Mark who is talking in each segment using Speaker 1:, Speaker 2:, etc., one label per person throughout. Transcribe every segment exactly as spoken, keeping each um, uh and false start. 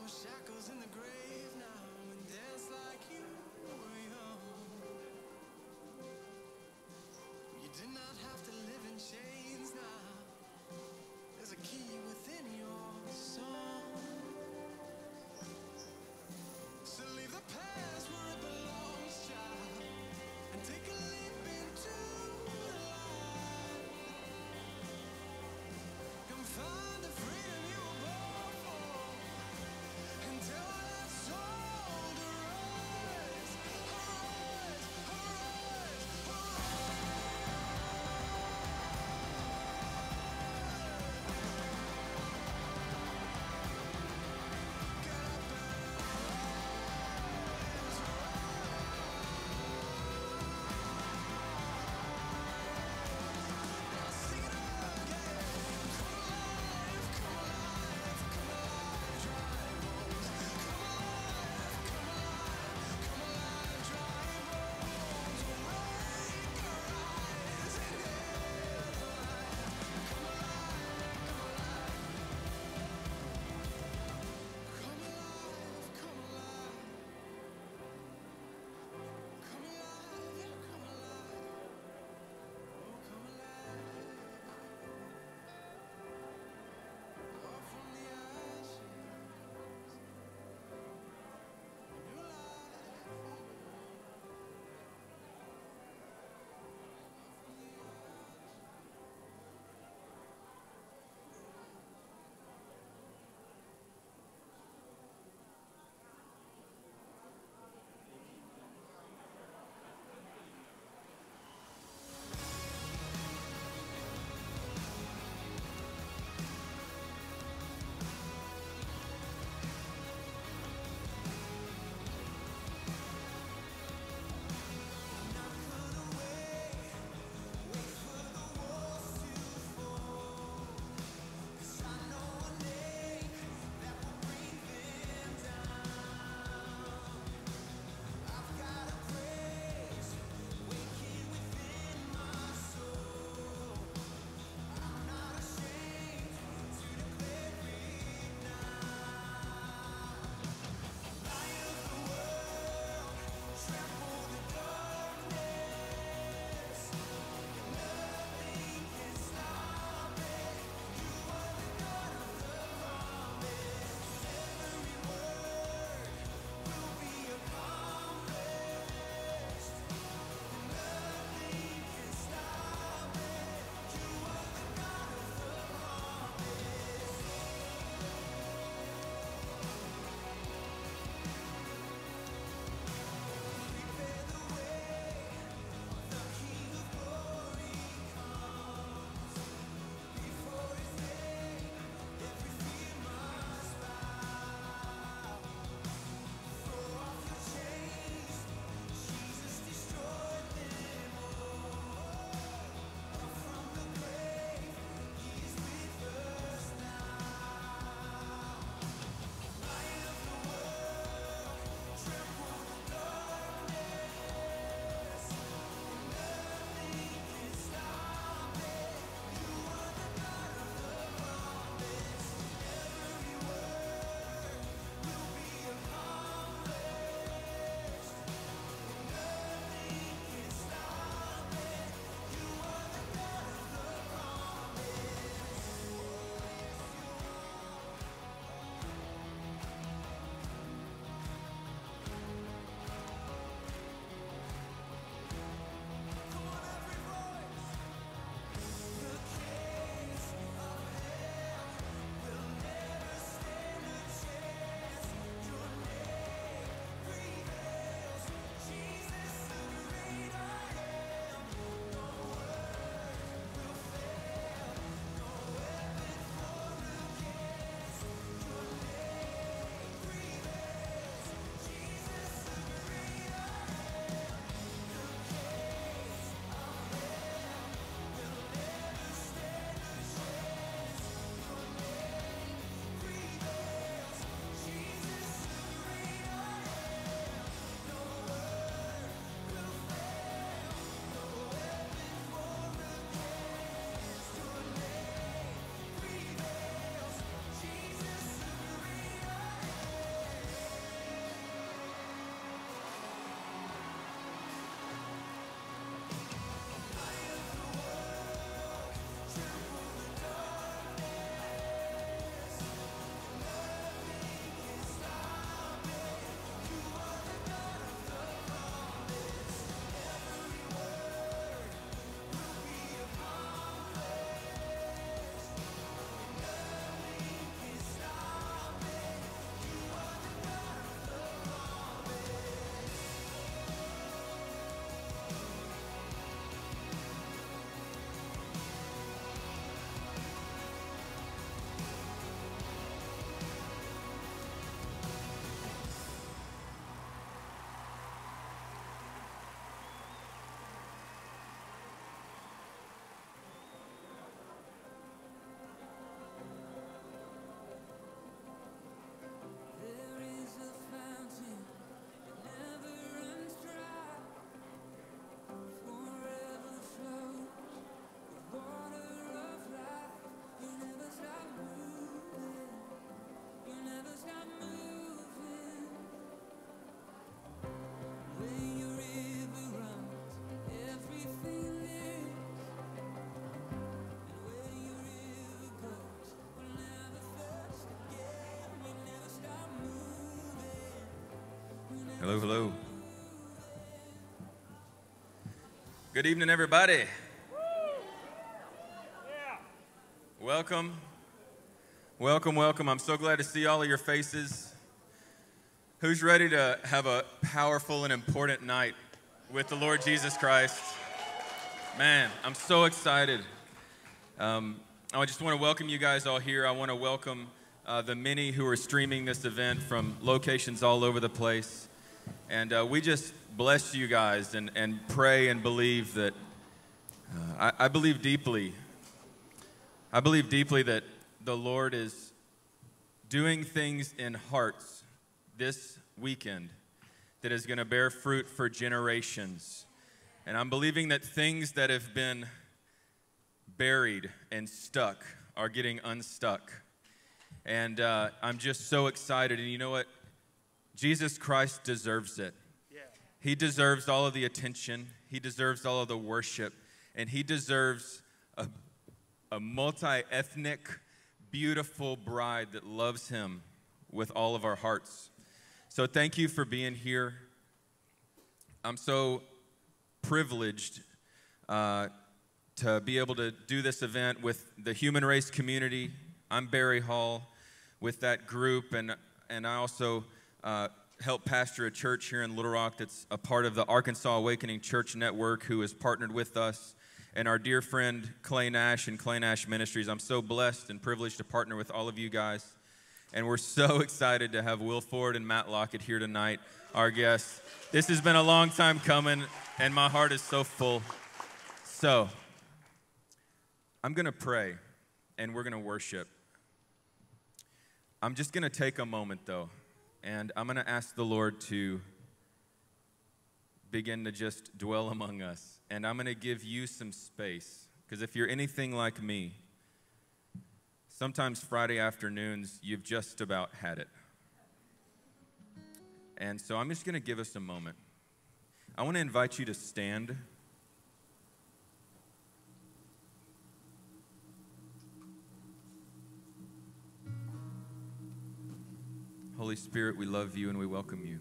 Speaker 1: No shackles in the grave now, and dance like you were young. You did not have to live in chains now. There's a key within your song. So leave the past where it belongs, child, and take a leap into the light. Come find the freedom you were born for, and tell
Speaker 2: Hello, hello. Good evening, everybody. Welcome. Welcome, welcome. I'm so glad to see all of your faces. Who's ready to have a powerful and important night with the Lord Jesus Christ? Man, I'm so excited. Um, I just want to welcome you guys all here. I want to welcome uh, the many who are streaming this event from locations all over the place. And uh, we just bless you guys and, and pray and believe that, uh, I, I believe deeply, I believe deeply that the Lord is doing things in hearts this weekend that is going to bear fruit for generations. And I'm believing that things that have been buried and stuck are getting unstuck. And uh, I'm just so excited. And you know what? Jesus Christ deserves it. Yeah. He deserves all of the attention. He deserves all of the worship. And he deserves a, a multi-ethnic, beautiful bride that loves him with all of our hearts. So thank you for being here. I'm so privileged uh, to be able to do this event with the Human Race community. I'm Barry Hall with that group, and, and I also Uh, help pastor a church here in Little Rock that's a part of the Arkansas Awakening Church Network, who has partnered with us, and our dear friend Clay Nash and Clay Nash Ministries. I'm so blessed and privileged to partner with all of you guys, and we're so excited to have Will Ford and Matt Lockett here tonight, our guests. This has been a long time coming, and my heart is so full. So, I'm going to pray, and we're going to worship. I'm just going to take a moment, though. And I'm going to ask the Lord to begin to just dwell among us. And I'm going to give you some space. Because if you're anything like me, sometimes Friday afternoons, you've just about had it. And so I'm just going to give us a moment. I want to invite you to stand. Holy Spirit, we love you and we welcome you.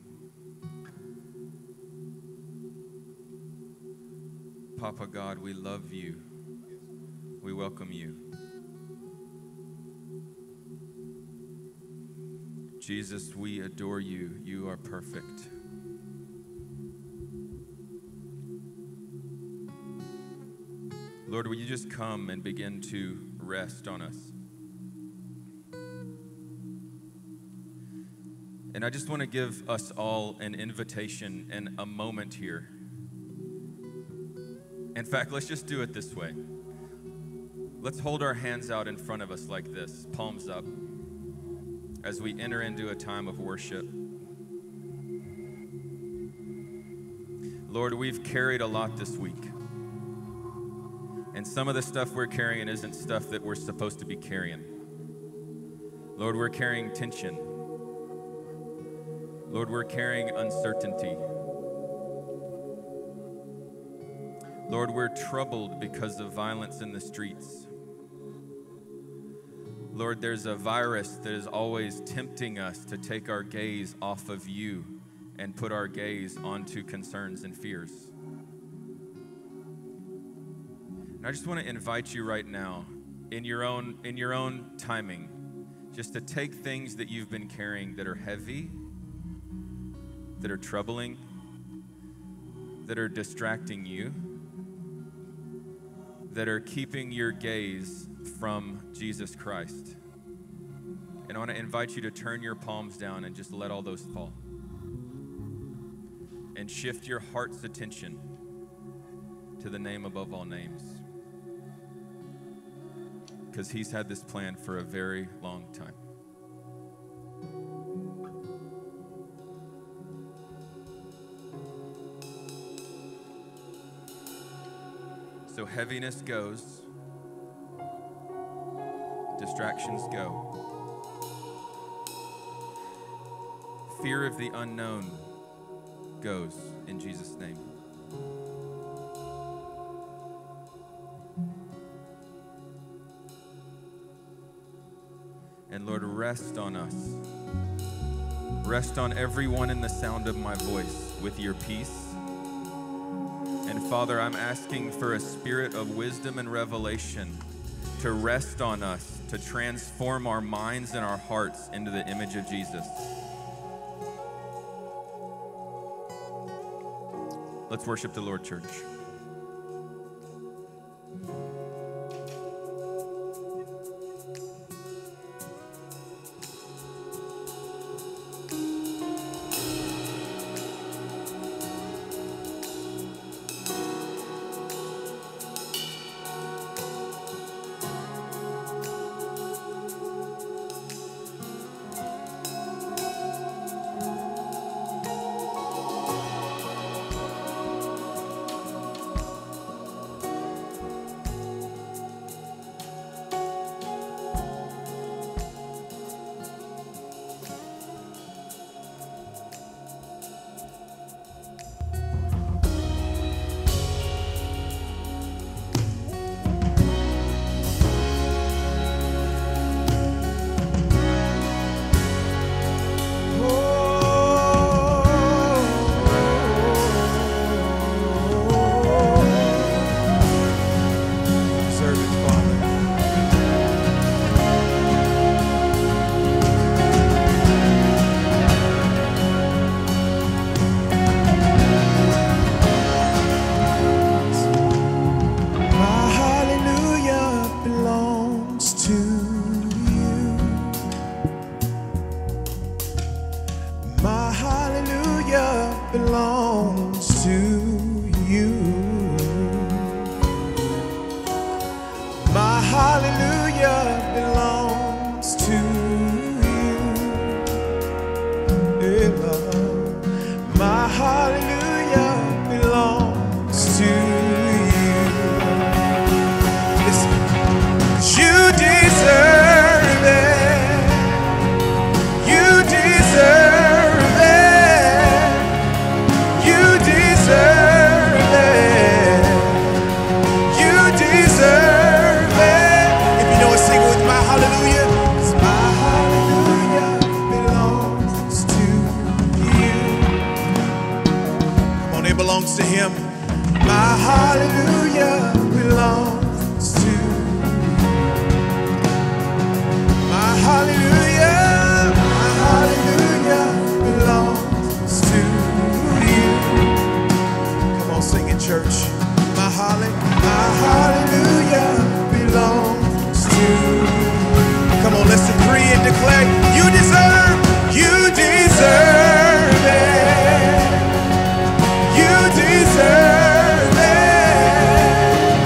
Speaker 2: Papa God, we love you. We welcome you. Jesus, we adore you. You are perfect. Lord, will you just come and begin to rest on us? And I just want to give us all an invitation and a moment here. In fact, let's just do it this way. Let's hold our hands out in front of us like this, palms up, as we enter into a time of worship. Lord, we've carried a lot this week. And some of the stuff we're carrying isn't stuff that we're supposed to be carrying. Lord, we're carrying tension. Lord, we're carrying uncertainty. Lord, we're troubled because of violence in the streets. Lord, there's a virus that is always tempting us to take our gaze off of you and put our gaze onto concerns and fears. And I just want to invite you right now, in your own, in your own timing, just to take things that you've been carrying that are heavy, that are troubling, that are distracting you, that are keeping your gaze from Jesus Christ. And I want to invite you to turn your palms down and just let all those fall. And shift your heart's attention to the name above all names. Because he's had this plan for a very long time. So heaviness goes, distractions go. Fear of the unknown goes in Jesus' name. And Lord, rest on us. Rest on everyone in the sound of my voice with your peace. And Father, I'm asking for a spirit of wisdom and revelation to rest on us, to transform our minds and our hearts into the image of Jesus. Let's worship the Lord, church.
Speaker 3: Deserve it.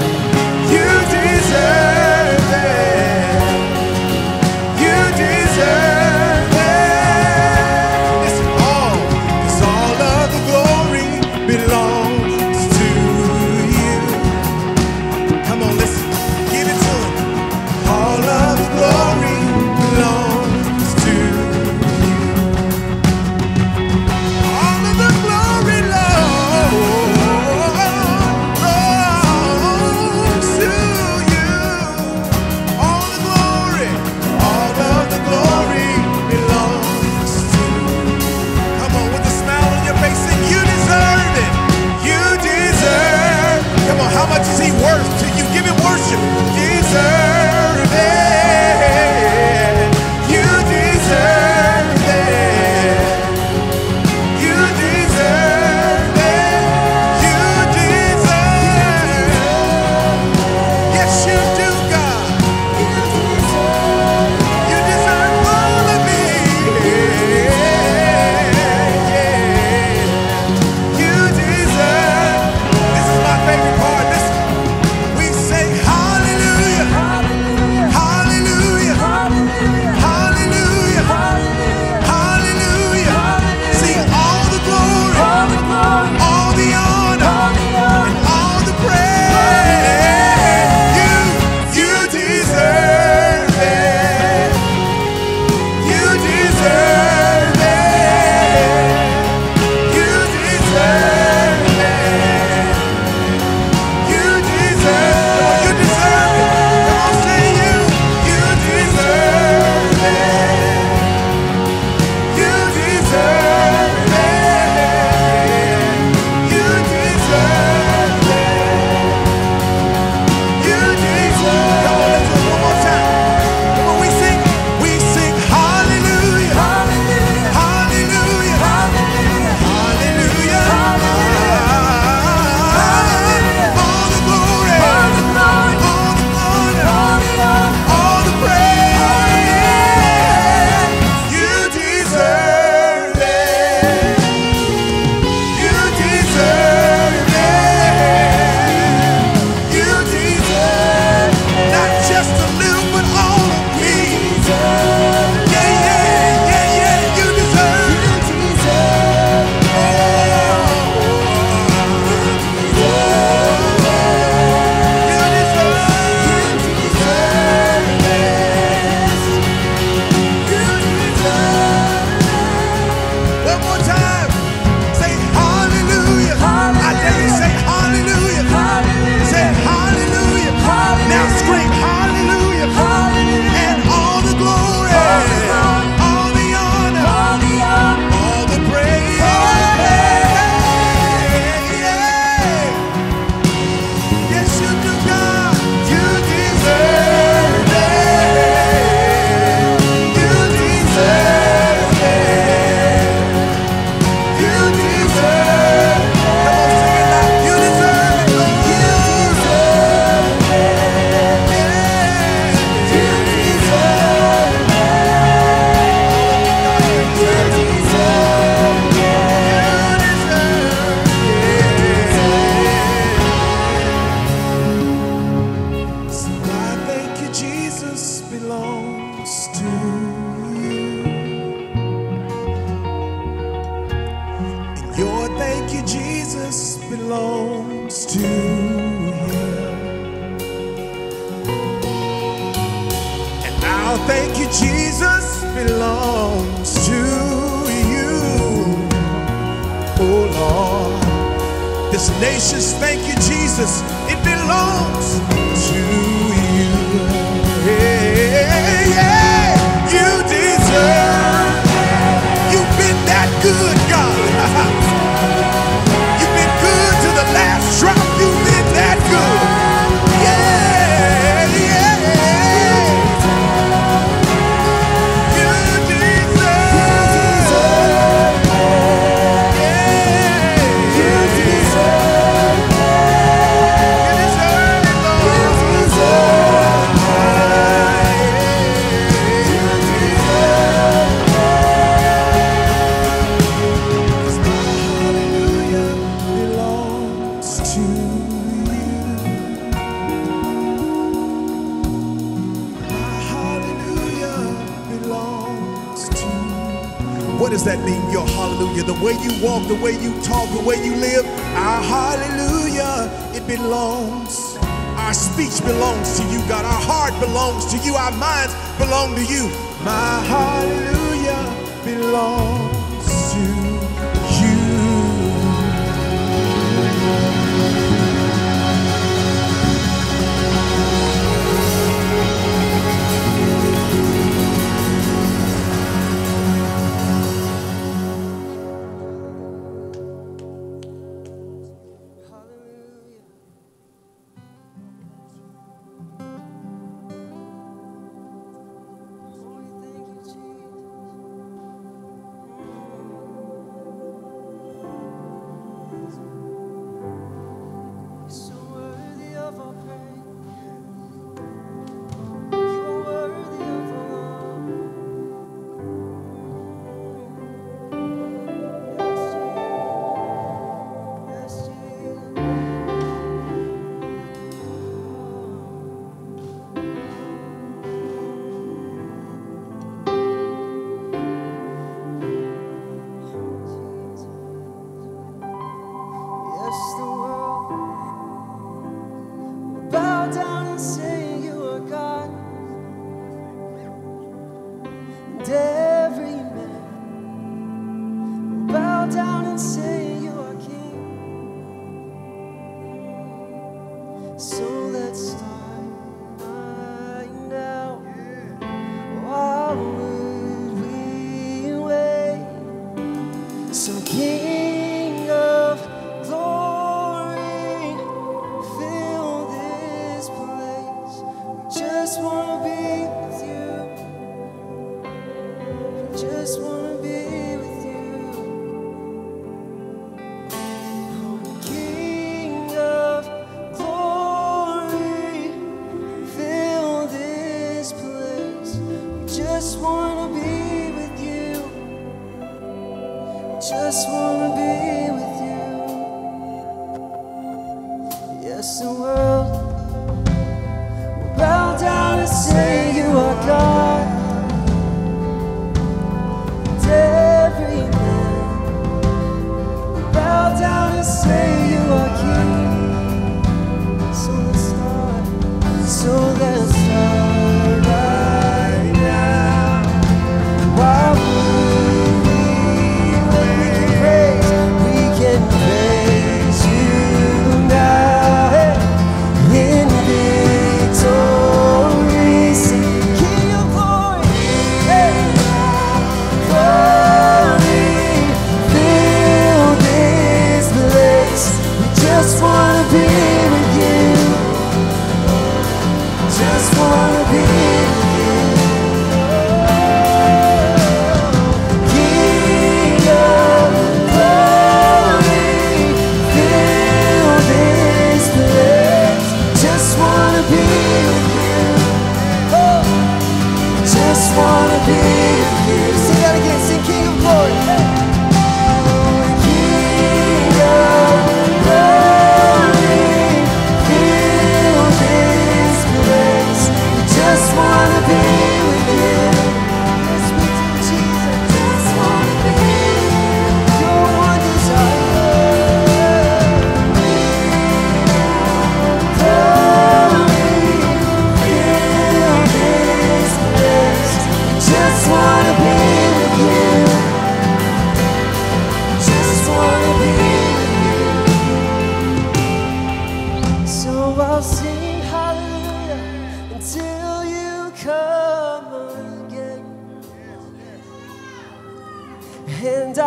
Speaker 1: belongs to him. And I'll thank you, Jesus, belongs to you. Oh Lord, this nation's thank you, Jesus, it belongs to you. Yeah, yeah, you deserve. You've been that good, God. You've been good to the last drop. You've been that good. Yeah, yeah. You deserve. Yeah. You deserve. You deserve it, Lord. You deserve. You deserve. Hallelujah belongs to you. My hallelujah belongs to you. What does that mean, your hallelujah? The way you walk, the way you talk, the way you live. Our hallelujah, it belongs. Our speech belongs to you, God. Our heart belongs to you. Our minds belong to you. My hallelujah belongs to you.
Speaker 3: So worthy of our praise. You are worthy of our love. Yes, Jesus. Yes, Jesus. Yes, the world will bow down and say you are God, and every man will bow down and say you are King. So let's start right now. Why would we wait? So King of glory, fill this place. We just want to be with you. We just want to be with you. Oh, King of glory, fill this place. We just want to be with you. Just want to be with you. Yes, the world will bow down and say you are God. And every man will bow down and say you are King. So let's start. So let's start right now. Why would we wait? We can praise, we can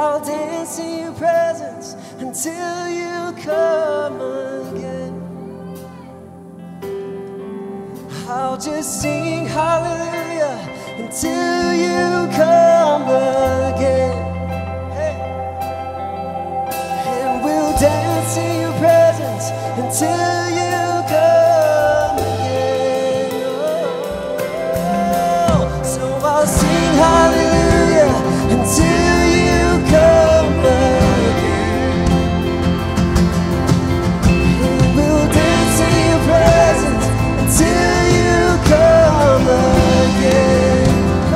Speaker 3: I'll dance in your presence until you come again. I'll just sing hallelujah until you come again. Hey. And we'll dance in your presence until you come again. Oh, so I'll sing hallelujah until you come again. And we'll dance in your presence until you come again. Oh,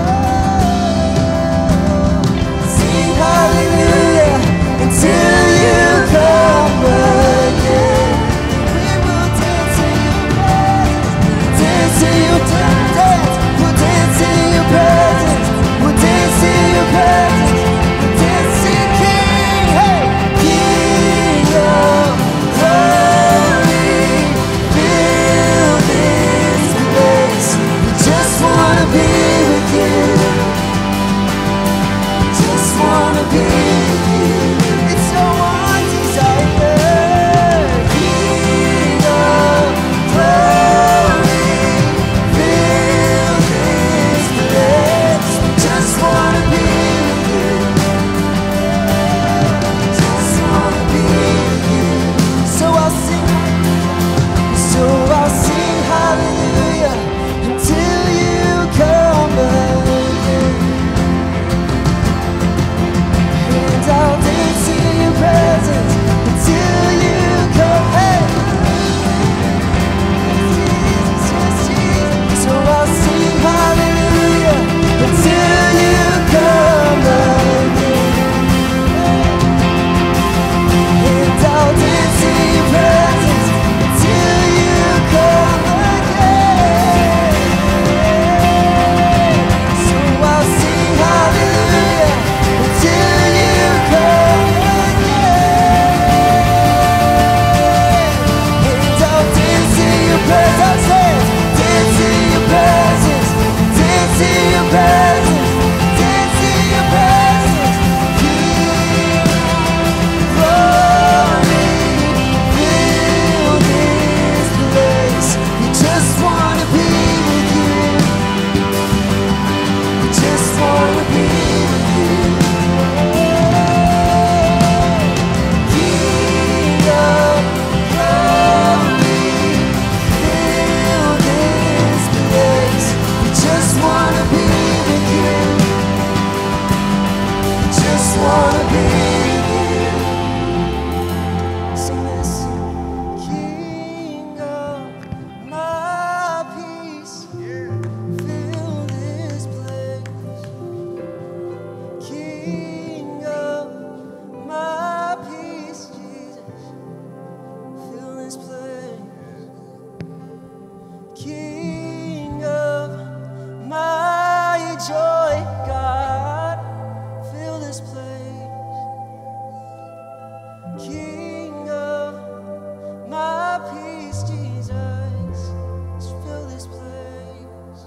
Speaker 3: sing hallelujah until you come again. We will dance in your presence, dance in your presence. We'll dance in your presence, we'll dance in your presence, we'll dance in King, hey, King of glory, fill this place. We just wanna be with you, we just wanna be with you. It's our desire, King of glory, fill this place. We just wanna be with you, just wanna be with you. So I'll sing, so I'll sing hallelujah until you come again. And I'll dance in your presence until you come. Hey. Jesus, yes, Jesus. So I'll sing hallelujah until you come again. And I'll dance in your presence until you come again. So I'll sing hallelujah until you come again. And I'll dance in your presence, dance in your presence, dance in your presence, dance in your presence. King of glory, fill this place. We just wanna be with you. We just wanna be with you. King of glory, fill this place. We just wanna be with you. We just wanna be with you. Sing this. King of my peace, fill this place. King of my peace, Jesus, fill this place. King of my joy, God, fill this place. King of my peace, Jesus, just fill this place.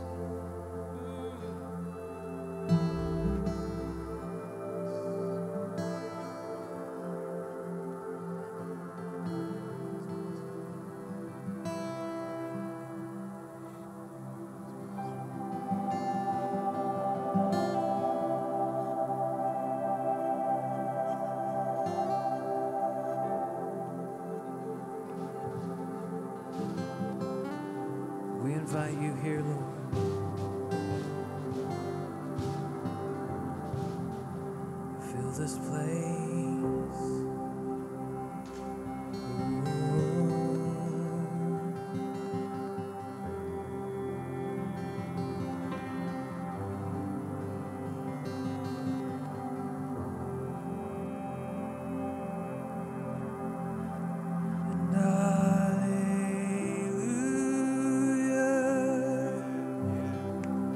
Speaker 3: We invite you here, Lord. Fill this place.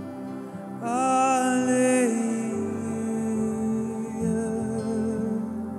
Speaker 3: Hallelujah.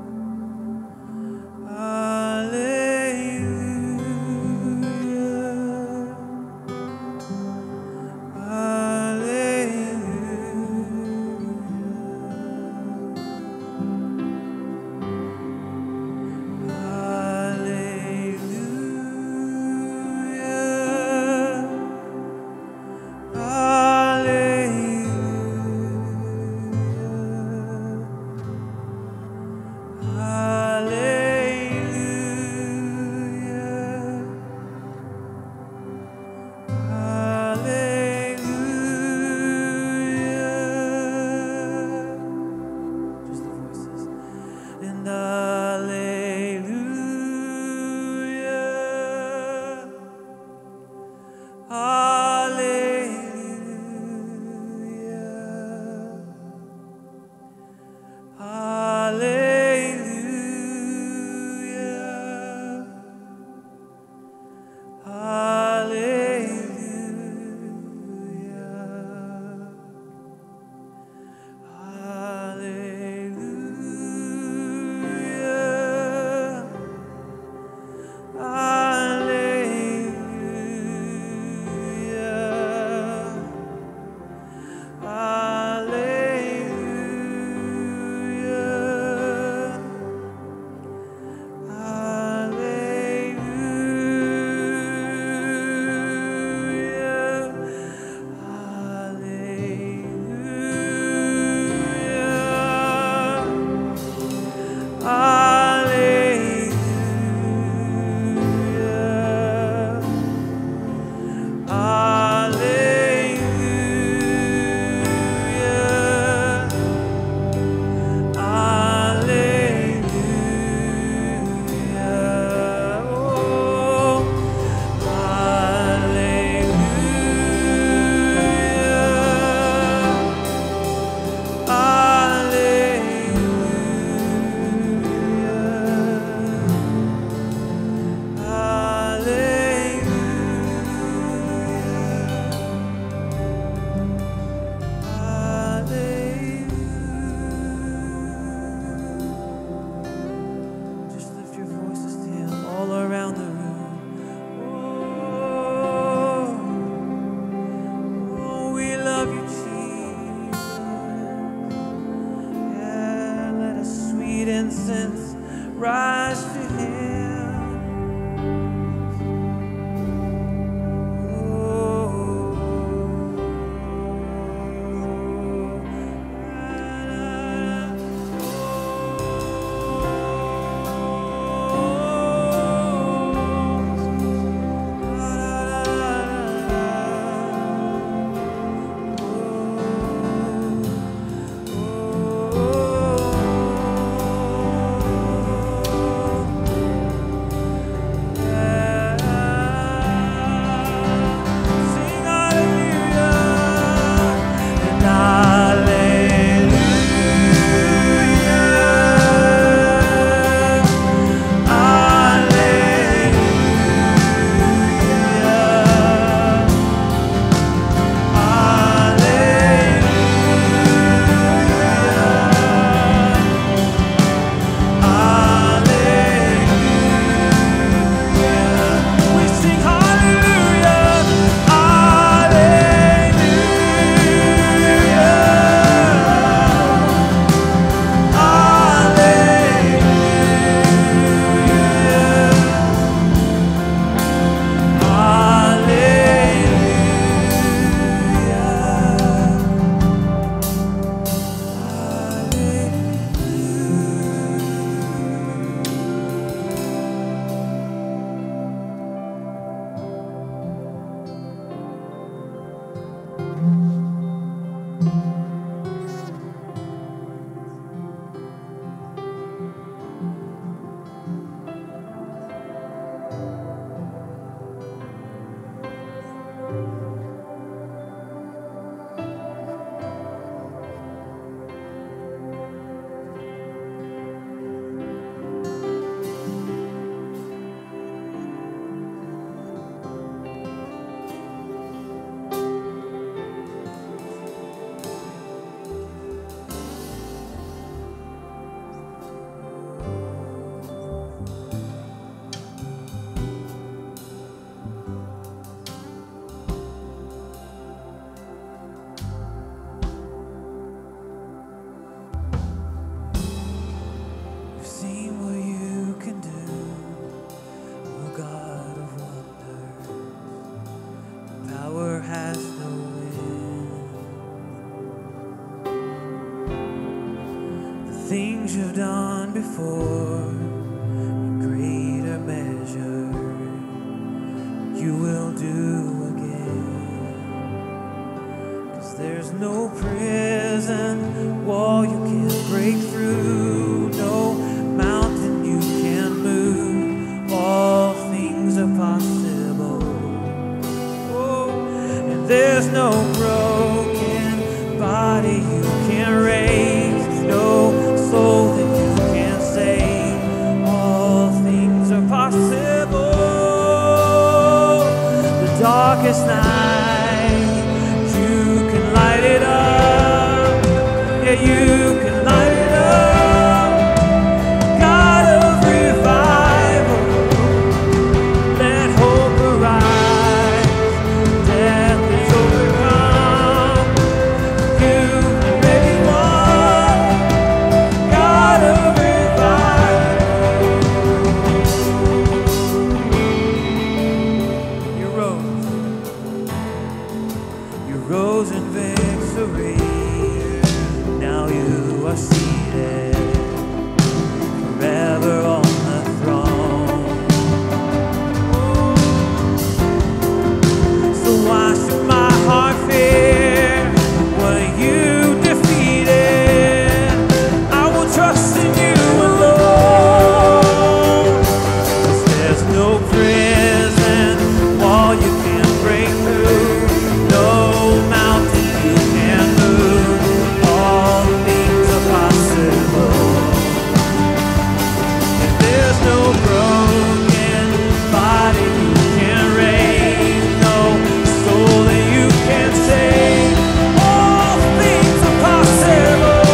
Speaker 3: thing things you've done before, in greater measure, you will do again. 'Cause there's no prison wall you can't break through, no mountain you can't move. All things are possible. Oh, and there's no broken body you can't raise, no soul that you can't save. All things are possible. The darkest night, you can light it up. Yeah, you can light it up. God of revival, let hope arise. Death is overcome. You've already won. God of revival. You rose. You rose in victory. Now you are seated forever on the throne. So why should my heart fear what you defeated? I will trust in you alone. 'Cause there's no prison wall you can't break through, no mountain you can't move. All things are possible. And there's no broken body you can't raise, no soul that you can't save. All things are possible.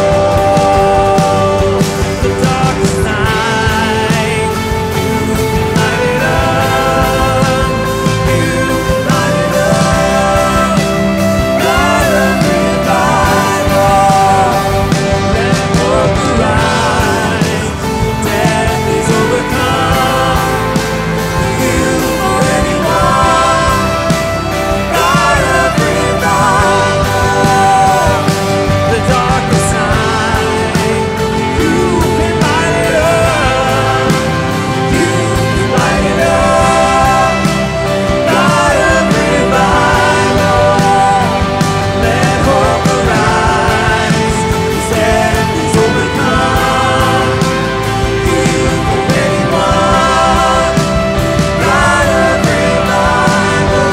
Speaker 3: The darkest night, you can light it up. You can light it up. God of revival, let hope arise. Death is overcome. You've already won. God of revival, the darkest night, you can light it up. You can light it up. God of revival, let hope arise. Death is overcome. You've already won. God of revival.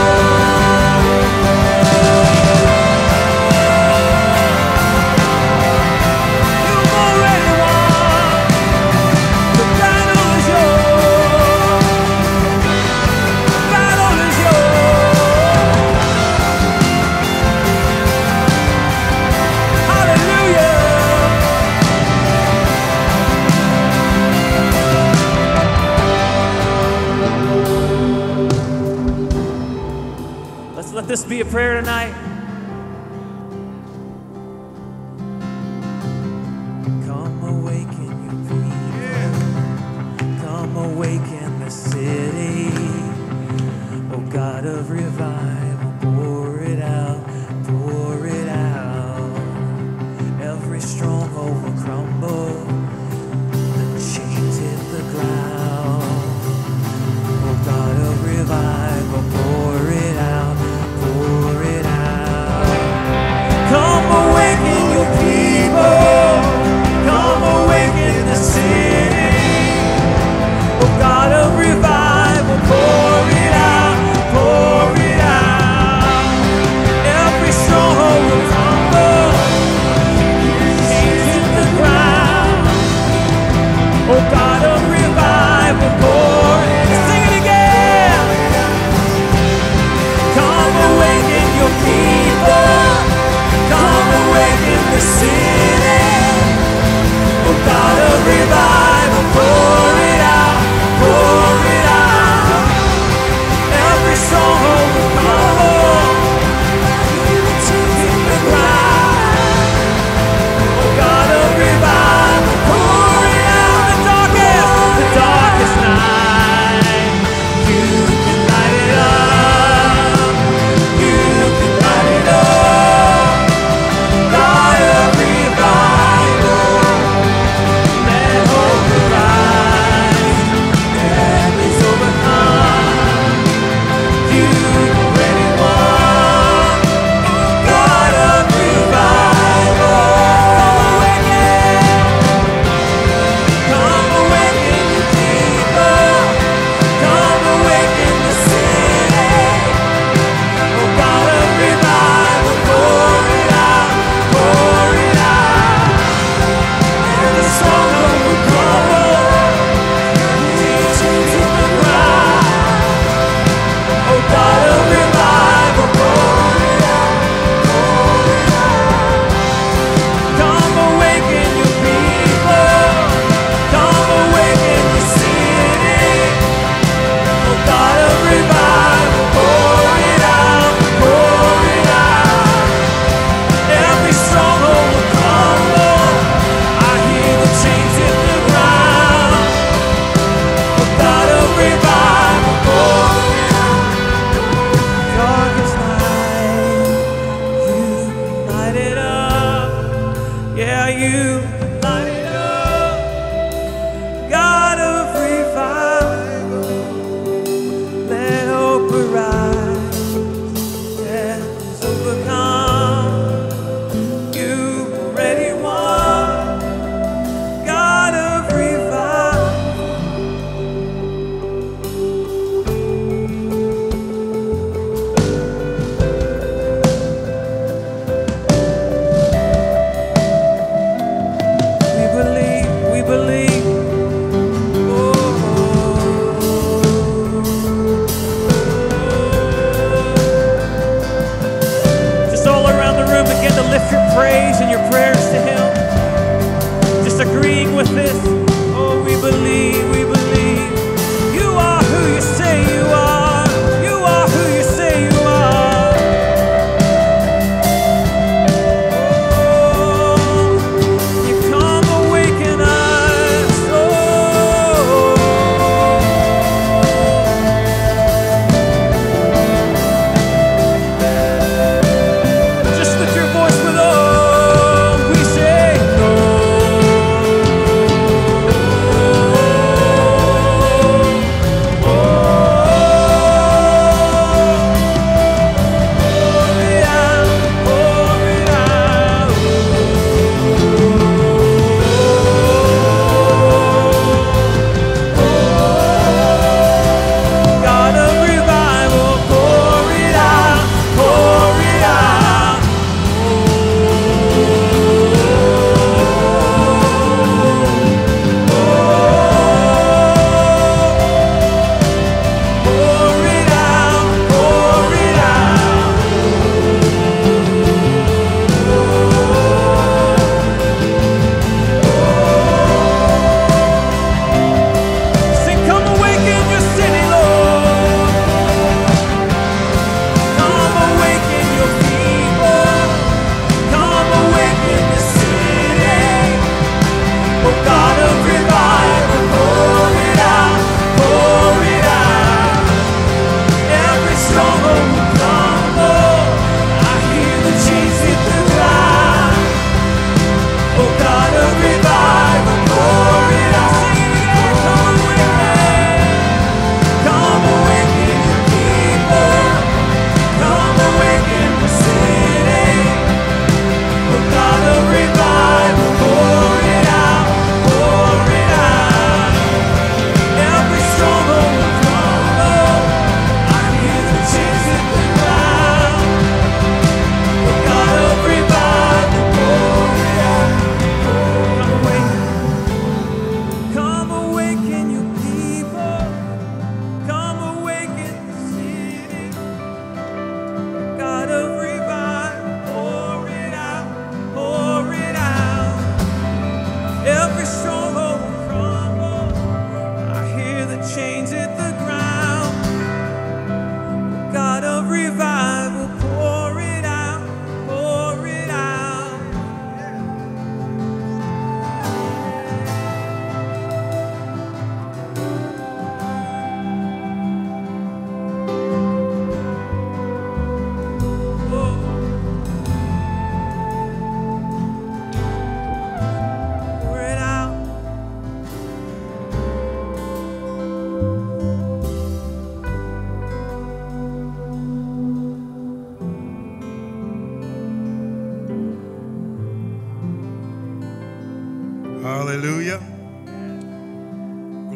Speaker 3: You've already won. The battle is yours. The battle is yours. Hallelujah. Let's let this be a prayer tonight. Come awaken your people. Come awaken the city. Oh God of revival, pour it out, pour it out. Every stronghold will crumble. The chains hit the ground. Oh God of revival, pour it out, pour it out. Come awaken your people. Come awaken the city. Oh God of revival, pour it out, pour it out. Every stronghold will crumble. Chains hit the ground. Oh God of revival, pour it out. Sing it again. Come awaken your people. Come awaken the city. Oh God of revival, pour it out, pour it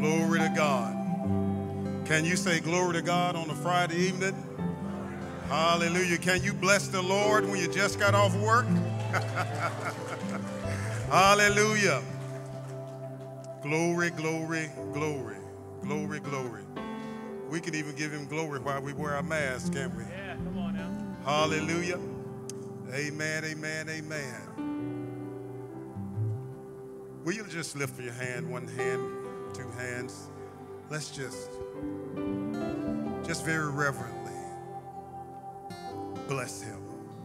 Speaker 4: Glory to God. Can you say glory to God on a Friday evening? Hallelujah. Can you bless the Lord when you just got off work? Hallelujah. Glory, glory, glory, glory, glory. We can even give him glory while we wear our masks, can't we?
Speaker 5: Yeah, come on now.
Speaker 4: Hallelujah. Amen, amen, amen. Will you just lift your hand, one hand, two hands? Let's just, just very reverently bless him.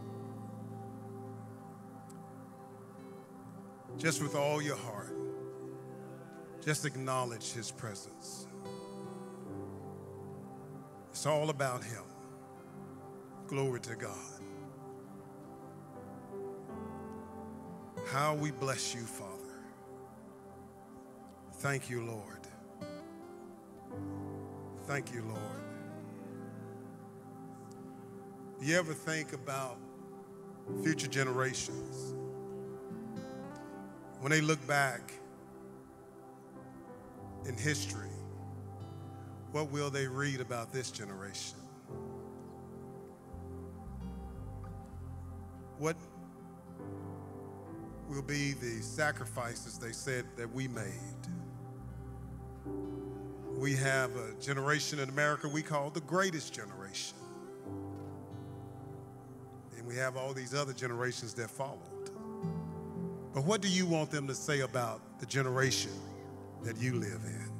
Speaker 4: Just with all your heart, just acknowledge his presence. It's all about him. Glory to God. How we bless you, Father. Thank you, Lord. Thank you, Lord. Do you ever think about future generations? When they look back in history, what will they read about this generation? What will be the sacrifices they said that we made? We have a generation in America we call the greatest generation. And we have all these other generations that followed. But what do you want them to say about the generation that you live in?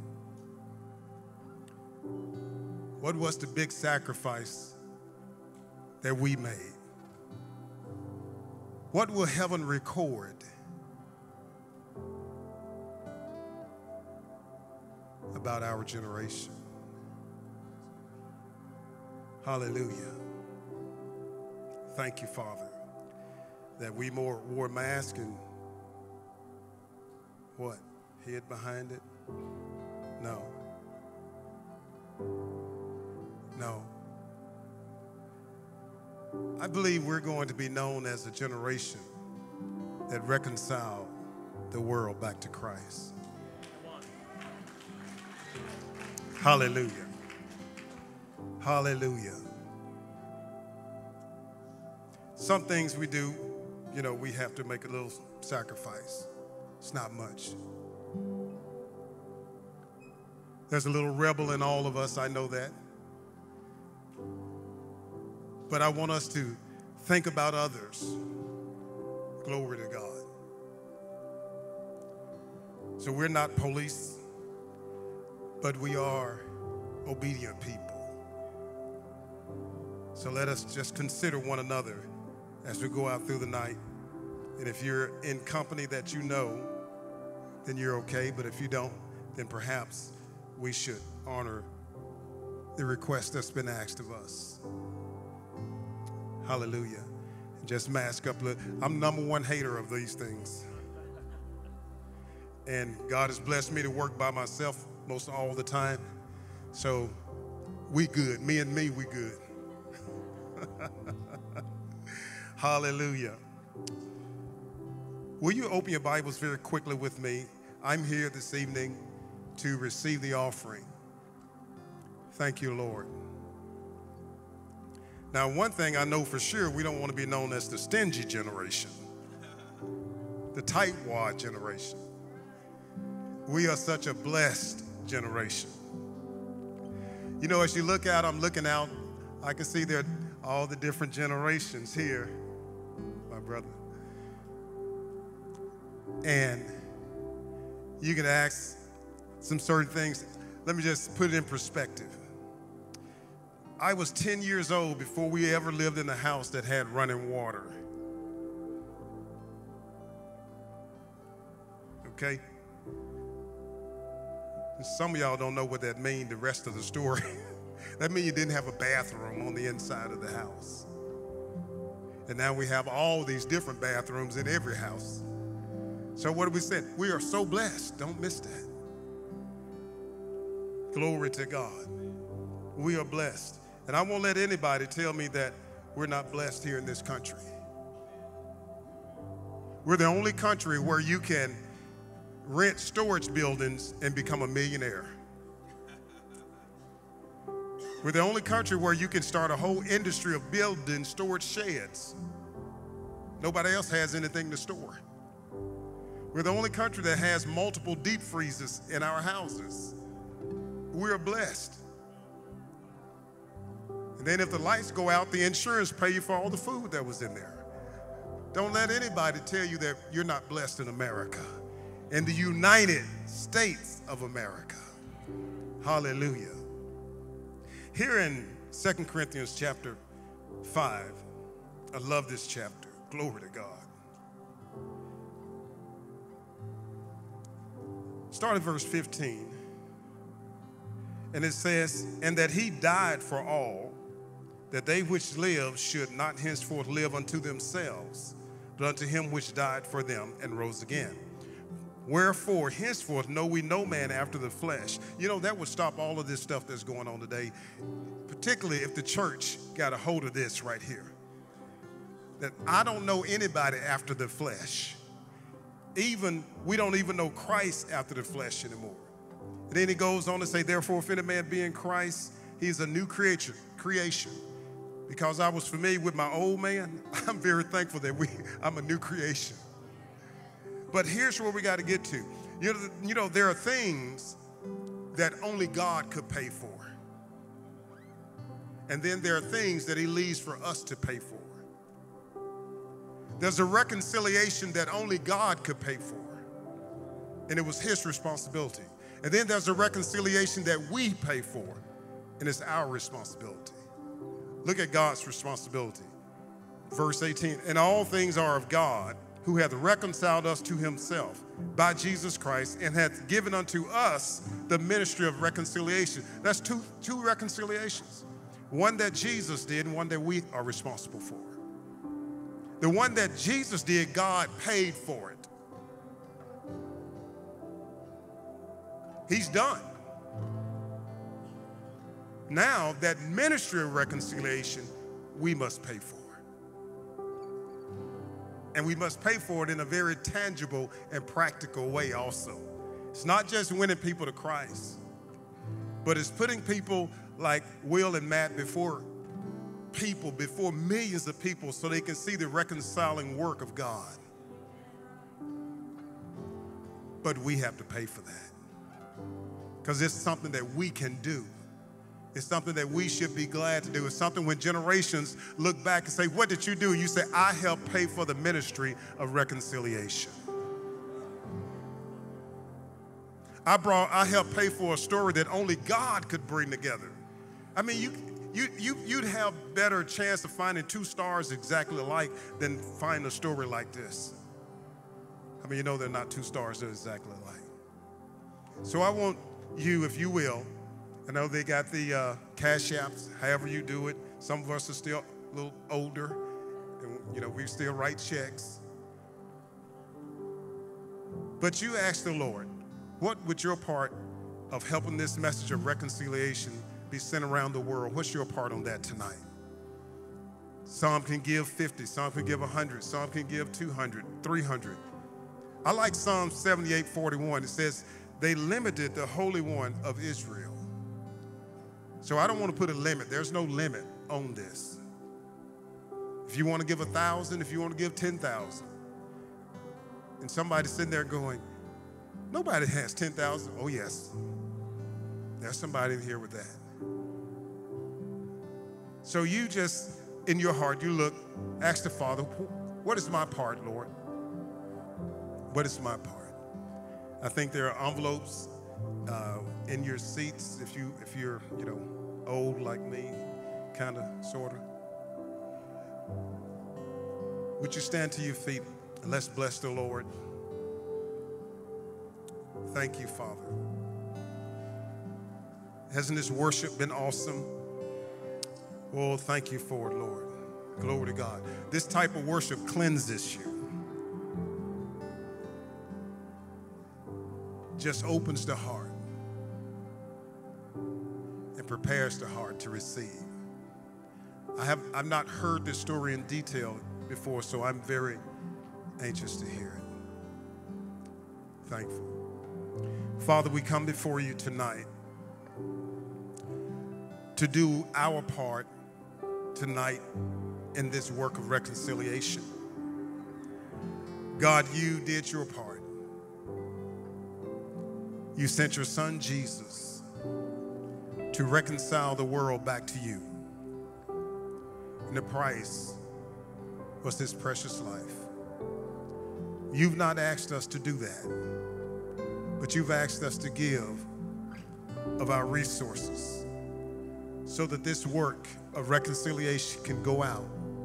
Speaker 4: What was the big sacrifice that we made? What will heaven record about our generation? Hallelujah. Thank you, Father, that we more wore masks and what? Hid behind it? No. No. I believe we're going to be known as a generation that reconciled the world back to Christ. Hallelujah. Hallelujah. Some things we do, you know, we have to make a little sacrifice. It's not much. There's a little rebel in all of us, I know that. But I want us to think about others. Glory to God. So we're not police, but we are obedient people. So let us just consider one another as we go out through the night. And if you're in company that you know, then you're okay. But if you don't, then perhaps we should honor the request that's been asked of us. Hallelujah. And just mask up. I'm number one hater of these things. And God has blessed me to work by myself most all the time. So we good. Me and me, we good. Hallelujah. Will you open your Bibles very quickly with me? I'm here this evening to receive the offering. Thank you, Lord. Now, one thing I know for sure, we don't want to be known as the stingy generation, the tightwad generation. We are such a blessed generation. You know, as you look out, I'm looking out, I can see there all the different generations here, my brother. And you can ask some certain things. Let me just put it in perspective. I was ten years old before we ever lived in a house that had running water. Okay? Some of y'all don't know what that means, the rest of the story. That means you didn't have a bathroom on the inside of the house. And now we have all these different bathrooms in every house. So what do we say? We are so blessed. Don't miss that. Glory to God. We are blessed. And I won't let anybody tell me that we're not blessed here in this country. We're the only country where you can rent storage buildings and become a millionaire. We're the only country where you can start a whole industry of building storage sheds. Nobody else has anything to store. We're the only country that has multiple deep freezers in our houses. We're blessed. And then if the lights go out, the insurance pay you for all the food that was in there. Don't let anybody tell you that you're not blessed in America, in the United States of America. Hallelujah. Here in Second Corinthians chapter five, I love this chapter. Glory to God. Start at verse fifteen. And it says, and that he died for all, that they which live should not henceforth live unto themselves, but unto him which died for them and rose again. Wherefore, henceforth know we no man after the flesh. You know, that would stop all of this stuff that's going on today, particularly if the church got a hold of this right here. That I don't know anybody after the flesh. Even, we don't even know Christ after the flesh anymore. And then he goes on to say, therefore, if any man be in Christ, he is a new creature, creation. Because I was familiar with my old man, I'm very thankful that we, I'm a new creation. But here's where we got to get to. You know, you know, there are things that only God could pay for. And then there are things that he leaves for us to pay for. There's a reconciliation that only God could pay for. And it was his responsibility. And then there's a reconciliation that we pay for. And it's our responsibility. Look at God's responsibility. Verse eighteen, and all things are of God, who hath reconciled us to himself by Jesus Christ, and hath given unto us the ministry of reconciliation. That's two, two reconciliations. One that Jesus did and one that we are responsible for. The one that Jesus did, God paid for it. He's done. Now, that ministry of reconciliation, we must pay for. And we must pay for it in a very tangible and practical way also. It's not just winning people to Christ, but it's putting people like Will and Matt before people, before millions of people, so they can see the reconciling work of God. But we have to pay for that, because it's something that we can do. It's something that we should be glad to do. It's something when generations look back and say, what did you do? You say, I helped pay for the ministry of reconciliation. I brought, I helped pay for a story that only God could bring together. I mean, you, you, you, you'd have better chance of finding two stars exactly alike than find a story like this. I mean, you know, they're not two stars, they're exactly alike. So I want you, if you will, I know they got the uh, cash apps, however you do it. Some of us are still a little older, and you know, we still write checks. But you ask the Lord, what would your part of helping this message of reconciliation be sent around the world? What's your part on that tonight? Some can give fifty, some can give one hundred, some can give two hundred, three hundred. I like Psalm seventy-eight forty-one. It says, they limited the Holy One of Israel. So I don't want to put a limit. There's no limit on this. If you want to give a thousand, if you want to give ten thousand, and somebody's sitting there going, nobody has ten thousand. Oh yes, there's somebody in here with that. So you just, in your heart, you look, ask the Father, what is my part, Lord? What is my part? I think there are envelopes Uh, in your seats, if you if you're you know old like me, kind of, sort of. Would you stand to your feet and let's bless the Lord? Thank you, Father. Hasn't this worship been awesome? Oh, thank you for it, Lord. Glory to God. This type of worship cleanses you. Just opens the heart and prepares the heart to receive. I have I've not heard this story in detail before, so I'm very anxious to hear it. Thankful. Father, we come before you tonight to do our part tonight in this work of reconciliation. God, you did your part. You sent your son, Jesus, to reconcile the world back to you. And the price was his precious life. You've not asked us to do that, but you've asked us to give of our resources so that this work of reconciliation can go out,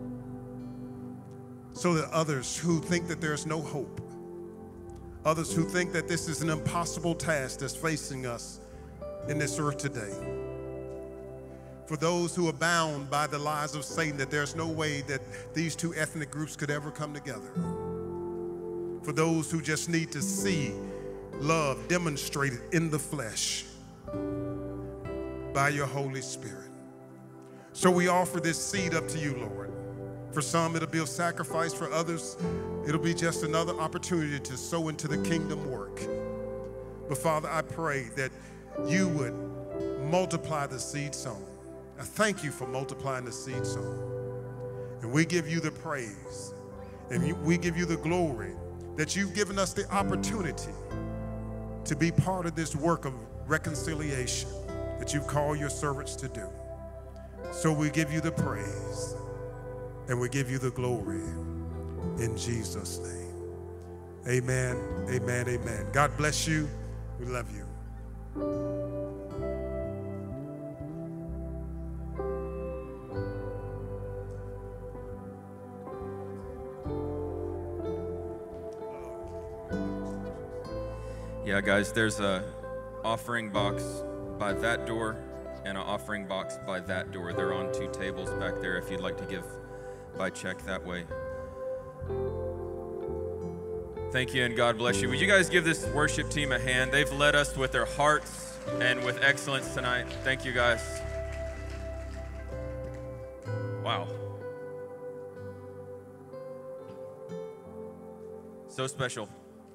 Speaker 4: so that others who think that there's no hope, others who think that this is an impossible task that's facing us in this earth today, for those who are bound by the lies of Satan, that there's no way that these two ethnic groups could ever come together, for those who just need to see love demonstrated in the flesh by your Holy Spirit. So we offer this seed up to you, Lord. For some, it'll be a sacrifice. For others, it'll be just another opportunity to sow into the kingdom work. But Father, I pray that you would multiply the seed sown. I thank you for multiplying the seed sown. And we give you the praise and we give you the glory that you've given us the opportunity to be part of this work of reconciliation that you've called your servants to do. So we give you the praise and we give you the glory in Jesus' name. Amen, amen, amen. God bless you. We love you.
Speaker 2: Yeah, guys, there's a offering box by that door and an offering box by that door. They're on two tables back there if you'd like to give by check that way. Thank you and God bless you. Would you guys give this worship team a hand? They've led us with their hearts and with excellence tonight. Thank you, guys. Wow. So special.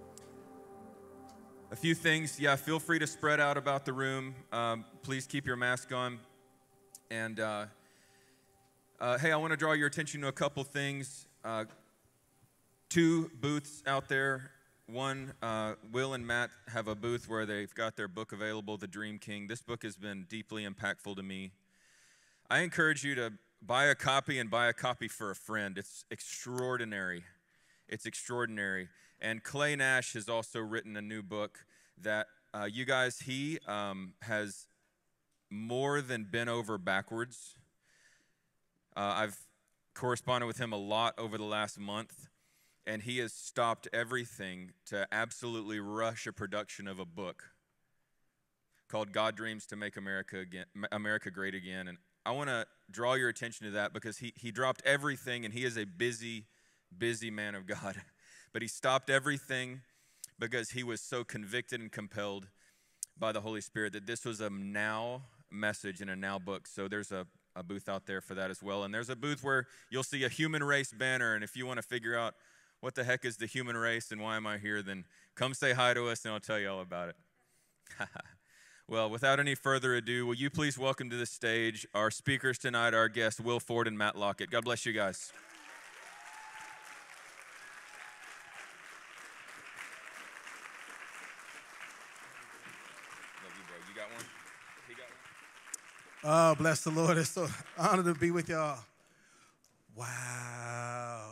Speaker 2: A few things, yeah, feel free to spread out about the room. Um, please keep your mask on. And uh, uh, hey, I want to draw your attention to a couple things. Uh, two booths out there. One, uh, Will and Matt have a booth where they've got their book available, The Dream King. This book has been deeply impactful to me. I encourage you to buy a copy and buy a copy for a friend. It's extraordinary. It's extraordinary. And Clay Nash has also written a new book that uh, you guys, he um, has more than bent over backwards. Uh, I've corresponded with him a lot over the last month, and he has stopped everything to absolutely rush a production of a book called God Dreams to Make America Again, America Great Again. And I want to draw your attention to that because he, he dropped everything, and he is a busy, busy man of God. But he stopped everything because he was so convicted and compelled by the Holy Spirit that this was a now message and a now book. So there's a, a booth out there for that as well. And there's a booth where you'll see a human race banner. And if you want to figure out what the heck is the human race and why am I here, then come say hi to us and I'll tell you all about it. Well, without any further ado, will you please welcome to the stage our speakers tonight, our guests, Will Ford and Matt Lockett. God bless you guys.
Speaker 5: Oh, bless the Lord. It's so honored to be with y'all. Wow.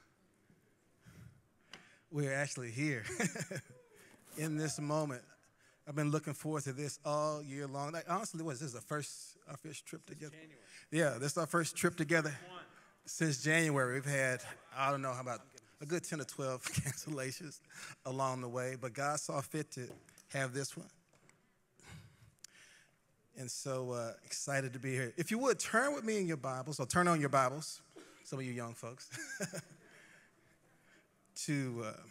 Speaker 5: We're actually here in this moment. I've been looking forward to this all year long. Like, honestly, what is this? The first, our first trip together? Yeah, this is our first trip together since January. We've had, I don't know, how about a good ten or twelve cancellations along the way, but God saw fit to have this one. And so uh, excited to be here. If you would, turn with me in your Bibles, or turn on your Bibles, some of you young folks, to uh,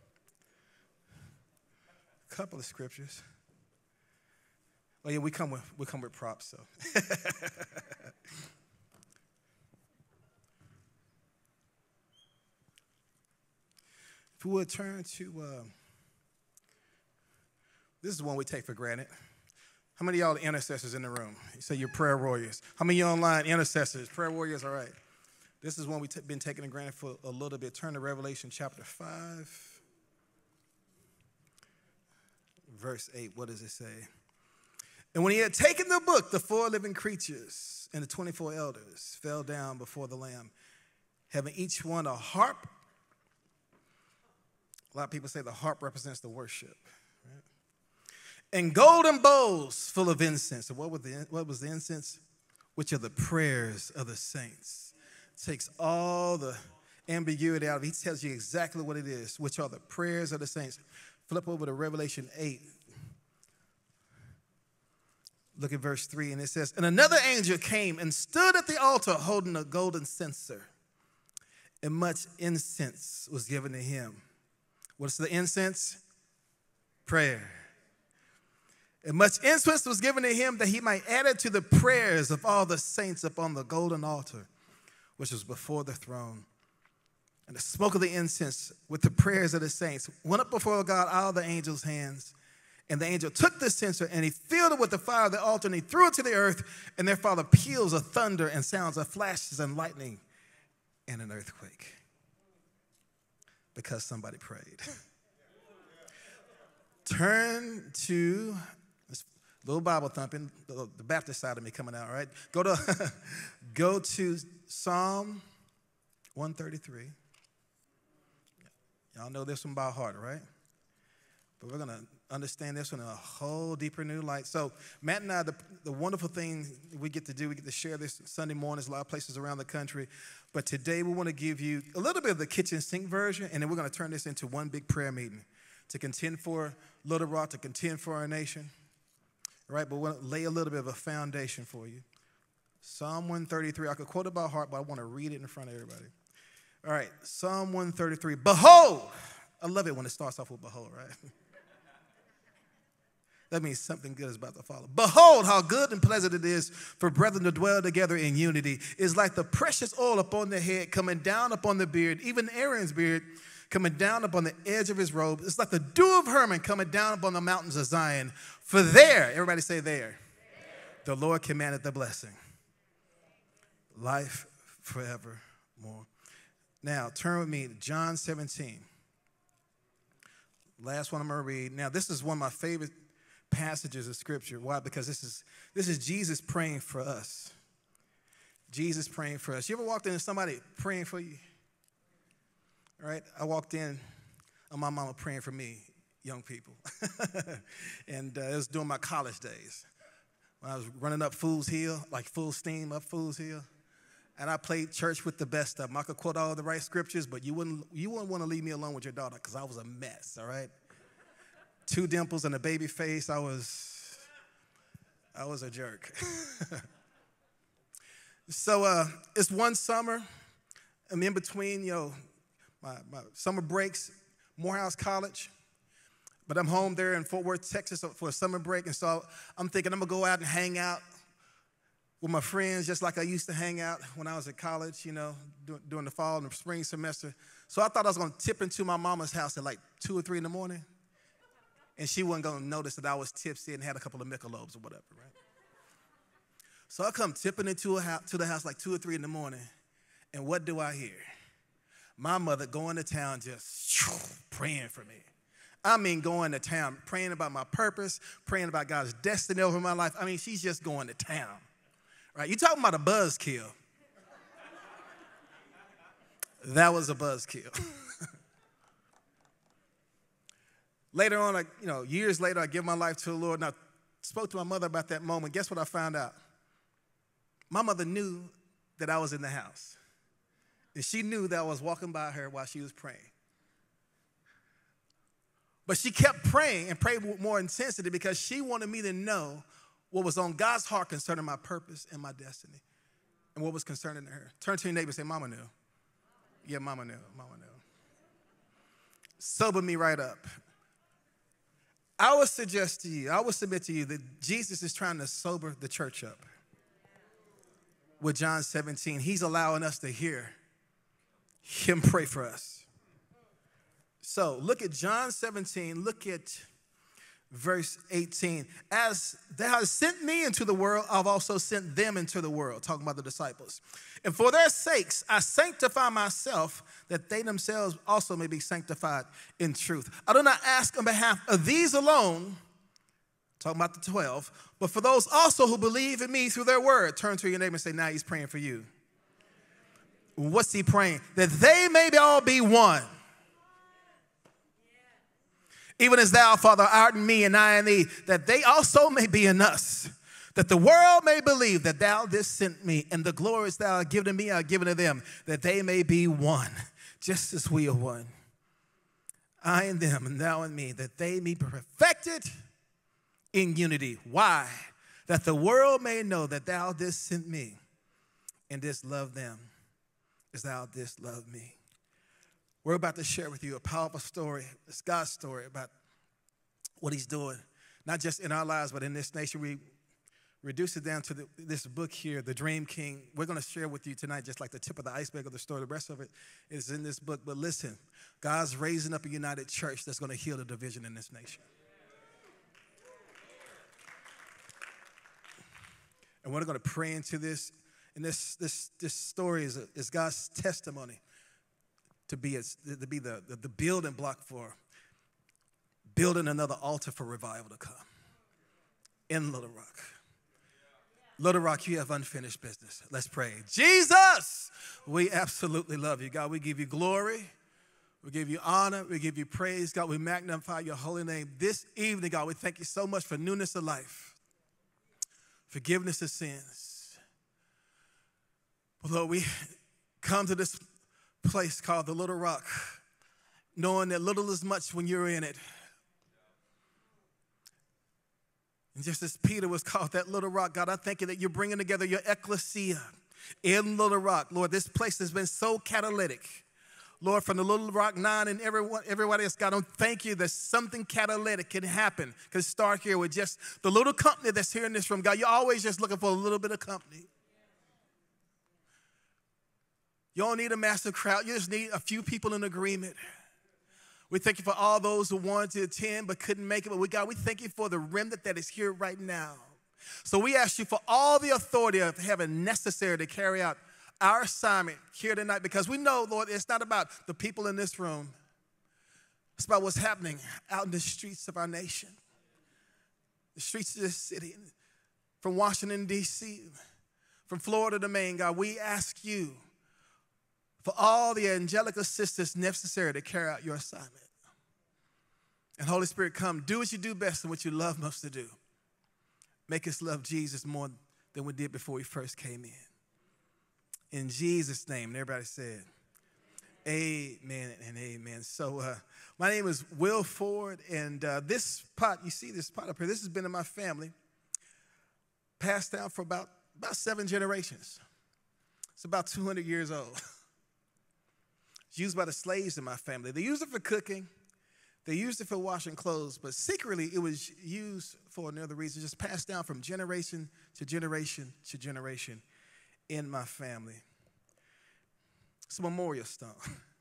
Speaker 5: a couple of scriptures. Oh yeah, we come with we come with props, so. If you would turn to uh, This is one we take for granted. How many of y'all are intercessors in the room? You say you're prayer warriors. How many of you online intercessors, prayer warriors? All right. This is one we've been taking for granted for a little bit. Turn to Revelation chapter five, verse eight. What does it say? And when he had taken the book, the four living creatures and the twenty-four elders fell down before the Lamb, having each one a harp. A lot of people say the harp represents the worship. Right? And golden bowls full of incense. So what was the, what was the incense? Which are the prayers of the saints. Takes all the ambiguity out of it. He tells you exactly what it is, which are the prayers of the saints. Flip over to Revelation eight. Look at verse three, and it says, and another angel came and stood at the altar holding a golden censer, and much incense was given to him. What's the incense? Prayer. And much incense was given to him that he might add it to the prayers of all the saints upon the golden altar, which was before the throne. And the smoke of the incense with the prayers of the saints went up before God out of the angel's hands. And the angel took the censer and he filled it with the fire of the altar and he threw it to the earth. And there followed peals of thunder and sounds of flashes and lightning and an earthquake. Because somebody prayed. Turn to this little Bible thumping, the, the Baptist side of me coming out, right? Go to, go to Psalm one thirty-three. Y'all know this one by heart, right? But we're going to understand this one in a whole deeper new light. So Matt and I, the, the wonderful thing we get to do, we get to share this Sunday mornings, a lot of places around the country. But today we want to give you a little bit of the kitchen sink version, and then we're going to turn this into one big prayer meeting to contend for Little Rock, to contend for our nation. All right, but we'll lay a little bit of a foundation for you. Psalm one thirty-three. I could quote it by heart, but I want to read it in front of everybody. All right, Psalm one thirty-three. Behold. I love it when it starts off with behold, right? That means something good is about to follow. Behold, how good and pleasant it is for brethren to dwell together in unity. It's like the precious oil upon the head coming down upon the beard, even Aaron's beard coming down upon the edge of his robe. It's like the dew of Hermon coming down upon the mountains of Zion. For there, everybody say there, there. The Lord commanded the blessing. Life forevermore. Now, turn with me to John seventeen. Last one I'm going to read. Now, this is one of my favorite passages of Scripture. Why? Because this is this is Jesus praying for us. Jesus praying for us. You ever walked into somebody praying for you? All right? I walked in on my mama praying for me, young people. And uh, it was during my college days. When I was running up Fool's Hill, like full steam up Fool's Hill. And I played church with the best of them. I could quote all the right scriptures, but you wouldn't, you wouldn't want to leave me alone with your daughter because I was a mess, all right? Two dimples and a baby face. I was, I was a jerk. So uh, it's one summer. I'm in between, you know, my, my summer breaks, Morehouse College. But I'm home there in Fort Worth, Texas for a summer break. And so I'm thinking I'm going to go out and hang out with my friends just like I used to hang out when I was at college, you know, during the fall and the spring semester. So I thought I was going to tip into my mama's house at like two or three in the morning. And she wasn't going to notice that I was tipsy and had a couple of Michelobes or whatever, right? So I come tipping into a house, to the house like two or three in the morning. And what do I hear? My mother going to town just praying for me. I mean going to town, praying about my purpose, praying about God's destiny over my life. I mean, she's just going to town. Right? You talking about a buzzkill. That was a buzzkill. Later on, I, you know, years later, I give my life to the Lord, and I spoke to my mother about that moment. Guess what I found out? My mother knew that I was in the house. And she knew that I was walking by her while she was praying. But she kept praying and prayed with more intensity because she wanted me to know what was on God's heart concerning my purpose and my destiny and what was concerning her. Turn to your neighbor and say, Mama knew. Yeah, Mama knew. Mama knew. Sober me right up. I would suggest to you, I would submit to you that Jesus is trying to sober the church up. With John seventeen, he's allowing us to hear him pray for us. So look at John seventeen. Look at verse eighteen. As thou hast sent me into the world, I've also sent them into the world, talking about the disciples. And for their sakes, I sanctify myself, that they themselves also may be sanctified in truth. I do not ask on behalf of these alone, talking about the twelve, but for those also who believe in me through their word. Turn to your neighbor and say, now he's praying for you. What's he praying? That they may all be one. Even as thou, Father, art in me and I in thee, that they also may be in us, that the world may believe that thou didst sent me, and the glories thou hast given to me I have given to them, that they may be one, just as we are one. I and them, and thou and me, that they may be perfected in unity. Why? That the world may know that thou didst sent me, and didst love them as thou didst love me. We're about to share with you a powerful story. It's God's story about what he's doing, not just in our lives, but in this nation. We reduce it down to the, this book here, The Dream King. We're going to share with you tonight just like the tip of the iceberg of the story. The rest of it is in this book. But listen, God's raising up a united church that's going to heal the division in this nation. And we're going to pray into this. And this, this, this story is, a, is God's testimony to be, a, to be the, the, the building block for building another altar for revival to come in Little Rock. Little Rock, you have unfinished business. Let's pray. Jesus, we absolutely love you. God, we give you glory. We give you honor. We give you praise. God, we magnify your holy name. This evening, God, we thank you so much for newness of life, forgiveness of sins. But Lord, we come to this place called the Little Rock, knowing that little is much when you're in it. And just as Peter was called that Little Rock, God, I thank you that you're bringing together your ecclesia in Little Rock. Lord, this place has been so catalytic. Lord, from the Little Rock nine and everyone, everybody else, God, I thank you that something catalytic can happen, can start here with just the little company that's here in this room. God, you're always just looking for a little bit of company. You don't need a massive crowd. You just need a few people in agreement. We thank you for all those who wanted to attend but couldn't make it. But we, God, we thank you for the remnant that is here right now. So we ask you for all the authority of heaven necessary to carry out our assignment here tonight, because we know, Lord, it's not about the people in this room. It's about what's happening out in the streets of our nation, the streets of this city, from Washington, D C, from Florida to Maine. God, we ask you for all the angelic assistance necessary to carry out your assignment. And Holy Spirit, come, do what you do best and what you love most to do. Make us love Jesus more than we did before we first came in. In Jesus' name, and everybody said, amen and amen. So uh, my name is Will Ford, and uh, this pot, you see this pot up here, this has been in my family, passed down for about, about seven generations. It's about two hundred years old. It's used by the slaves in my family. They used it for cooking. They used it for washing clothes, but secretly it was used for another reason, just passed down from generation to generation to generation in my family. It's a memorial stone.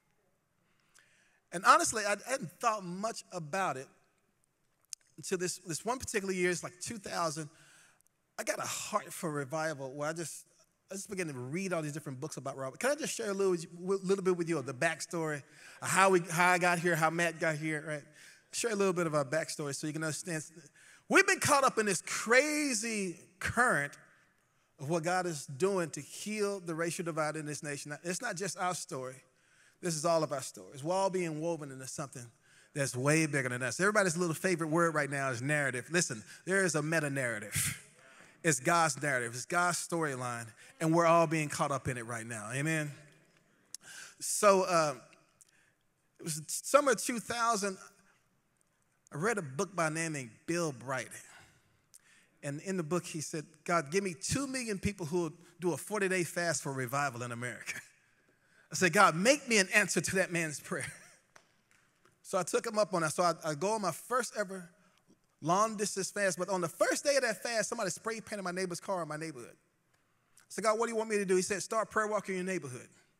Speaker 5: And honestly, I hadn't thought much about it until this, this one particular year, it's like two thousand. I got a heart for revival where I just, I just began to read all these different books about revival. Can I just share a little, little bit with you of the backstory, how, we, how I got here, how Matt got here, right? Share a little bit of our backstory so you can understand. We've been caught up in this crazy current of what God is doing to heal the racial divide in this nation. It's not just our story. This is all of our stories. We're all being woven into something that's way bigger than us. Everybody's little favorite word right now is narrative. Listen, there is a meta-narrative. It's God's narrative. It's God's storyline, and we're all being caught up in it right now. Amen? So uh, it was summer two thousand. I read a book by a man named Bill Bright. And in the book, he said, God, give me two million people who will do a forty-day fast for revival in America. I said, God, make me an answer to that man's prayer. So I took him up on that. So I, I go on my first ever long distance fast. But on the first day of that fast, somebody spray painted my neighbor's car in my neighborhood. I said, God, what do you want me to do? He said, start prayer walking in your neighborhood.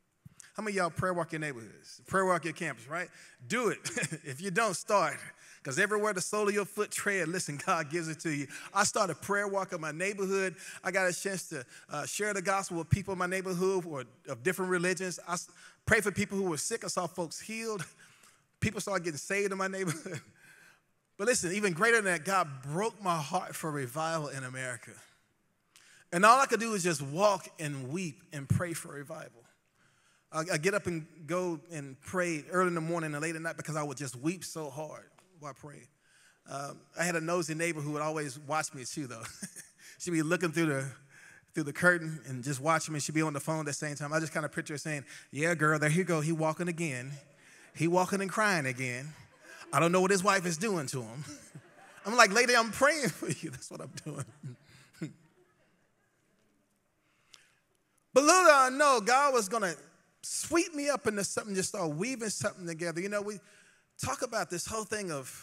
Speaker 5: How many of y'all prayer walk your neighborhoods? Prayer walk your campus, right? Do it. If you don't, start. Because everywhere the sole of your foot tread, listen, God gives it to you. I started prayer walk in my neighborhood. I got a chance to uh, share the gospel with people in my neighborhood who are of different religions. I prayed for people who were sick. I saw folks healed. People started getting saved in my neighborhood. But listen, even greater than that, God broke my heart for revival in America. And all I could do was just walk and weep and pray for revival. I, I get up and go and pray early in the morning and late at night because I would just weep so hard while praying. Um, I had a nosy neighbor who would always watch me too, though. She'd be looking through the through the curtain and just watching me. She'd be on the phone at the same time. I just kind of picture her saying, yeah, girl, there you go. He walking again. He walking and crying again. I don't know what his wife is doing to him. I'm like, lady, I'm praying for you. That's what I'm doing. But little did I know, God was going to sweep me up into something, just start weaving something together. You know, we talk about this whole thing of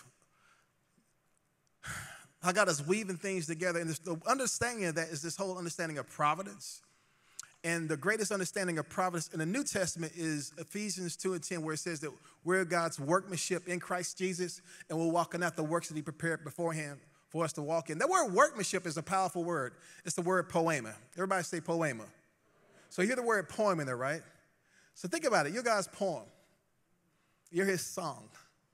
Speaker 5: how God is weaving things together. And this, the understanding of that is this whole understanding of providence. And the greatest understanding of providence in the New Testament is Ephesians two and ten, where it says that we're God's workmanship in Christ Jesus, and we're walking out the works that he prepared beforehand for us to walk in. That word workmanship is a powerful word. It's the word poema. Everybody say poema. So you hear the word poem in there, right? So think about it. You're God's poem. You're his song.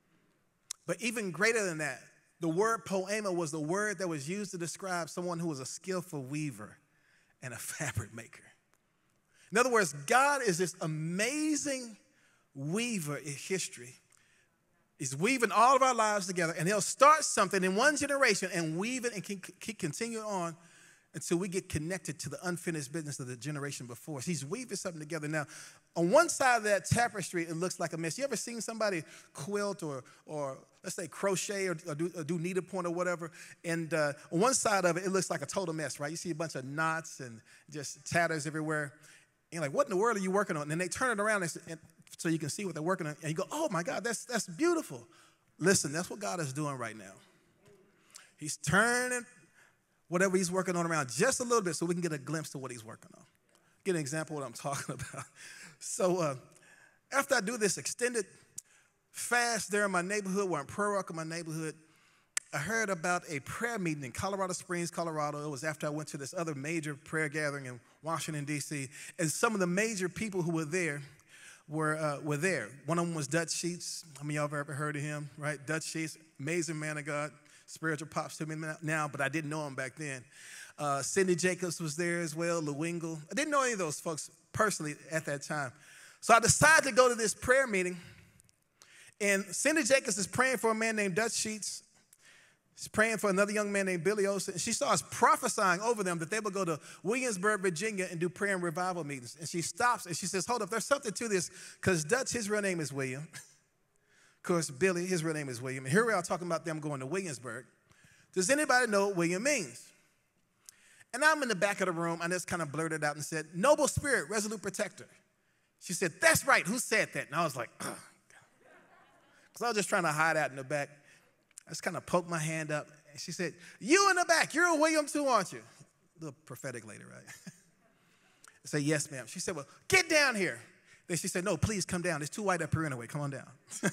Speaker 5: But even greater than that, the word poema was the word that was used to describe someone who was a skillful weaver and a fabric maker. In other words, God is this amazing weaver in history. He's weaving all of our lives together, and he'll start something in one generation and weave it and keep continuing on until we get connected to the unfinished business of the generation before us. He's weaving something together. Now, on one side of that tapestry, it looks like a mess. You ever seen somebody quilt or, or let's say, crochet or, or, do, or do needlepoint or whatever? And uh, on one side of it, it looks like a total mess, right? You see a bunch of knots and just tatters everywhere. And you're like, what in the world are you working on? And then they turn it around and, and, so you can see what they're working on. And you go, oh, my God, that's, that's beautiful. Listen, that's what God is doing right now. He's turning whatever he's working on around just a little bit so we can get a glimpse of what he's working on. Get an example of what I'm talking about. So uh, after I do this extended fast there in my neighborhood, where I'm prayer walk in my neighborhood, I heard about a prayer meeting in Colorado Springs, Colorado. It was after I went to this other major prayer gathering in Washington, D C, and some of the major people who were there were uh, were there. One of them was Dutch Sheets. How many of y'all have ever heard of him, right? Dutch Sheets, amazing man of God. Spiritual pops to me now, but I didn't know him back then. Uh, Cindy Jacobs was there as well, Lewingle. I didn't know any of those folks personally at that time. So I decided to go to this prayer meeting, and Cindy Jacobs is praying for a man named Dutch Sheets. She's praying for another young man named Billy Olson, and she starts prophesying over them that they would go to Williamsburg, Virginia, and do prayer and revival meetings. And she stops, and she says, hold up, there's something to this, because Dutch, his real name is William. Of course, Billy, his real name is William. And here we are talking about them going to Williamsburg. Does anybody know what William means? And I'm in the back of the room. I just kind of blurted out and said, noble spirit, resolute protector. She said, that's right. Who said that? And I was like, oh. Because I was just trying to hide out in the back. I just kind of poked my hand up. And she said, you in the back. You're a William too, aren't you? A little prophetic lady, right? I said, yes, ma'am. She said, well, get down here. Then she said, no, please come down. There's too white up here anyway. Come on down.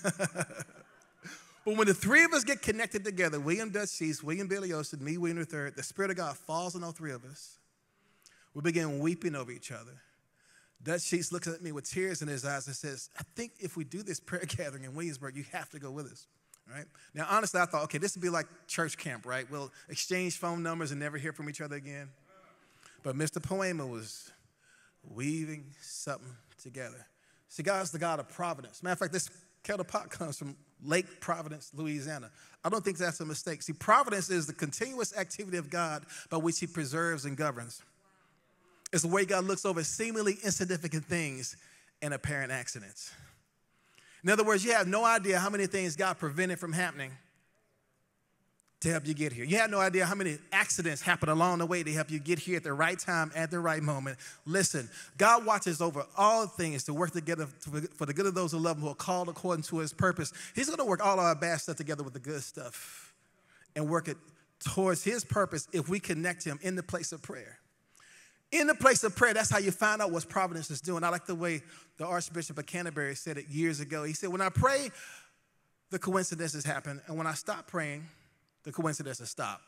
Speaker 5: But when the three of us get connected together, William Dutch Sheets, William Billy Olson, me, William the third, the Spirit of God falls on all three of us. We begin weeping over each other. Dutch Sheets looks at me with tears in his eyes and says, I think if we do this prayer gathering in Williamsburg, you have to go with us. Right? Now, honestly, I thought, okay, this would be like church camp, right? We'll exchange phone numbers and never hear from each other again. But Mister Poema was weaving something together. See, God's the God of providence. Matter of fact, this kettle pot comes from Lake Providence, Louisiana. I don't think that's a mistake. See, providence is the continuous activity of God by which he preserves and governs. It's the way God looks over seemingly insignificant things and apparent accidents. In other words, you have no idea how many things God prevented from happening to help you get here. You have no idea how many accidents happen along the way to help you get here at the right time, at the right moment. Listen, God watches over all things to work together for the good of those who love him, who are called according to his purpose. He's going to work all our bad stuff together with the good stuff and work it towards his purpose if we connect him in the place of prayer. In the place of prayer, that's how you find out what providence is doing. I like the way the Archbishop of Canterbury said it years ago. He said, when I pray, the coincidences happen. And when I stop praying, the coincidences stop.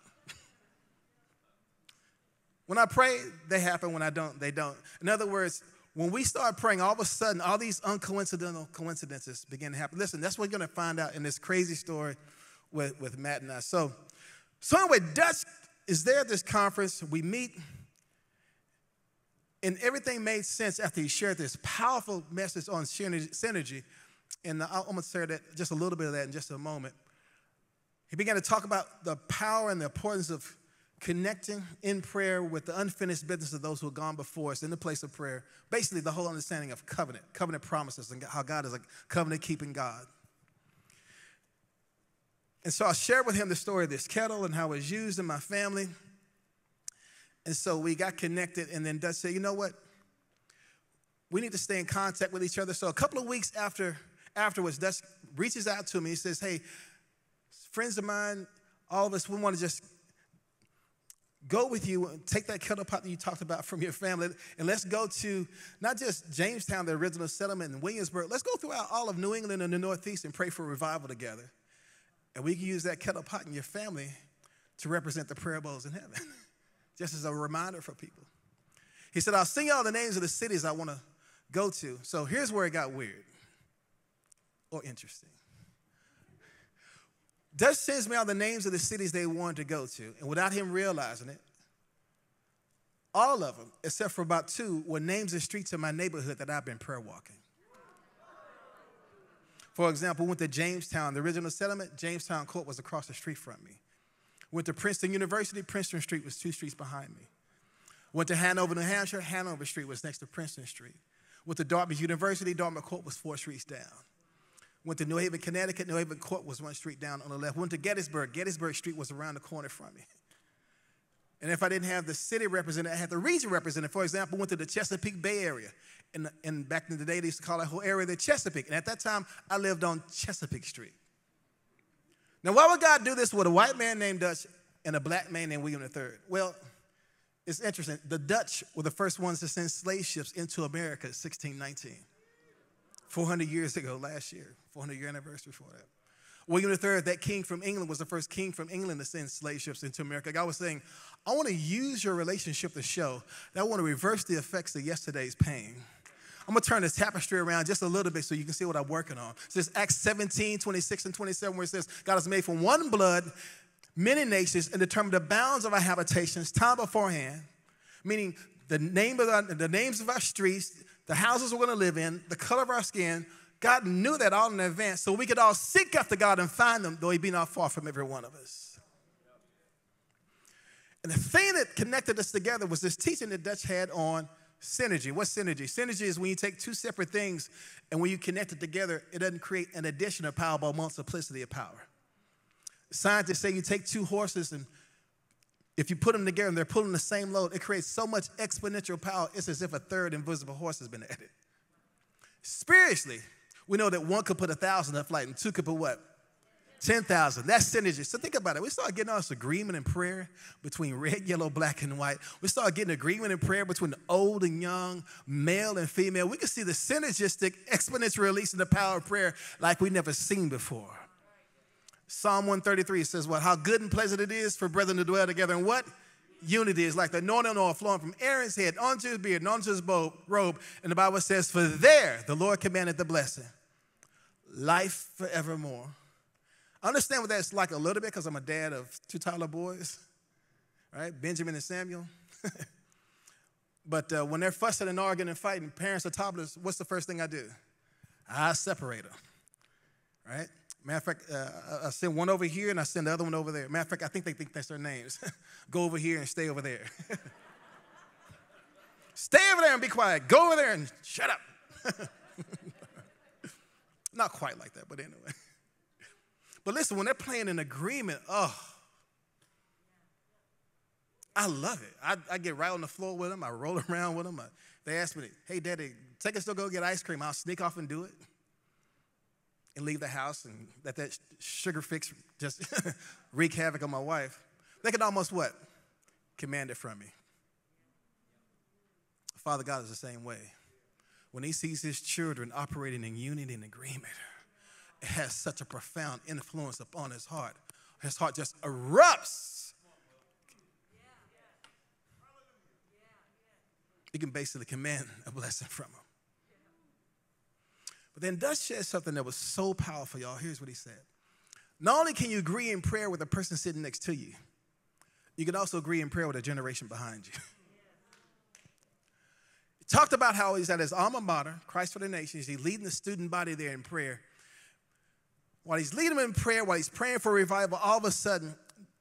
Speaker 5: When I pray, they happen. When I don't, they don't. In other words, when we start praying, all of a sudden, all these uncoincidental coincidences begin to happen. Listen, that's what we're going to find out in this crazy story with, with Matt and I. So, so anyway, Dutch is there at this conference. We meet, and everything made sense after he shared this powerful message on synergy. And I'm going to share that, just a little bit of that in just a moment. He began to talk about the power and the importance of connecting in prayer with the unfinished business of those who have gone before us in the place of prayer. Basically, the whole understanding of covenant, covenant promises, and how God is a covenant-keeping God. And so I shared with him the story of this kettle and how it was used in my family. And so we got connected, and then Dutch said, you know what? We need to stay in contact with each other. So a couple of weeks after afterwards, Dutch reaches out to me. He says, hey, friends of mine, all of us, we want to just go with you and take that kettle pot that you talked about from your family, and let's go to not just Jamestown, the original settlement in Williamsburg. Let's go throughout all of New England and the Northeast and pray for revival together. And we can use that kettle pot in your family to represent the prayer bowls in heaven, just as a reminder for people. He said, I'll sing you all the names of the cities I want to go to. So here's where it got weird or interesting. Dutch sends me all the names of the cities they wanted to go to, and without him realizing it, all of them, except for about two, were names of streets in my neighborhood that I've been prayer walking. For example, went to Jamestown, the original settlement. Jamestown Court was across the street from me. Went to Princeton University. Princeton Street was two streets behind me. Went to Hanover, New Hampshire. Hanover Street was next to Princeton Street. Went to Dartmouth University. Dartmouth Court was four streets down. Went to New Haven, Connecticut. New Haven Court was one street down on the left. Went to Gettysburg. Gettysburg Street was around the corner from me. And if I didn't have the city represented, I had the region represented. For example, went to the Chesapeake Bay area. And, and back in the day, they used to call that whole area the Chesapeake. And at that time, I lived on Chesapeake Street. Now, why would God do this with a white man named Dutch and a black man named William the third? Well, it's interesting. The Dutch were the first ones to send slave ships into America in sixteen nineteen. four hundred years ago, last year, four hundred year anniversary for that. William the third, that king from England, was the first king from England to send slave ships into America. God was saying, I want to use your relationship to show that I want to reverse the effects of yesterday's pain. I'm going to turn this tapestry around just a little bit so you can see what I'm working on. So it's Acts seventeen, twenty-six and twenty-seven, where it says, God has made from one blood many nations and determined the bounds of our habitations time beforehand, meaning the, name of our, the names of our streets, the houses we're going to live in, the color of our skin. God knew that all in advance so we could all seek after God and find them, though he be not far from every one of us. And the thing that connected us together was this teaching that Dutch had on synergy. What's synergy? Synergy is when you take two separate things and when you connect it together, it doesn't create an addition of power, but multiplicity of power. Scientists say you take two horses and if you put them together and they're pulling the same load, it creates so much exponential power, it's as if a third invisible horse has been added. Spiritually, we know that one could put a thousand in flight and two could put what? ten thousand. That's synergy. So think about it. We start getting all this agreement in prayer between red, yellow, black, and white. We start getting agreement in prayer between the old and young, male and female. We can see the synergistic, exponential release in the power of prayer like we've never seen before. Psalm one thirty-three says what? How good and pleasant it is for brethren to dwell together. And what? Unity is like the anointing oil flowing from Aaron's head onto his beard and onto his robe. And the Bible says, for there the Lord commanded the blessing. Life forevermore. I understand what that's like a little bit because I'm a dad of two toddler boys, right? Benjamin and Samuel. But uh, when they're fussing and arguing and fighting, parents of toddlers, what's the first thing I do? I separate them, right? Matter of fact, uh, I send one over here and I send the other one over there. Matter of fact, I think they think that's their names. Go over here and stay over there. Stay over there and be quiet. Go over there and shut up. Not quite like that, but anyway. But listen, when they're playing in agreement, oh, I love it. I, I get right on the floor with them. I roll around with them. I, they ask me, hey, Daddy, take us to go get ice cream. I'll sneak off and do it and leave the house and let that sugar fix just wreak havoc on my wife. They can almost what? Command it from me. Father God is the same way. When he sees his children operating in unity and agreement, it has such a profound influence upon his heart. His heart just erupts. You can basically command a blessing from him. But then Dutch said something that was so powerful, y'all. Here's what he said. Not only can you agree in prayer with the person sitting next to you, you can also agree in prayer with a generation behind you. He talked about how he's at his alma mater, Christ for the Nations. He's leading the student body there in prayer. While he's leading them in prayer, while he's praying for revival, all of a sudden,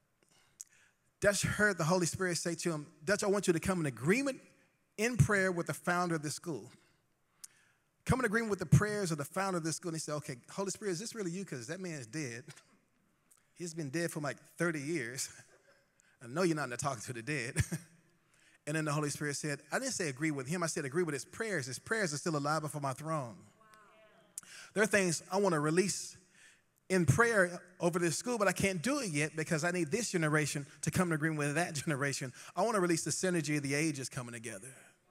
Speaker 5: Dutch heard the Holy Spirit say to him, Dutch, I want you to come in agreement in prayer with the founder of this school. Come in agreement with the prayers of the founder of this school. And he said, okay, Holy Spirit, is this really you? Because that man is dead. He's been dead for like thirty years. I know you're not in there talking to the dead. And then the Holy Spirit said, I didn't say agree with him. I said agree with his prayers. His prayers are still alive before my throne. Wow. There are things I want to release in prayer over this school, but I can't do it yet because I need this generation to come in agreement with that generation. I want to release the synergy of the ages coming together.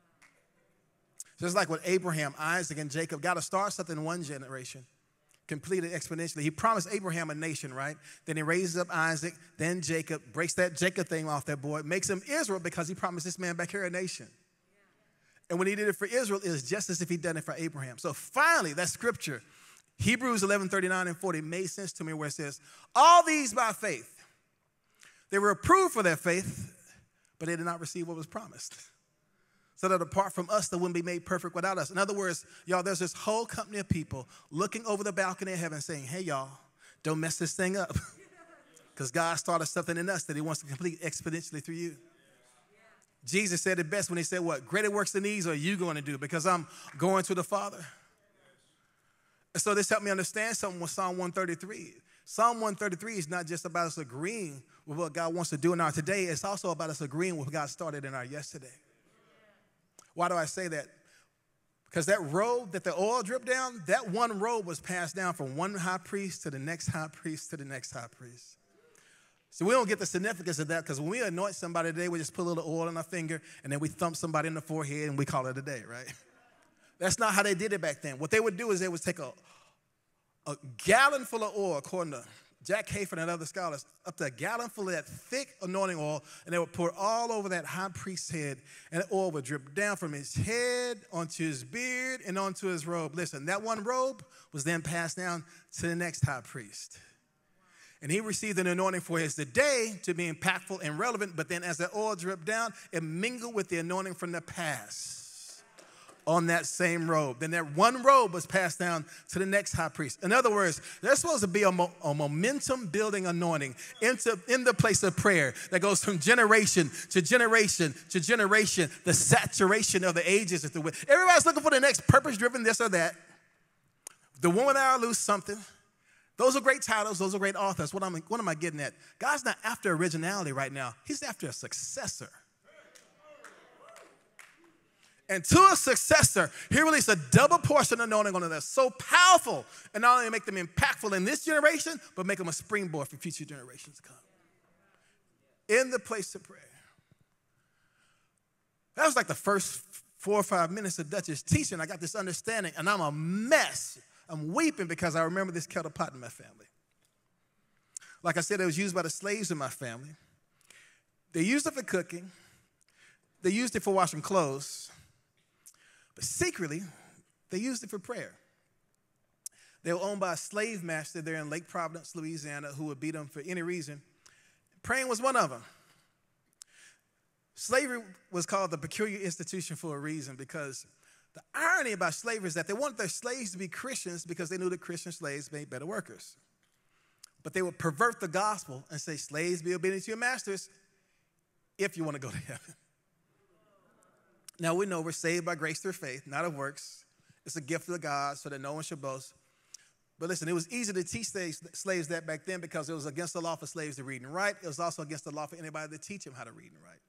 Speaker 5: Just like with Abraham, Isaac, and Jacob, got to start something in one generation, complete it exponentially. He promised Abraham a nation, right? Then he raises up Isaac, then Jacob, breaks that Jacob thing off that boy, makes him Israel because he promised this man back here a nation. And when he did it for Israel, it was just as if he'd done it for Abraham. So finally, that scripture, Hebrews eleven, thirty-nine and forty, made sense to me where it says, all these by faith. They were approved for their faith, but they did not receive what was promised. So that apart from us, they wouldn't be made perfect without us. In other words, y'all, there's this whole company of people looking over the balcony of heaven saying, hey, y'all, don't mess this thing up. Because God started something in us that he wants to complete exponentially through you. Jesus said it best when he said, what? Greater works than these are you going to do because I'm going to the Father. And so this helped me understand something with Psalm one thirty-three. Psalm one thirty-three is not just about us agreeing with what God wants to do in our today. It's also about us agreeing with what God started in our yesterday. Why do I say that? Because that robe that the oil dripped down, that one robe was passed down from one high priest to the next high priest to the next high priest. So we don't get the significance of that because when we anoint somebody today, we just put a little oil on our finger and then we thump somebody in the forehead and we call it a day, right? That's not how they did it back then. What they would do is they would take a, a gallon full of oil, according to Jack Hayford and other scholars, up to a gallon full of that thick anointing oil, and they would pour all over that high priest's head, and the oil would drip down from his head onto his beard and onto his robe. Listen, that one robe was then passed down to the next high priest. And he received an anointing for his today to be impactful and relevant, but then as that oil dripped down, it mingled with the anointing from the past on that same robe. Then that one robe was passed down to the next high priest. In other words, there's supposed to be a, mo- a momentum-building anointing into, in the place of prayer that goes from generation to generation to generation, the saturation of the ages. Everybody's looking for the next purpose-driven this or that. The woman hour lose something. Those are great titles. Those are great authors. What, I'm, what am I getting at? God's not after originality right now. He's after a successor. And to a successor, he released a double portion of anointing on them that's so powerful and not only make them impactful in this generation, but make them a springboard for future generations to come. In the place of prayer. That was like the first four or five minutes of Dutch's teaching. I got this understanding, and I'm a mess. I'm weeping because I remember this kettle pot in my family. Like I said, it was used by the slaves in my family. They used it for cooking. They used it for washing clothes. But secretly, they used it for prayer. They were owned by a slave master there in Lake Providence, Louisiana, who would beat them for any reason. Praying was one of them. Slavery was called the peculiar institution for a reason because the irony about slavery is that they wanted their slaves to be Christians because they knew that Christian slaves made better workers. But they would pervert the gospel and say, slaves, be obedient to your masters if you want to go to heaven. Now, we know we're saved by grace through faith, not of works. It's a gift of God so that no one should boast. But listen, it was easy to teach slaves that back then because it was against the law for slaves to read and write. It was also against the law for anybody to teach them how to read and write.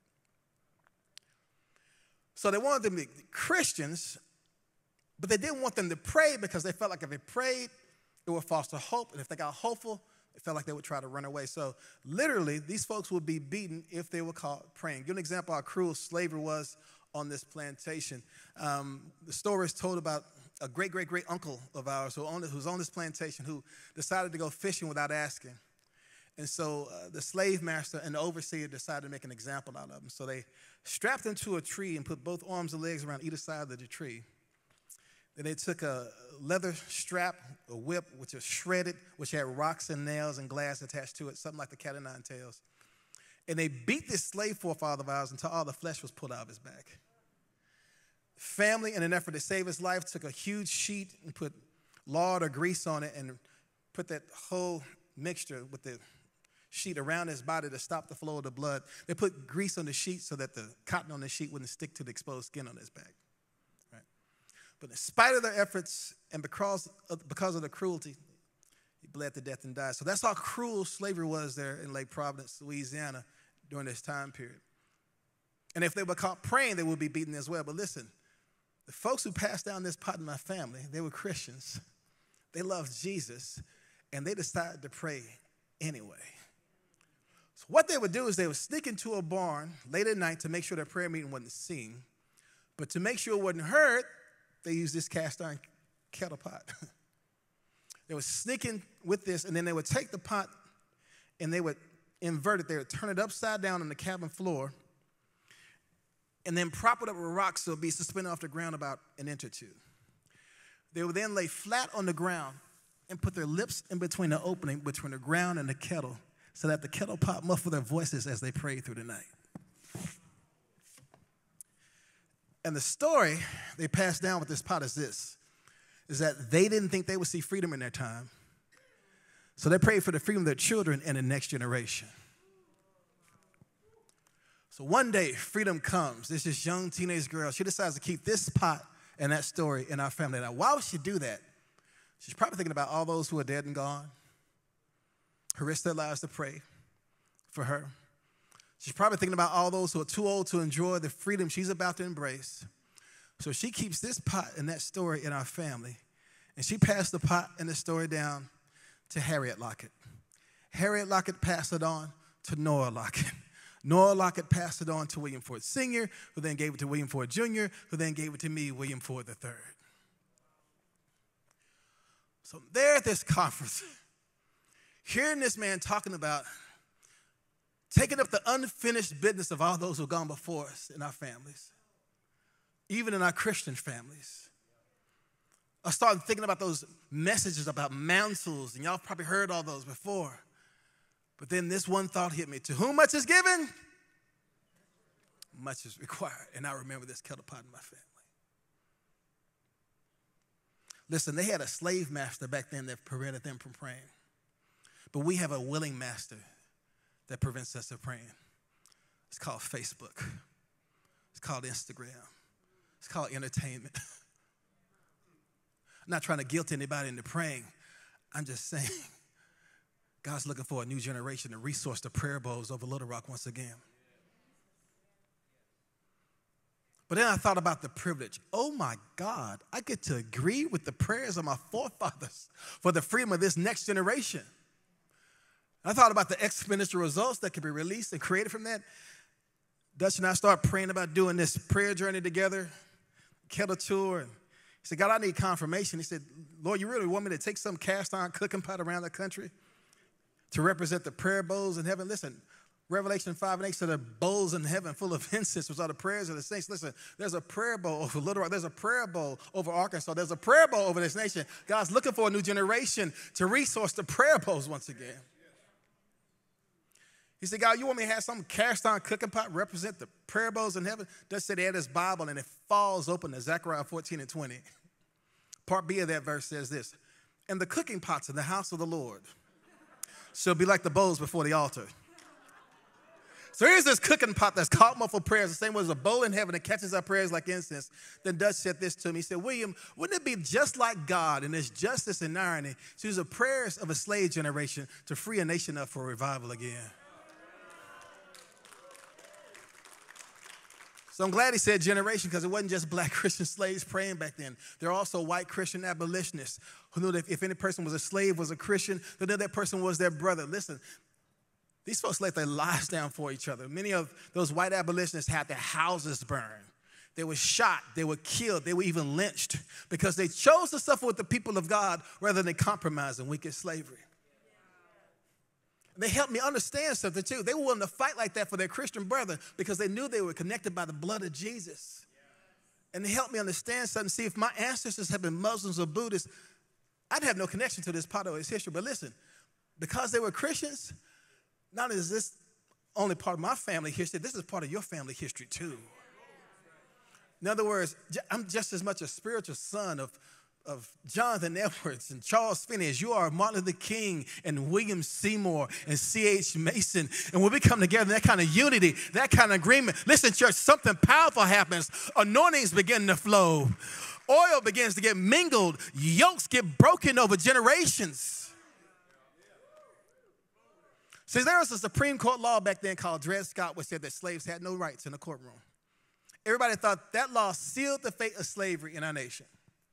Speaker 5: So they wanted them to be Christians, but they didn't want them to pray because they felt like if they prayed, it would foster hope. And if they got hopeful, it felt like they would try to run away. So literally, these folks would be beaten if they were caught praying. Give an example of how cruel slavery was on this plantation. Um, the story is told about a great-great-great-uncle of ours who, owned, who was on this plantation who decided to go fishing without asking. And so uh, the slave master and the overseer decided to make an example out of him. So they strapped him to a tree and put both arms and legs around either side of the tree. Then they took a leather strap, a whip, which was shredded, which had rocks and nails and glass attached to it, something like the cat o' nine tails. And they beat this slave forefather of ours until all the flesh was pulled out of his back. Family, in an effort to save his life, took a huge sheet and put lard or grease on it and put that whole mixture with the sheet around his body to stop the flow of the blood. They put grease on the sheet so that the cotton on the sheet wouldn't stick to the exposed skin on his back. Right? But in spite of their efforts and because of, because of the cruelty, he bled to death and died. So that's how cruel slavery was there in Lake Providence, Louisiana, during this time period. And if they were caught praying, they would be beaten as well. But listen, the folks who passed down this pot in my family, they were Christians. They loved Jesus, and they decided to pray anyway. So what they would do is they would sneak into a barn late at night to make sure their prayer meeting wasn't seen. But to make sure it wasn't heard, they used this cast iron kettle pot. They would sneak in with this, and then they would take the pot and they would invert it. They would turn it upside down on the cabin floor and then prop it up with rocks so it would be suspended off the ground about an inch or two. They would then lay flat on the ground and put their lips in between the opening between the ground and the kettle so that the kettle pot muffled their voices as they prayed through the night. And the story they passed down with this pot is this, is that they didn't think they would see freedom in their time. So they prayed for the freedom of their children and the next generation. So one day, freedom comes. This is young teenage girl. She decides to keep this pot and that story in our family. Now, why would she do that? She's probably thinking about all those who are dead and gone, who risked their lives to pray for her. She's probably thinking about all those who are too old to enjoy the freedom she's about to embrace. So she keeps this pot and that story in our family. And she passed the pot and the story down to Harriet Lockett. Harriet Lockett passed it on to Noah Lockett. Noah Lockett passed it on to William Ford Senior, who then gave it to William Ford Junior, who then gave it to me, William Ford the third. So there at this conference, hearing this man talking about taking up the unfinished business of all those who have gone before us in our families, even in our Christian families. I started thinking about those messages about mantles, and y'all probably heard all those before. But then this one thought hit me. To whom much is given, much is required. And I remember this kettle pot in my family. Listen, they had a slave master back then that prevented them from praying. But we have a willing master that prevents us from praying. It's called Facebook. It's called Instagram. It's called entertainment. I'm not trying to guilt anybody into praying. I'm just saying God's looking for a new generation to resource the prayer bowls over Little Rock once again. But then I thought about the privilege. Oh my God, I get to agree with the prayers of my forefathers for the freedom of this next generation. I thought about the exponential results that could be released and created from that. Dutch and I started praying about doing this prayer journey together, kettle tour. And he said, God, I need confirmation. He said, Lord, you really want me to take some cast iron cooking pot around the country to represent the prayer bowls in heaven? Listen, Revelation five and eight said, the bowls in heaven full of incense, which are the prayers of the saints. Listen, there's a prayer bowl over Little Rock. There's a prayer bowl over Arkansas. There's a prayer bowl over this nation. God's looking for a new generation to resource the prayer bowls once again. He said, God, you want me to have some cast iron cooking pot represent the prayer bowls in heaven? Dutch said he had his Bible, and it falls open to Zechariah fourteen and twenty. Part B of that verse says this, and the cooking pots in the house of the Lord shall be like the bowls before the altar. So here's this cooking pot that's caught muffled prayers, the same way as a bowl in heaven that catches our prayers like incense. Then Dutch said this to me. He said, William, wouldn't it be just like God in his justice and irony to use the prayers of a slave generation to free a nation up for revival again? So I'm glad he said generation, because it wasn't just black Christian slaves praying back then. There are also white Christian abolitionists who knew that if any person was a slave, was a Christian, they knew that person was their brother. Listen, these folks laid their lives down for each other. Many of those white abolitionists had their houses burned They were shot, they were killed, they were even lynched because they chose to suffer with the people of God rather than compromise and wicked slavery. They helped me understand something too. They were willing to fight like that for their Christian brother because they knew they were connected by the blood of Jesus. And they helped me understand something. See, if my ancestors had been Muslims or Buddhists, I'd have no connection to this part of his history. But listen, because they were Christians, not only is this only part of my family history, this is part of your family history too. In other words, I'm just as much a spiritual son of, of Jonathan Edwards and Charles Finney as you are of Martin Luther King and William Seymour and C H Mason. And when we come together in that kind of unity, that kind of agreement, listen, church, something powerful happens. Anointings begin to flow. Oil begins to get mingled. Yokes get broken over generations. See, there was a Supreme Court law back then called Dred Scott, which said that slaves had no rights in the courtroom. Everybody thought that law sealed the fate of slavery in our nation.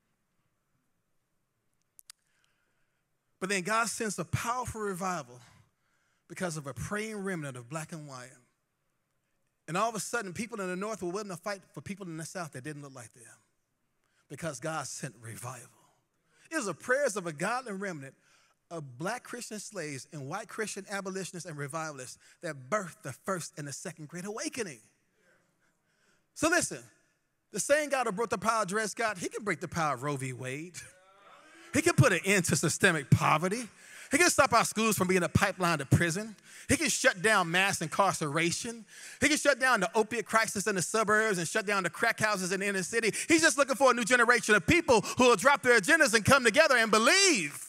Speaker 5: But then God sends a powerful revival because of a praying remnant of black and white. And all of a sudden, people in the North were willing to fight for people in the South that didn't look like them because God sent revival. It was the prayers of a godly remnant of black Christian slaves and white Christian abolitionists and revivalists that birthed the first and the second Great Awakening. So listen, the same God who broke the power of Dred Scott, he can break the power of Roe v. Wade. He can put an end to systemic poverty. He can stop our schools from being a pipeline to prison. He can shut down mass incarceration. He can shut down the opiate crisis in the suburbs and shut down the crack houses in the inner city. He's just looking for a new generation of people who will drop their agendas and come together and believe.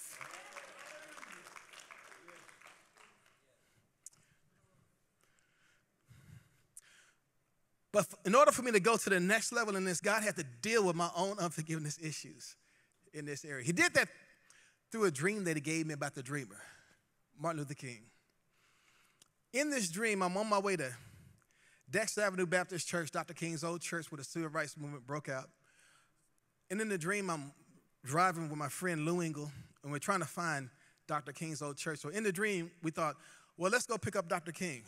Speaker 5: But in order for me to go to the next level in this, God had to deal with my own unforgiveness issues in this area. He did that through a dream that he gave me about the dreamer, Martin Luther King. In this dream, I'm on my way to Dexter Avenue Baptist Church, Doctor King's old church where the civil rights movement broke out. And in the dream, I'm driving with my friend Lou Engle, and we're trying to find Doctor King's old church. So in the dream, we thought, well, let's go pick up Doctor King.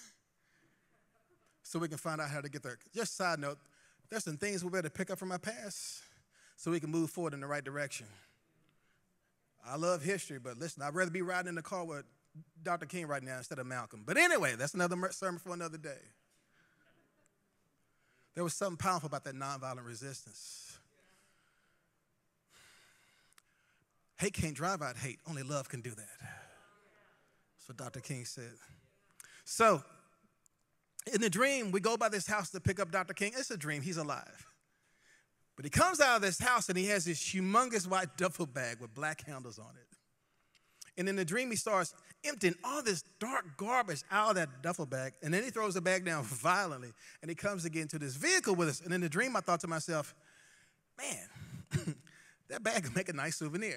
Speaker 5: So we can find out how to get there. Just a side note, there's some things we better pick up from our past so we can move forward in the right direction. I love history, but listen, I'd rather be riding in the car with Doctor King right now instead of Malcolm. But anyway, that's another sermon for another day. There was something powerful about that nonviolent resistance. Hate can't drive out hate. Only love can do that. That's what Doctor King said. So, in the dream, we go by this house to pick up Doctor King. It's a dream. He's alive. But he comes out of this house, and he has this humongous white duffel bag with black handles on it. And in the dream, he starts emptying all this dark garbage out of that duffel bag, and then he throws the bag down violently, and he comes to get into this vehicle with us. And in the dream, I thought to myself, man, that bag would make a nice souvenir.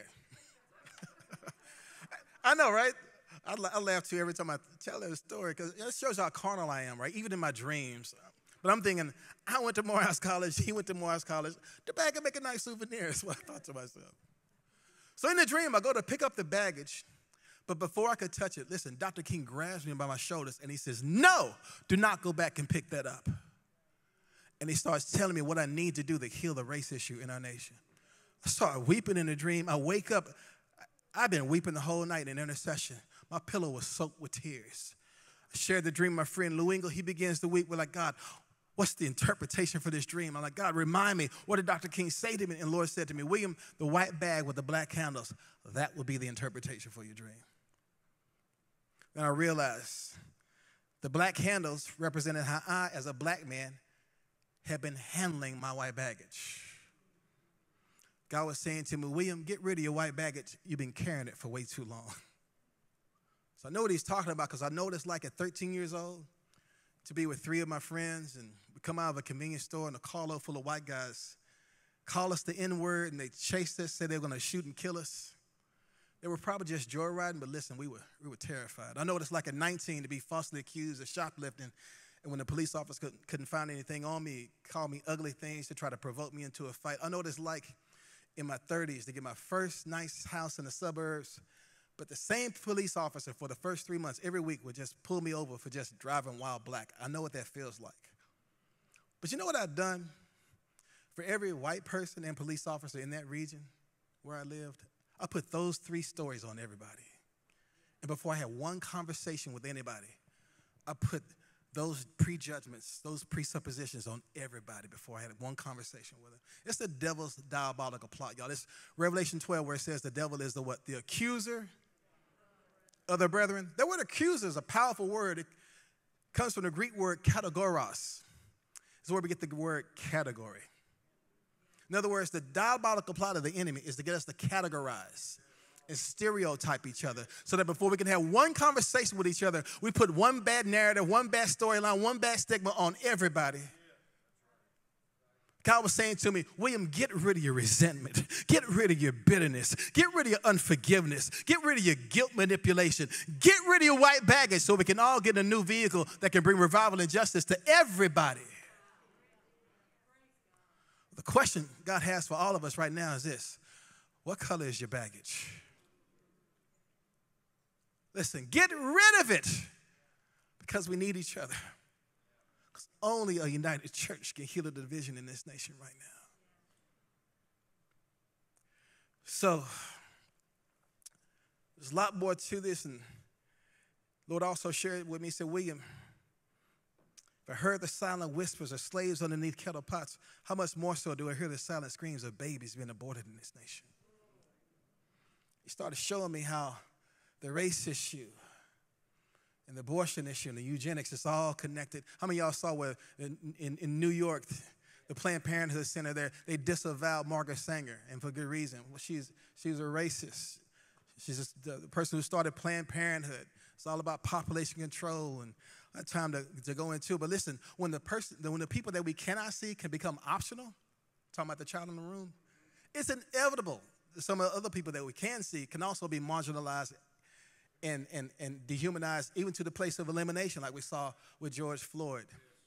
Speaker 5: I know, right? I, I laugh too every time I tell that story because it shows how carnal I am, right? Even in my dreams. But I'm thinking, I went to Morehouse College, he went to Morehouse College. The bag can make a nice souvenir, is what I thought to myself. So in the dream, I go to pick up the baggage, but before I could touch it, listen, Doctor King grabs me by my shoulders and he says, no, do not go back and pick that up. And he starts telling me what I need to do to heal the race issue in our nation. I start weeping in the dream. I wake up. I've been weeping the whole night in intercession. My pillow was soaked with tears. I shared the dream with my friend Lou Engle. He begins to weep. We're like, God, what's the interpretation for this dream? I'm like, God, remind me, what did Doctor King say to me? And the Lord said to me, William, the white bag with the black handles, that will be the interpretation for your dream. Then I realized the black handles represented how I, as a black man, had been handling my white baggage. God was saying to me, William, get rid of your white baggage. You've been carrying it for way too long. So I know what he's talking about because I know what it's like at thirteen years old to be with three of my friends, and we come out of a convenience store and a carload full of white guys call us the N-word, and they chased us, said they were going to shoot and kill us. They were probably just joyriding, but listen, we were, we were terrified. I know what it's like at nineteen to be falsely accused of shoplifting, and when the police officer couldn't, couldn't find anything on me, called me ugly things to try to provoke me into a fight. I know what it's like in my thirties to get my first nice house in the suburbs, but the same police officer for the first three months every week would just pull me over for just driving while black. I know what that feels like. But you know what I've done? For every white person and police officer in that region where I lived, I put those three stories on everybody. And before I had one conversation with anybody, I put those prejudgments, those presuppositions on everybody before I had one conversation with them. It's the devil's diabolical plot, y'all. It's Revelation twelve where it says the devil is the what? The accuser of the brethren. The word accuser is a powerful word. It comes from the Greek word kategoros. It's where we get the word category. In other words, the diabolical plot of the enemy is to get us to categorize and stereotype each other so that before we can have one conversation with each other, we put one bad narrative, one bad storyline, one bad stigma on everybody. God was saying to me, William, get rid of your resentment. Get rid of your bitterness. Get rid of your unforgiveness. Get rid of your guilt manipulation. Get rid of your white baggage so we can all get a new vehicle that can bring revival and justice to everybody. The question God has for all of us right now is this: what color is your baggage? Listen, get rid of it because we need each other. Because only a united church can heal the division in this nation right now. So, there's a lot more to this, and Lord also shared with me, he said, William, if I heard the silent whispers of slaves underneath kettle pots, how much more so do I hear the silent screams of babies being aborted in this nation? He started showing me how the race issue and the abortion issue and the eugenics is all connected. How many of y'all saw where in, in, in New York, the Planned Parenthood Center there, they disavowed Margaret Sanger, and for good reason. Well, she's, she's a racist. She's just the, the person who started Planned Parenthood. It's all about population control and time to, to go into. But listen, when the person, when the people that we cannot see can become optional, talking about the child in the room, it's inevitable that some of the other people that we can see can also be marginalized and, and, and dehumanized, even to the place of elimination, like we saw with George Floyd.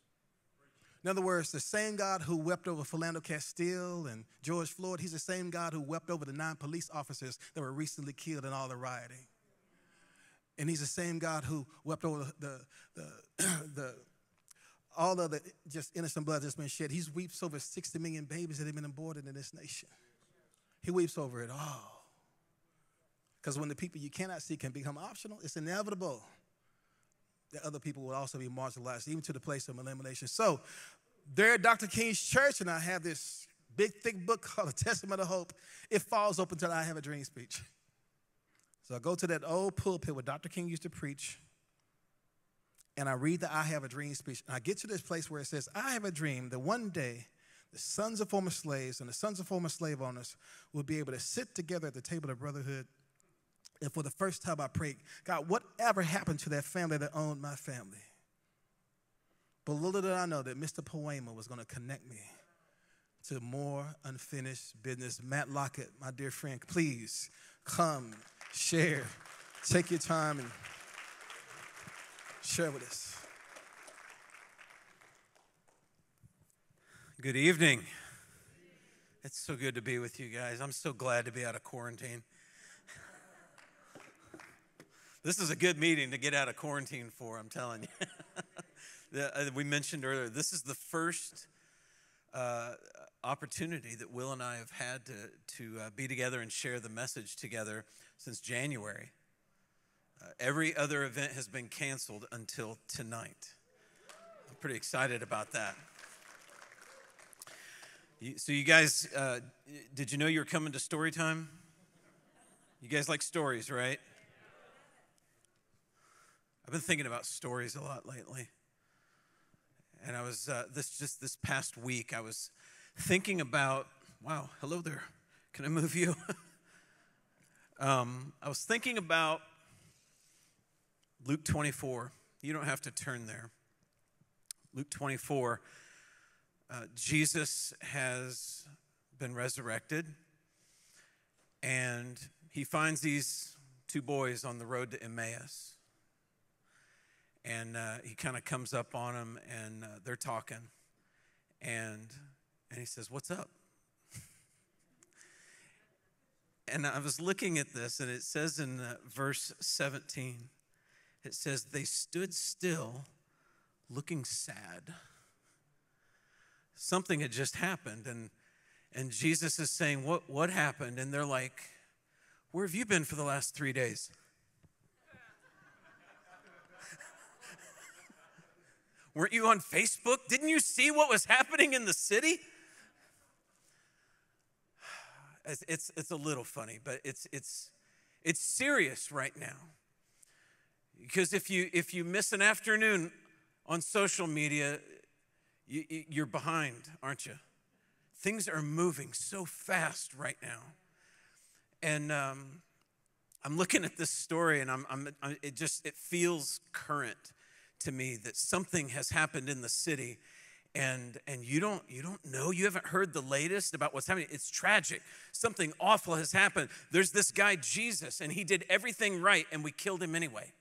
Speaker 5: In other words, the same God who wept over Philando Castile and George Floyd, he's the same God who wept over the nine police officers that were recently killed in all the rioting. And he's the same God who wept over the, the, the, the all of the just innocent blood that's been shed. He weeps over sixty million babies that have been aborted in this nation. He weeps over it all. Because when the people you cannot see can become optional, it's inevitable that other people will also be marginalized, even to the place of elimination. So there at Doctor King's church, and I have this big, thick book called A Testament of Hope. It falls open till I have a dream speech. So I go to that old pulpit where Doctor King used to preach, and I read the I Have a Dream speech. And I get to this place where it says, I have a dream that one day the sons of former slaves and the sons of former slave owners will be able to sit together at the table of brotherhood. And for the first time I prayed, God, whatever happened to that family that owned my family? But little did I know that Mister Poema was going to connect me to more unfinished business. Matt Lockett, my dear friend, please come. Share. Take your time and share with us.
Speaker 6: Good evening. It's so good to be with you guys. I'm so glad to be out of quarantine. This is a good meeting to get out of quarantine for, I'm telling you. We mentioned earlier, this is the first uh, opportunity that Will and I have had to, to uh, be together and share the message together since January. Uh, every other event has been canceled until tonight. I'm pretty excited about that. You, so you guys, uh, did you know you were coming to story time? You guys like stories, right? I've been thinking about stories a lot lately. And I was, uh, this just this past week, I was thinking about, wow, hello there. Can I move you? um, I was thinking about Luke twenty-four. You don't have to turn there. Luke twenty-four. Uh, Jesus has been resurrected, and he finds these two boys on the road to Emmaus. And uh, he kind of comes up on them, and uh, they're talking. And, and he says, what's up? And I was looking at this, and it says in uh, verse seventeen, it says, they stood still looking sad. something had just happened, and and Jesus is saying, what, what happened? And they're like, where have you been for the last three days? Weren't you on Facebook? Didn't you see what was happening in the city? It's, it's, it's a little funny, but it's, it's, it's serious right now. Because if you, if you miss an afternoon on social media, you, you're behind, aren't you? Things are moving so fast right now. And um, I'm looking at this story, and I'm, I'm, I'm, it just, it feels current to me that something has happened in the city, and and you don't you don't know, you haven't heard the latest about what's happening. It's tragic. Something awful has happened. There's this guy, Jesus, and he did everything right, and we killed him anyway.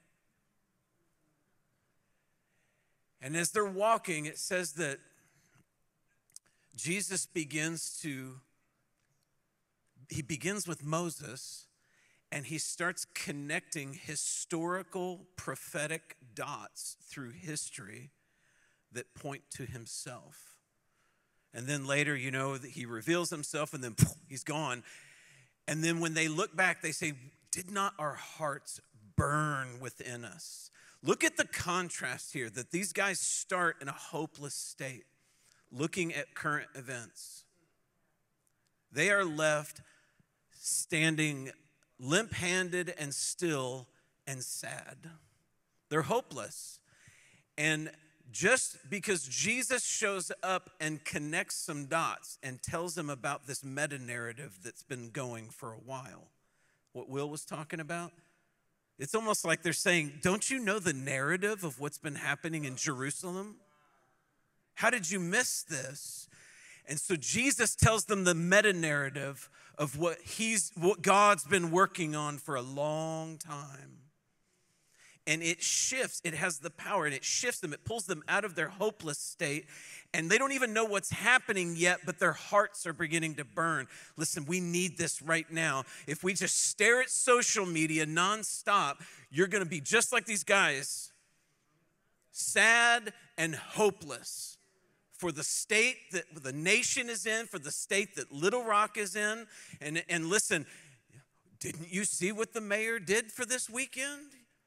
Speaker 6: And as they're walking, it says that Jesus begins to, he begins with Moses, and he starts connecting historical prophetic dots through history that point to himself. And then later, you know, that he reveals himself, and then poof, he's gone. And then when they look back, they say, did not our hearts burn within us? Look at the contrast here, that these guys start in a hopeless state, looking at current events. They are left standing limp-handed and still and sad. They're hopeless. And just because Jesus shows up and connects some dots and tells them about this meta-narrative that's been going for a while, what Will was talking about, it's almost like they're saying, don't you know the narrative of what's been happening in Jerusalem? How did you miss this? And so Jesus tells them the meta-narrative of what he's, what God's been working on for a long time. And it shifts, it has the power, and it shifts them, it pulls them out of their hopeless state, and they don't even know what's happening yet, but their hearts are beginning to burn. Listen, we need this right now. If we just stare at social media nonstop, you're gonna be just like these guys, sad and hopeless for the state that the nation is in, for the state that Little Rock is in. And, and listen, didn't you see what the mayor did for this weekend?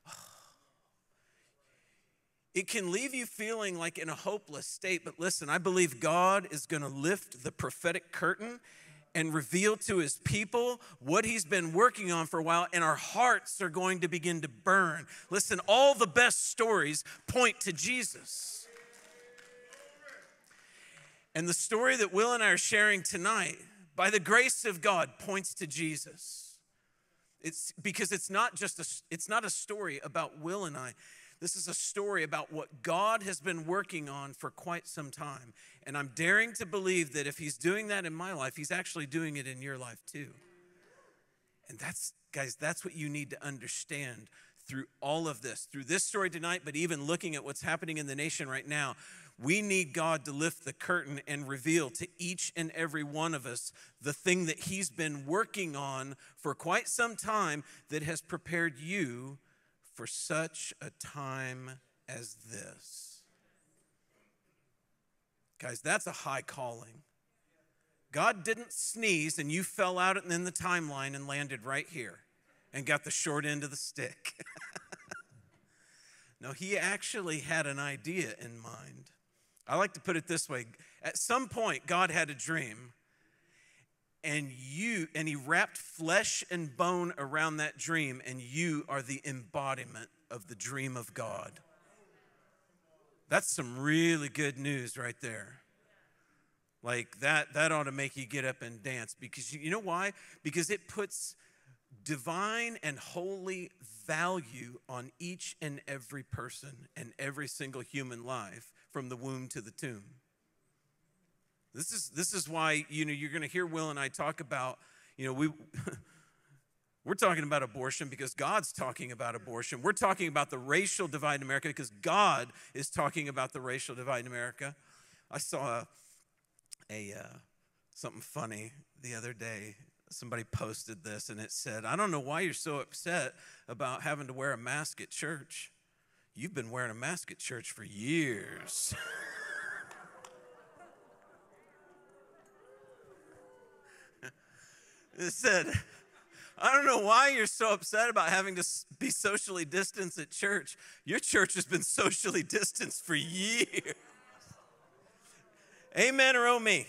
Speaker 6: It can leave you feeling like in a hopeless state, but listen, I believe God is going to lift the prophetic curtain and reveal to his people what he's been working on for a while, and our hearts are going to begin to burn. Listen, all the best stories point to Jesus. And the story that Will and I are sharing tonight, by the grace of God, points to Jesus. It's because it's not just a, it's not a story about Will and I. This is a story about what God has been working on for quite some time. And I'm daring to believe that if he's doing that in my life, he's actually doing it in your life too. And that's, guys, that's what you need to understand through all of this, through this story tonight, but even looking at what's happening in the nation right now. We need God to lift the curtain and reveal to each and every one of us the thing that he's been working on for quite some time that has prepared you for such a time as this. Guys, that's a high calling. God didn't sneeze and you fell out in the timeline and landed right here and got the short end of the stick. No, he actually had an idea in mind. I like to put it this way. At some point, God had a dream, and you, and he wrapped flesh and bone around that dream, and you are the embodiment of the dream of God. That's some really good news right there. Like that, that ought to make you get up and dance, because you, you know why? Because it puts divine and holy value on each and every person and every single human life from the womb to the tomb. This is this is why, you know, you're going to hear Will and I talk about, you know, we we're talking about abortion because God's talking about abortion. We're talking about the racial divide in America because God is talking about the racial divide in America. I saw a, a uh, something funny the other day. Somebody posted this and it said, "I don't know why you're so upset about having to wear a mask at church. You've been wearing a mask at church for years." It said, I don't know why you're so upset about having to be socially distanced at church. Your church has been socially distanced for years. Amen or oh me.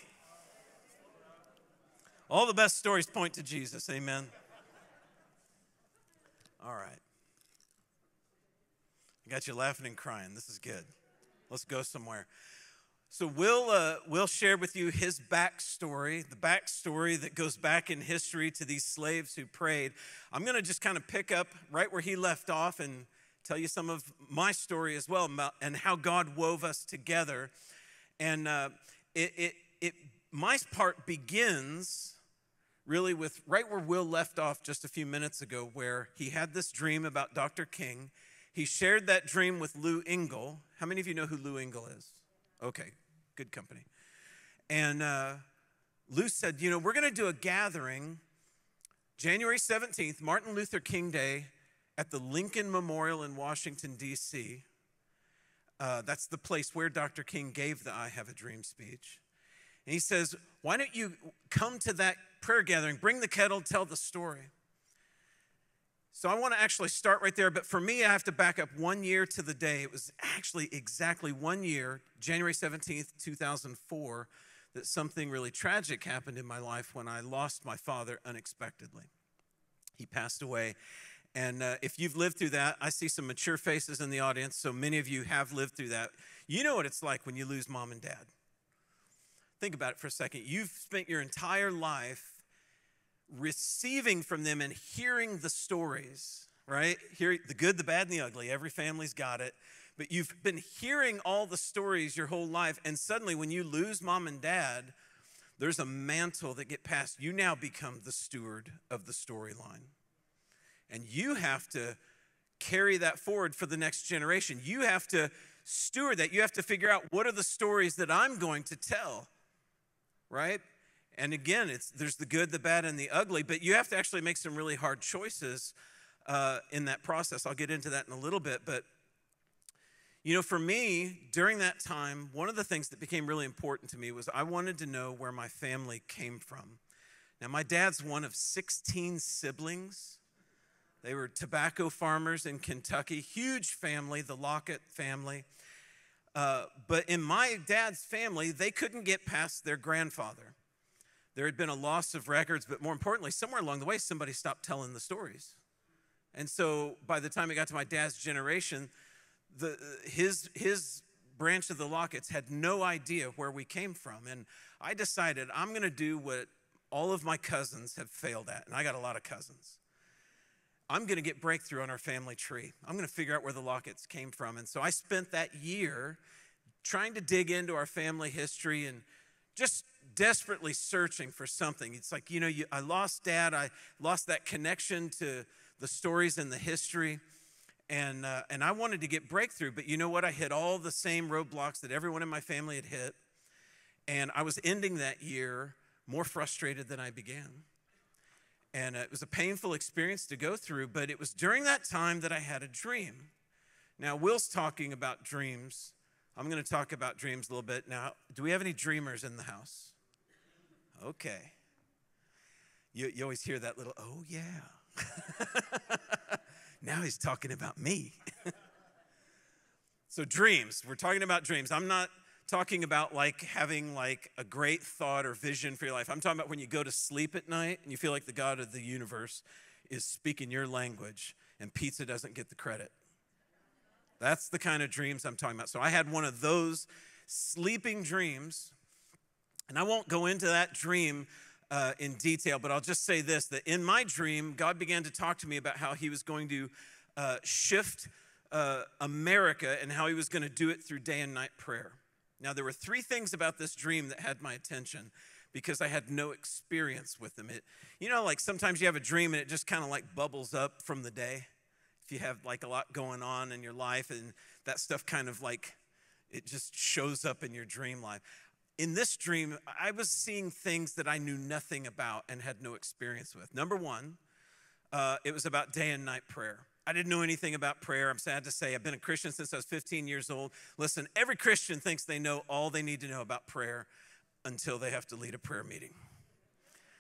Speaker 6: All the best stories point to Jesus. Amen. All right. I got you laughing and crying. This is good. Let's go somewhere. So Will, uh, Will shared with you his backstory, the backstory that goes back in history to these slaves who prayed. I'm going to just kind of pick up right where he left off and tell you some of my story as well about, and how God wove us together. And uh, it, it, it, my part begins really with right where Will left off just a few minutes ago, where he had this dream about Doctor King. He shared that dream with Lou Engle. How many of you know who Lou Engle is? Okay, good company. And uh, Lou said, you know, we're going to do a gathering January seventeenth, Martin Luther King Day, at the Lincoln Memorial in Washington, D C Uh, that's the place where Doctor King gave the I Have a Dream speech. And he says, why don't you come to that prayer gathering, bring the kettle, tell the story. So I want to actually start right there, but for me, I have to back up one year to the day. It was actually exactly one year, January seventeenth, two thousand four, that something really tragic happened in my life when I lost my father unexpectedly. He passed away, and uh, if you've lived through that, I see some mature faces in the audience, so many of you have lived through that. You know what it's like when you lose mom and dad. Think about it for a second. You've spent your entire life receiving from them and hearing the stories, right? Hear the good, the bad, and the ugly. Every family's got it. But you've been hearing all the stories your whole life, and suddenly when you lose mom and dad, there's a mantle that get passed. You now become the steward of the storyline. And you have to carry that forward for the next generation. You have to steward that. You have to figure out, what are the stories that I'm going to tell, right? And again, it's there's the good, the bad, and the ugly, but you have to actually make some really hard choices uh, in that process. I'll get into that in a little bit, but you know, for me, during that time, one of the things that became really important to me was I wanted to know where my family came from. Now, my dad's one of sixteen siblings. They were tobacco farmers in Kentucky, huge family, the Lockett family. Uh, but in my dad's family, they couldn't get past their grandfather. There had been a loss of records, but more importantly, somewhere along the way, somebody stopped telling the stories. And so by the time it got to my dad's generation, the, his, his branch of the Locketts had no idea where we came from. And I decided I'm going to do what all of my cousins have failed at, and I got a lot of cousins. I'm going to get breakthrough on our family tree. I'm going to figure out where the Locketts came from. And so I spent that year trying to dig into our family history and just desperately searching for something. It's like, you know, you, I lost dad. I lost that connection to the stories and the history. And, uh, and I wanted to get breakthrough. But you know what? I hit all the same roadblocks that everyone in my family had hit. And I was ending that year more frustrated than I began. And it was a painful experience to go through, but it was during that time that I had a dream. Now, Will's talking about dreams. I'm going to talk about dreams a little bit. Now, do we have any dreamers in the house? Okay. You, you always hear that little, oh, yeah. Now he's talking about me. So dreams, we're talking about dreams. I'm not talking about like having like a great thought or vision for your life. I'm talking about when you go to sleep at night and you feel like the God of the universe is speaking your language and pizza doesn't get the credit. That's the kind of dreams I'm talking about. So I had one of those sleeping dreams, and I won't go into that dream uh, in detail, but I'll just say this, that in my dream, God began to talk to me about how he was going to uh, shift uh, America and how he was going to do it through day and night prayer. Now, there were three things about this dream that had my attention because I had no experience with them. It, you know, like sometimes you have a dream and it just kind of like bubbles up from the day. If you have like a lot going on in your life and that stuff kind of like, it just shows up in your dream life. In this dream, I was seeing things that I knew nothing about and had no experience with. Number one, uh, it was about day and night prayer. I didn't know anything about prayer. I'm sad to say I've been a Christian since I was fifteen years old. Listen, every Christian thinks they know all they need to know about prayer until they have to lead a prayer meeting.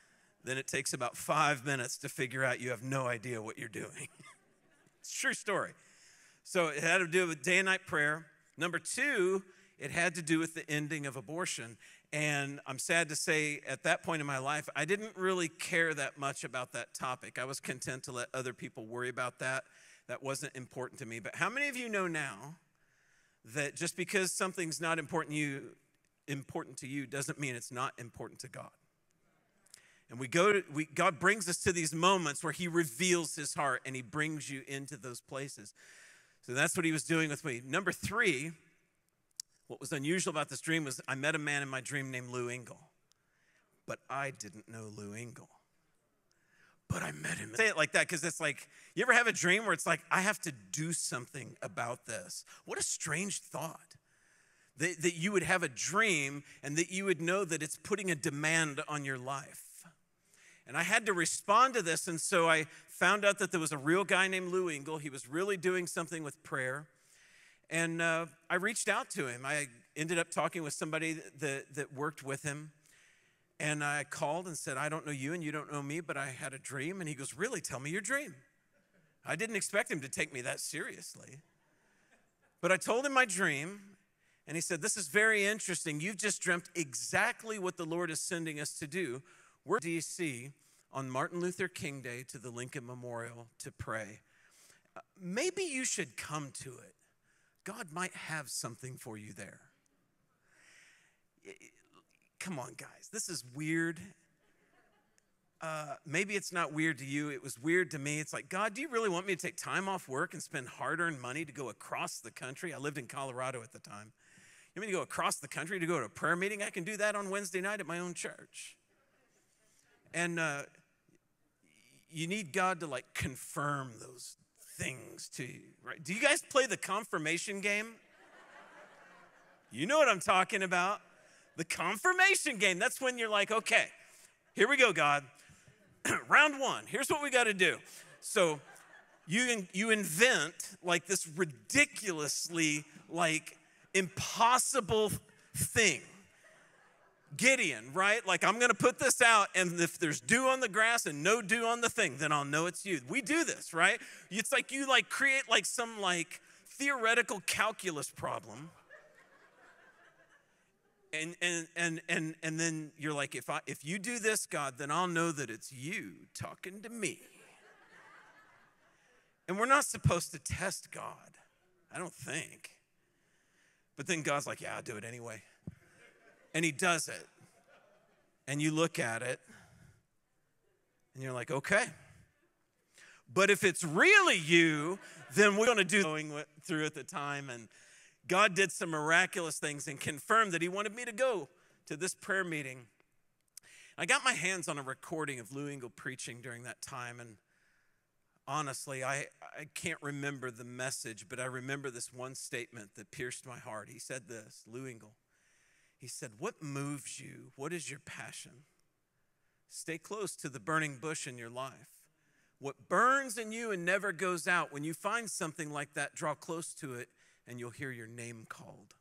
Speaker 6: then it takes about five minutes to figure out you have no idea what you're doing. It's a true story. So it had to do with day and night prayer. Number two, it had to do with the ending of abortion. And I'm sad to say, at that point in my life, I didn't really care that much about that topic. I was content to let other people worry about that. That wasn't important to me. But how many of you know now that just because something's not important to you, important to you doesn't mean it's not important to God? And we go to, we, God brings us to these moments where he reveals his heart and he brings you into those places. So that's what he was doing with me. Number three, what was unusual about this dream was I met a man in my dream named Lou Engle. But I didn't know Lou Engle. But I met him. Say it like that because it's like, you ever have a dream where it's like, I have to do something about this? What a strange thought. That, that you would have a dream and that you would know that it's putting a demand on your life. And I had to respond to this, and so I found out that there was a real guy named Lou Engle. He was really doing something with prayer. And uh, I reached out to him. I ended up talking with somebody that, that worked with him. And I called and said, I don't know you and you don't know me, but I had a dream. And he goes, really? Tell me your dream. I didn't expect him to take me that seriously. But I told him my dream, and he said, this is very interesting. You've just dreamt exactly what the Lord is sending us to do. We're in D C on Martin Luther King Day to the Lincoln Memorial to pray. Uh, maybe you should come to it. God might have something for you there. Come on, guys. This is weird. Uh, maybe it's not weird to you. It was weird to me. It's like, God, do you really want me to take time off work and spend hard-earned money to go across the country? I lived in Colorado at the time. You want me to go across the country to go to a prayer meeting? I can do that on Wednesday night at my own church. And uh, you need God to like confirm those things to you, right? Do you guys play the confirmation game? You know what I'm talking about. The confirmation game. That's when you're like, okay, here we go, God. Round one. Here's what we got to do. So you, you invent like this ridiculously like impossible thing. Gideon, right? Like, I'm going to put this out, and if there's dew on the grass and no dew on the thing, then I'll know it's you. We do this, right? It's like you, like, create, like, some, like, theoretical calculus problem. And and and and and then you're like, if I if you do this, God, then I'll know that it's you talking to me. And we're not supposed to test God, I don't think. But then God's like, yeah, I'll do it anyway. And he does it. And you look at it, and you're like, okay. But if it's really you, then we're going to do going through at the time. And God did some miraculous things and confirmed that he wanted me to go to this prayer meeting. I got my hands on a recording of Lou Engle preaching during that time. And honestly, I, I can't remember the message, but I remember this one statement that pierced my heart. He said this, Lou Engle. He said, what moves you? What is your passion? Stay close to the burning bush in your life. What burns in you and never goes out, when you find something like that, draw close to it and you'll hear your name called.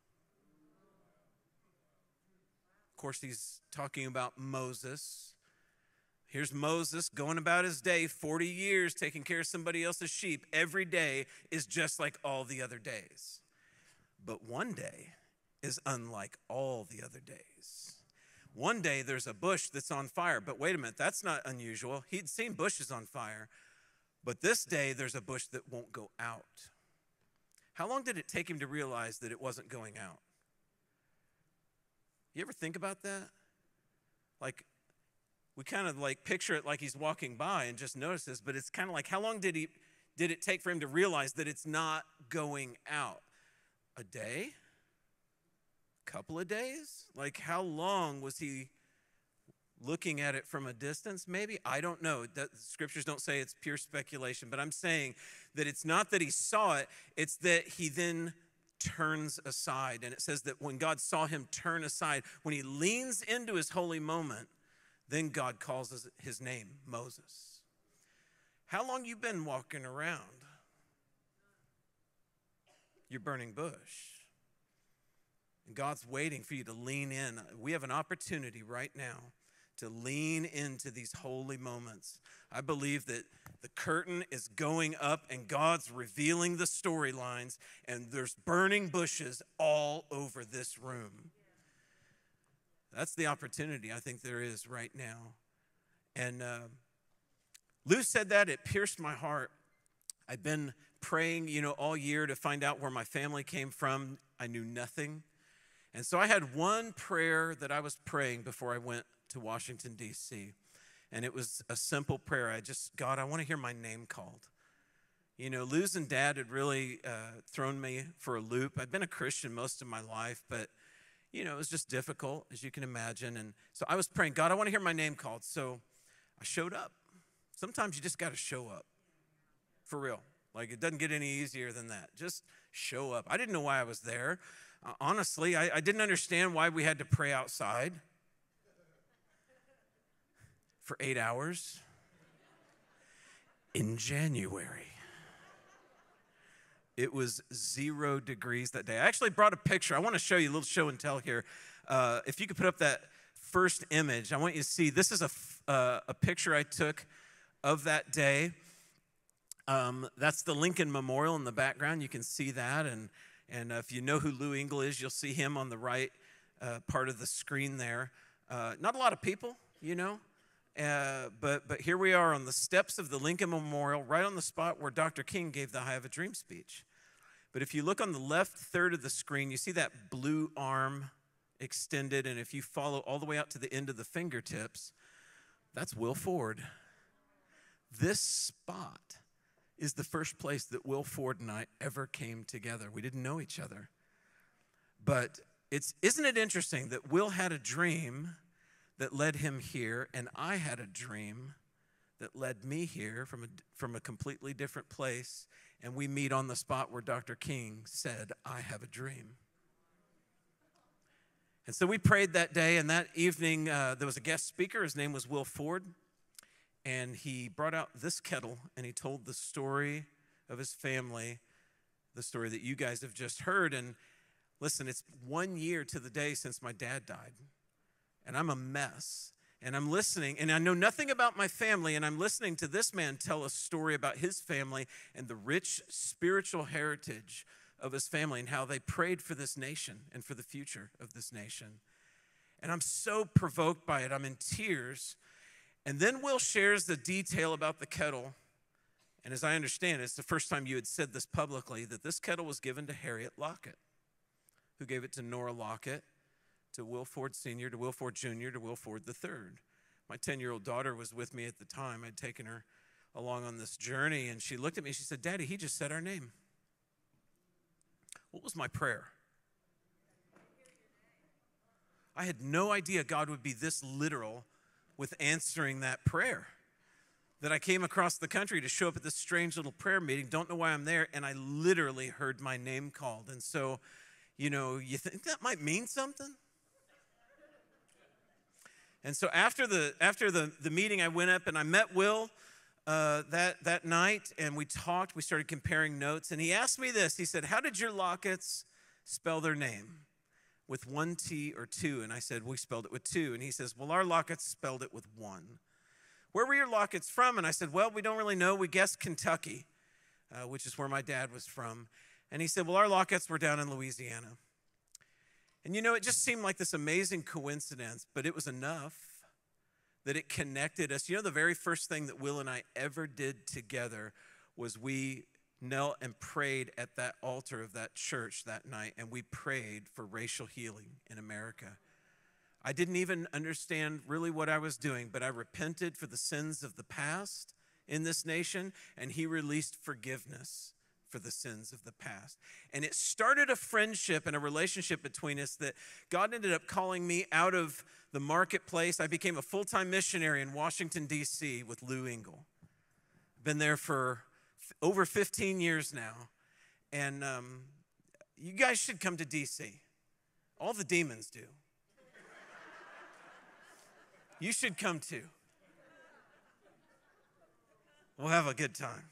Speaker 6: Of course, he's talking about Moses. Here's Moses going about his day, forty years, taking care of somebody else's sheep. Every day is just like all the other days. But one day is unlike all the other days. One day there's a bush that's on fire, but wait a minute, that's not unusual. He'd seen bushes on fire, but this day there's a bush that won't go out. How long did it take him to realize that it wasn't going out? You ever think about that? Like, we kind of like picture it like he's walking by and just notice this, but it's kind of like, how long did he did it take for him to realize that it's not going out? A day? Couple of days? Like, how long was he looking at it from a distance? Maybe, I don't know. That, scriptures don't say, it's pure speculation, but I'm saying that it's not that he saw it, it's that he then turns aside. And it says that when God saw him turn aside, when he leans into his holy moment, then God calls his, his name Moses. How long you been walking around your burning bush? And God's waiting for you to lean in. We have an opportunity right now to lean into these holy moments. I believe that the curtain is going up and God's revealing the storylines, and there's burning bushes all over this room. That's the opportunity I think there is right now. And uh, Lou said that, it pierced my heart. I've been praying, you know, all year to find out where my family came from. I knew nothing. And so I had one prayer that I was praying before I went to Washington, D C, and it was a simple prayer. I just, God, I want to hear my name called. You know, Lou's and Dad had really uh, thrown me for a loop. I'd been a Christian most of my life, but, you know, it was just difficult, as you can imagine. And so I was praying, God, I want to hear my name called. So I showed up. Sometimes you just got to show up, for real. Like, it doesn't get any easier than that. Just show up. I didn't know why I was there. Uh, honestly, I, I didn't understand why we had to pray outside for eight hours in January. It was zero degrees that day. I actually brought a picture. I want to show you a little show and tell here. Uh, if you could put up that first image, I want you to see. This is a, uh, a picture I took of that day. Um, that's the Lincoln Memorial in the background. You can see that. And, and uh, if you know who Lou Engle is, you'll see him on the right uh, part of the screen there. Uh, not a lot of people, you know. Uh, but but here we are on the steps of the Lincoln Memorial, right on the spot where Doctor King gave the I Have a Dream speech. But if you look on the left third of the screen, you see that blue arm extended, and if you follow all the way out to the end of the fingertips, that's Will Ford. This spot is the first place that Will Ford and I ever came together. We didn't know each other. But it's isn't it interesting that Will had a dream that led him here, and I had a dream that led me here from a, from a completely different place, and we meet on the spot where Doctor King said, I have a dream. And so we prayed that day, and that evening uh, there was a guest speaker. His name was Will Ford, and he brought out this kettle, and he told the story of his family, the story that you guys have just heard. And listen, it's one year to the day since my dad died. And I'm a mess, and I'm listening, and I know nothing about my family, and I'm listening to this man tell a story about his family and the rich spiritual heritage of his family and how they prayed for this nation and for the future of this nation. And I'm so provoked by it. I'm in tears. And then Will shares the detail about the kettle, and as I understand it, it's the first time you had said this publicly, that this kettle was given to Harriet Lockett, who gave it to Nora Lockett, to Will Ford Senior, to Will Ford Junior, to Will Ford the third. My ten-year-old daughter was with me at the time. I'd taken her along on this journey, and she looked at me, she said, Daddy, he just said our name. What was my prayer? I had no idea God would be this literal with answering that prayer. That I came across the country to show up at this strange little prayer meeting, don't know why I'm there, and I literally heard my name called. And so, you know, you think that might mean something? And so after the after the, the meeting, I went up and I met Will uh, that, that night, and we talked. We started comparing notes, and he asked me this. He said, how did your Locketts spell their name? With one T or two? And I said, we spelled it with two. And he says, well, our Locketts spelled it with one. Where were your Locketts from? And I said, well, we don't really know. We guessed Kentucky, uh, which is where my dad was from. And he said, well, our Locketts were down in Louisiana. And you know, it just seemed like this amazing coincidence, but it was enough that it connected us. You know, the very first thing that Will and I ever did together was we knelt and prayed at that altar of that church that night, and we prayed for racial healing in America. I didn't even understand really what I was doing, but I repented for the sins of the past in this nation, and he released forgiveness for the sins of the past. And it started a friendship and a relationship between us that God ended up calling me out of the marketplace. I became a full-time missionary in Washington, D C with Lou Engle. Been there for f- over fifteen years now. And um, you guys should come to D C. All the demons do. You should come too. We'll have a good time.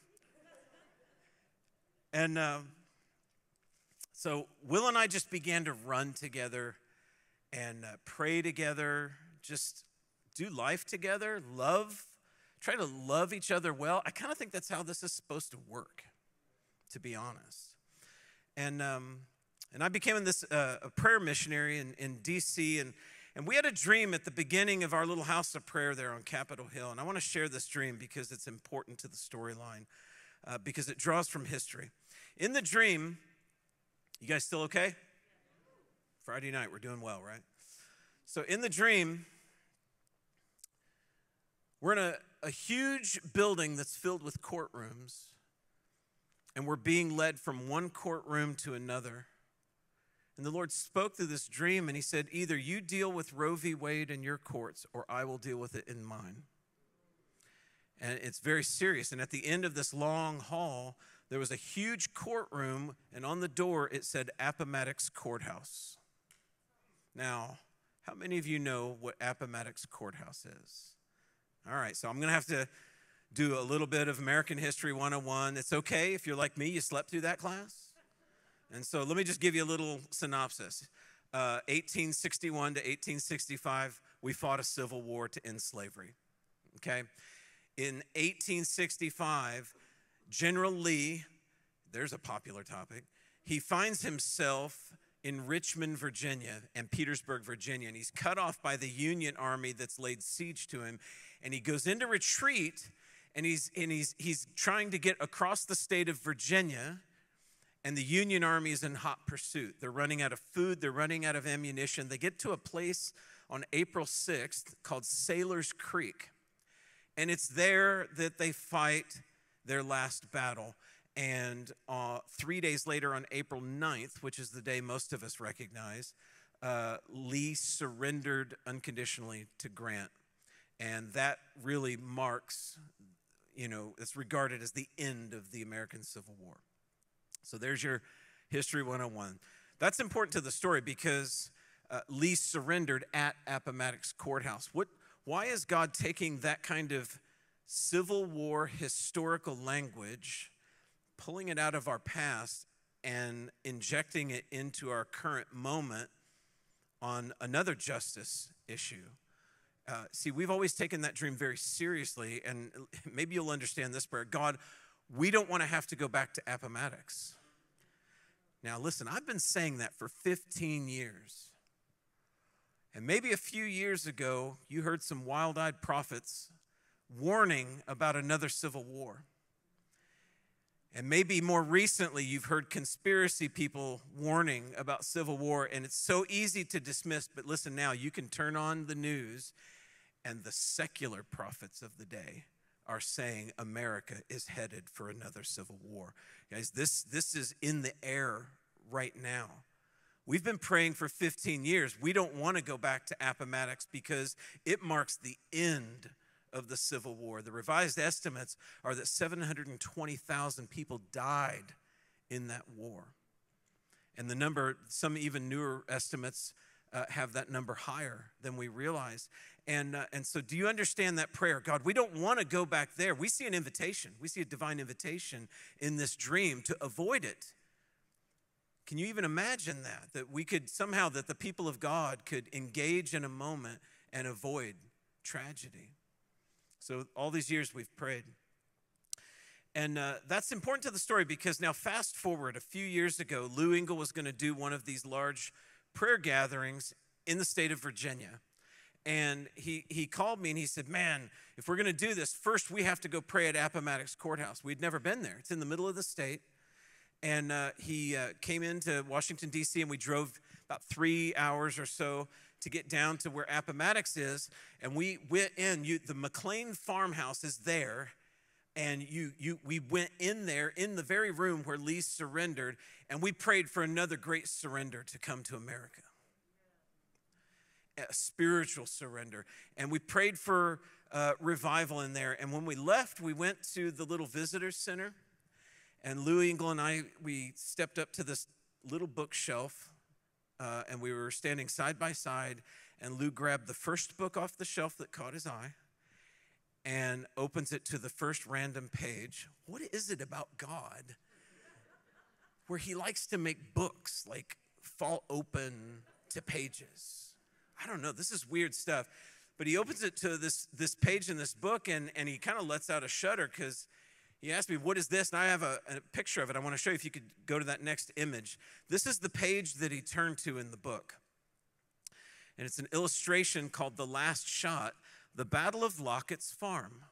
Speaker 6: And um, so Will and I just began to run together and uh, pray together, just do life together, love, try to love each other well. I kind of think that's how this is supposed to work, to be honest. And um, and I became this uh, a prayer missionary in, in D C, and, and we had a dream at the beginning of our little house of prayer there on Capitol Hill. And I want to share this dream because it's important to the storyline, uh, because it draws from history. In the dream, you guys still okay? Friday night, we're doing well, right? So in the dream, we're in a, a huge building that's filled with courtrooms, and we're being led from one courtroom to another. And the Lord spoke through this dream, and he said, either you deal with Roe v. Wade in your courts, or I will deal with it in mine. And it's very serious. And at the end of this long hall, there was a huge courtroom, and on the door it said Appomattox Courthouse. Now, how many of you know what Appomattox Courthouse is? All right, so I'm going to have to do a little bit of American History one oh one. It's okay if you're like me, you slept through that class. And so let me just give you a little synopsis. Uh, eighteen sixty-one to eighteen sixty-five, we fought a civil war to end slavery, okay? In eighteen sixty-five, General Lee, there's a popular topic, he finds himself in Richmond, Virginia, and Petersburg, Virginia, and he's cut off by the Union Army that's laid siege to him, and he goes into retreat, and he's and he's he's trying to get across the state of Virginia, and the Union Army is in hot pursuit. They're running out of food, they're running out of ammunition. They get to a place on April sixth called Sailor's Creek, and it's there that they fight their last battle. And uh, three days later, on April ninth, which is the day most of us recognize, uh, Lee surrendered unconditionally to Grant. And that really marks, you know, it's regarded as the end of the American Civil War. So there's your History one oh one. That's important to the story because uh, Lee surrendered at Appomattox Courthouse. What, why is God taking that kind of Civil War historical language, pulling it out of our past and injecting it into our current moment on another justice issue? Uh, see, we've always taken that dream very seriously, and maybe you'll understand this prayer. God, we don't want to have to go back to Appomattox. Now, listen, I've been saying that for fifteen years. And maybe a few years ago, you heard some wild-eyed prophets warning about another civil war. And maybe more recently, you've heard conspiracy people warning about civil war, and it's so easy to dismiss. But listen now, you can turn on the news, and the secular prophets of the day are saying America is headed for another civil war. Guys, this, this is in the air right now. We've been praying for fifteen years. We don't want to go back to Appomattox because it marks the end of the Civil War. The revised estimates are that seven hundred twenty thousand people died in that war. And the number, some even newer estimates uh, have that number higher than we realize. And, uh, and so do you understand that prayer? God, we don't want to go back there. We see an invitation. We see a divine invitation in this dream to avoid it. Can you even imagine that? That we could somehow, that the people of God could engage in a moment and avoid tragedy. So all these years we've prayed. And uh, that's important to the story because now fast forward a few years ago, Lou Engle was going to do one of these large prayer gatherings in the state of Virginia. And he, he called me and he said, man, if we're going to do this, first we have to go pray at Appomattox Courthouse. We'd never been there. It's in the middle of the state. And uh, he uh, came into Washington, D C, and we drove about three hours or so to get down to where Appomattox is. And we went in. You, the McLean farmhouse is there. And you, you, we went in there in the very room where Lee surrendered. And we prayed for another great surrender to come to America. A spiritual surrender. And we prayed for uh, revival in there. And when we left, we went to the little visitor center. And Lou Engle and I, we stepped up to this little bookshelf, uh, and we were standing side by side, and Lou grabbed the first book off the shelf that caught his eye and opens it to the first random page. What is it about God where he likes to make books like fall open to pages? I don't know. This is weird stuff. But he opens it to this, this page in this book, and, and he kind of lets out a shudder because he asked me, what is this? And I have a, a picture of it. I want to show you if you could go to that next image. This is the page that he turned to in the book. And it's an illustration called The Last Shot, The Battle of Lockett's Farm.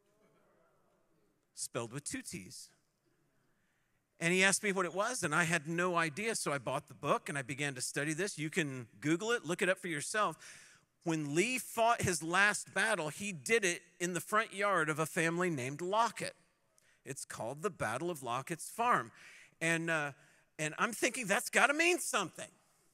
Speaker 6: Spelled with two T's. And he asked me what it was, and I had no idea. So I bought the book, and I began to study this. You can Google it, look it up for yourself. When Lee fought his last battle, he did it in the front yard of a family named Lockett. It's called the Battle of Lockett's Farm. And, uh, and I'm thinking that's got to mean something.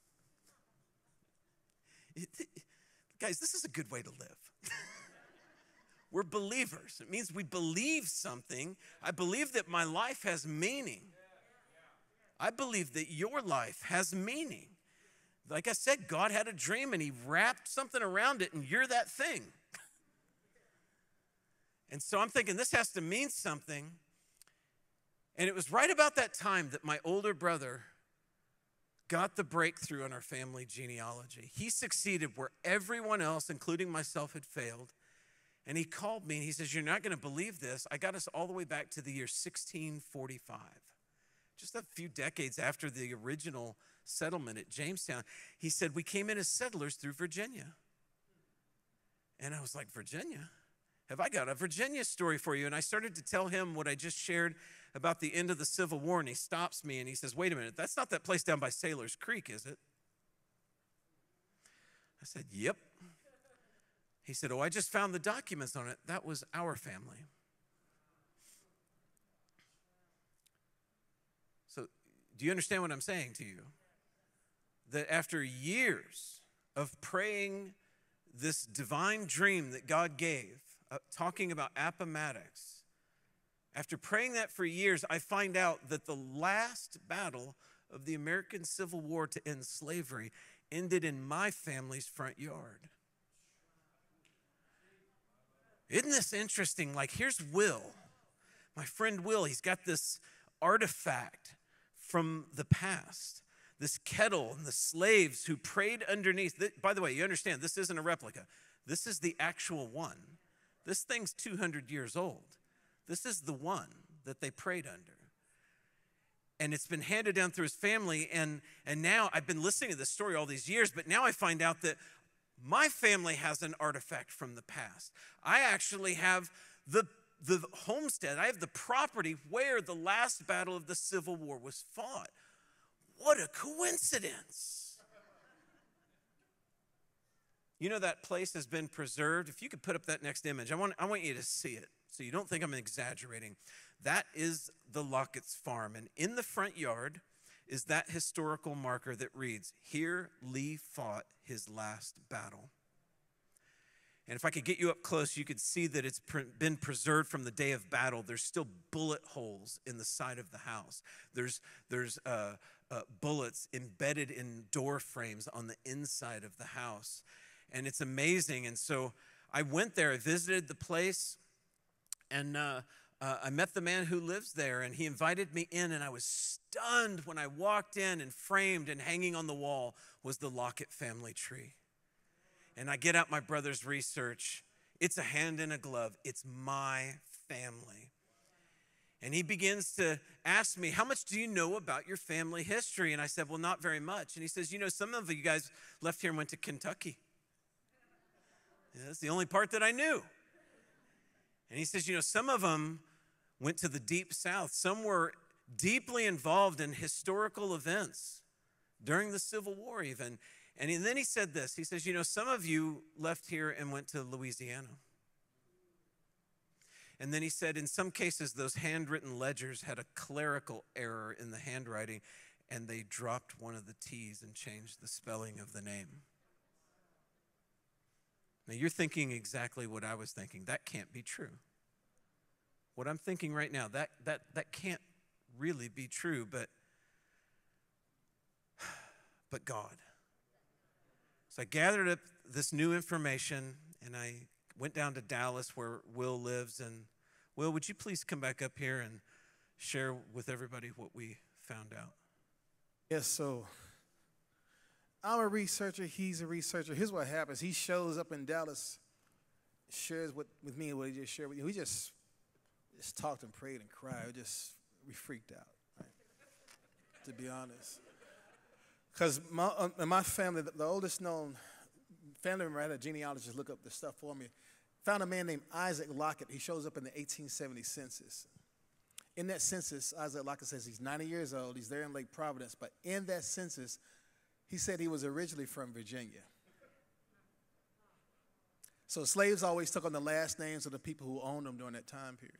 Speaker 6: It, it, guys, this is a good way to live. We're believers. It means we believe something. I believe that my life has meaning. I believe that your life has meaning. Like I said, God had a dream and he wrapped something around it, and you're that thing. And so I'm thinking this has to mean something. And it was right about that time that my older brother got the breakthrough in our family genealogy. He succeeded where everyone else, including myself, had failed. And he called me and he says, you're not going to believe this. I got us all the way back to the year sixteen forty-five. Just a few decades after the original settlement at Jamestown. He said, we came in as settlers through Virginia. And I was like, Virginia? Have I got a Virginia story for you? And I started to tell him what I just shared about the end of the Civil War. And he stops me and he says, wait a minute, that's not that place down by Sailor's Creek, is it? I said, yep. He said, oh, I just found the documents on it. That was our family. So do you understand what I'm saying to you? That after years of praying this divine dream that God gave, uh, talking about Appomattox, after praying that for years, I find out that the last battle of the American Civil War to end slavery ended in my family's front yard. Isn't this interesting? Like, here's Will, my friend Will. He's got this artifact from the past, this kettle and the slaves who prayed underneath. By the way, you understand, this isn't a replica. This is the actual one. This thing's two hundred years old. This is the one that they prayed under. And it's been handed down through his family. And, and now I've been listening to this story all these years, but now I find out that my family has an artifact from the past. I actually have the, the homestead. I have the property where the last battle of the Civil War was fought. What a coincidence. You know that place has been preserved. If you could put up that next image, I want, I want you to see it so you don't think I'm exaggerating. That is the Lockett's farm. And in the front yard is that historical marker that reads, here Lee fought his last battle. And if I could get you up close, you could see that it's been preserved from the day of battle. There's still bullet holes in the side of the house. There's, there's uh, uh, bullets embedded in door frames on the inside of the house. And it's amazing. And so I went there, I visited the place, and uh, uh, I met the man who lives there, and he invited me in, and I was stunned when I walked in, and framed and hanging on the wall was the Lockett family tree. And I get out my brother's research. It's a hand in a glove. It's my family. And he begins to ask me, how much do you know about your family history? And I said, well, not very much. And he says, you know, some of you guys left here and went to Kentucky. Yeah, that's the only part that I knew. And he says, you know, some of them went to the deep south. Some were deeply involved in historical events during the Civil War even. And then he said this, he says, you know, some of you left here and went to Louisiana. And then he said, in some cases, those handwritten ledgers had a clerical error in the handwriting, and they dropped one of the T's and changed the spelling of the name. Now, you're thinking exactly what I was thinking. That can't be true. What I'm thinking right now, that, that, that can't really be true, but, but God. So I gathered up this new information, and I went down to Dallas where Will lives. And Will, would you please come back up here and share with everybody what we found out?
Speaker 5: Yes, so I'm a researcher. He's a researcher. Here's what happens. He shows up in Dallas shares with, with me what he just shared with you. We just, just talked and prayed and cried. We just, we freaked out, right? To be honest. Because my, uh, in my family, the, the oldest known family member, I had a genealogist look up this stuff for me, found a man named Isaac Lockett. He shows up in the eighteen seventy census. In that census, Isaac Lockett says he's ninety years old. He's there in Lake Providence. But in that census, he said he was originally from Virginia. So slaves always took on the last names of the people who owned them during that time period.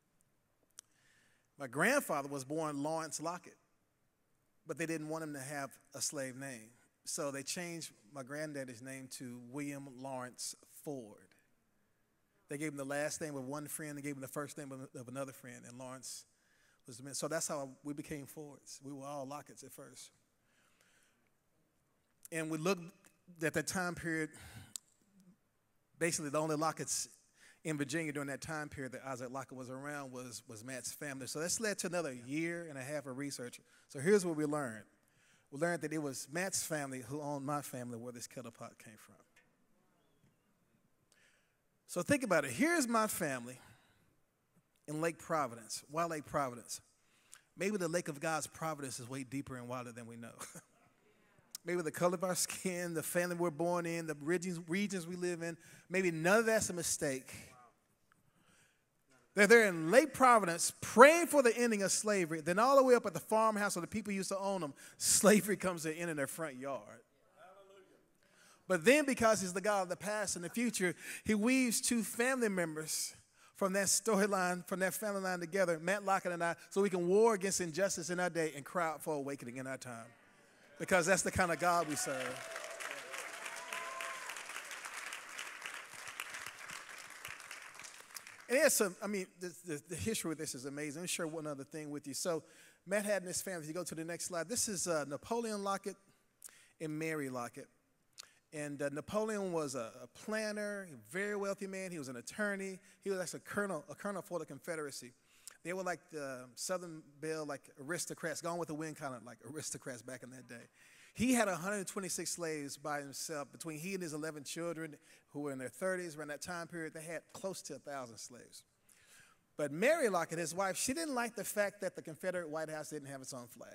Speaker 5: My grandfather was born Lawrence Lockett, but they didn't want him to have a slave name. So they changed my granddaddy's name to William Lawrence Ford. They gave him the last name of one friend. They gave him the first name of, of another friend, and Lawrence was the man. So that's how we became Fords. We were all Locketts at first. And we looked at that time period. Basically, the only Locketts in Virginia during that time period that Isaac Lockett was around was, was Matt's family. So this led to another year and a half of research. So here's what we learned. We learned that it was Matt's family who owned my family where this kettle pot came from. So think about it. Here's my family in Lake Providence. Why Lake Providence? Maybe the lake of God's providence is way deeper and wilder than we know. Maybe the color of our skin, the family we're born in, the regions, regions we live in, maybe none of that's a mistake. They're there in Lake Providence praying for the ending of slavery. Then all the way up at the farmhouse where the people used to own them, slavery comes to an end in their front yard. But then because he's the God of the past and the future, he weaves two family members from that storyline, from that family line together, Matt Lockett and I, so we can war against injustice in our day and cry out for awakening in our time. Because that's the kind of God we serve. And it's a, I mean, the, the, the history with this is amazing. Let me share one other thing with you. So Matt had in his family, if you go to the next slide, this is uh, Napoleon Lockett and Mary Lockett. And uh, Napoleon was a, a planner, a very wealthy man. He was an attorney. He was actually a colonel, a colonel for the Confederacy. They were like the Southern Belle, like aristocrats, gone with the wind, kind of like aristocrats back in that day. He had one hundred twenty-six slaves by himself. Between he and his eleven children, who were in their thirties, around that time period, they had close to one thousand slaves. But Mary Lockett, his wife, she didn't like the fact that the Confederate White House didn't have its own flag.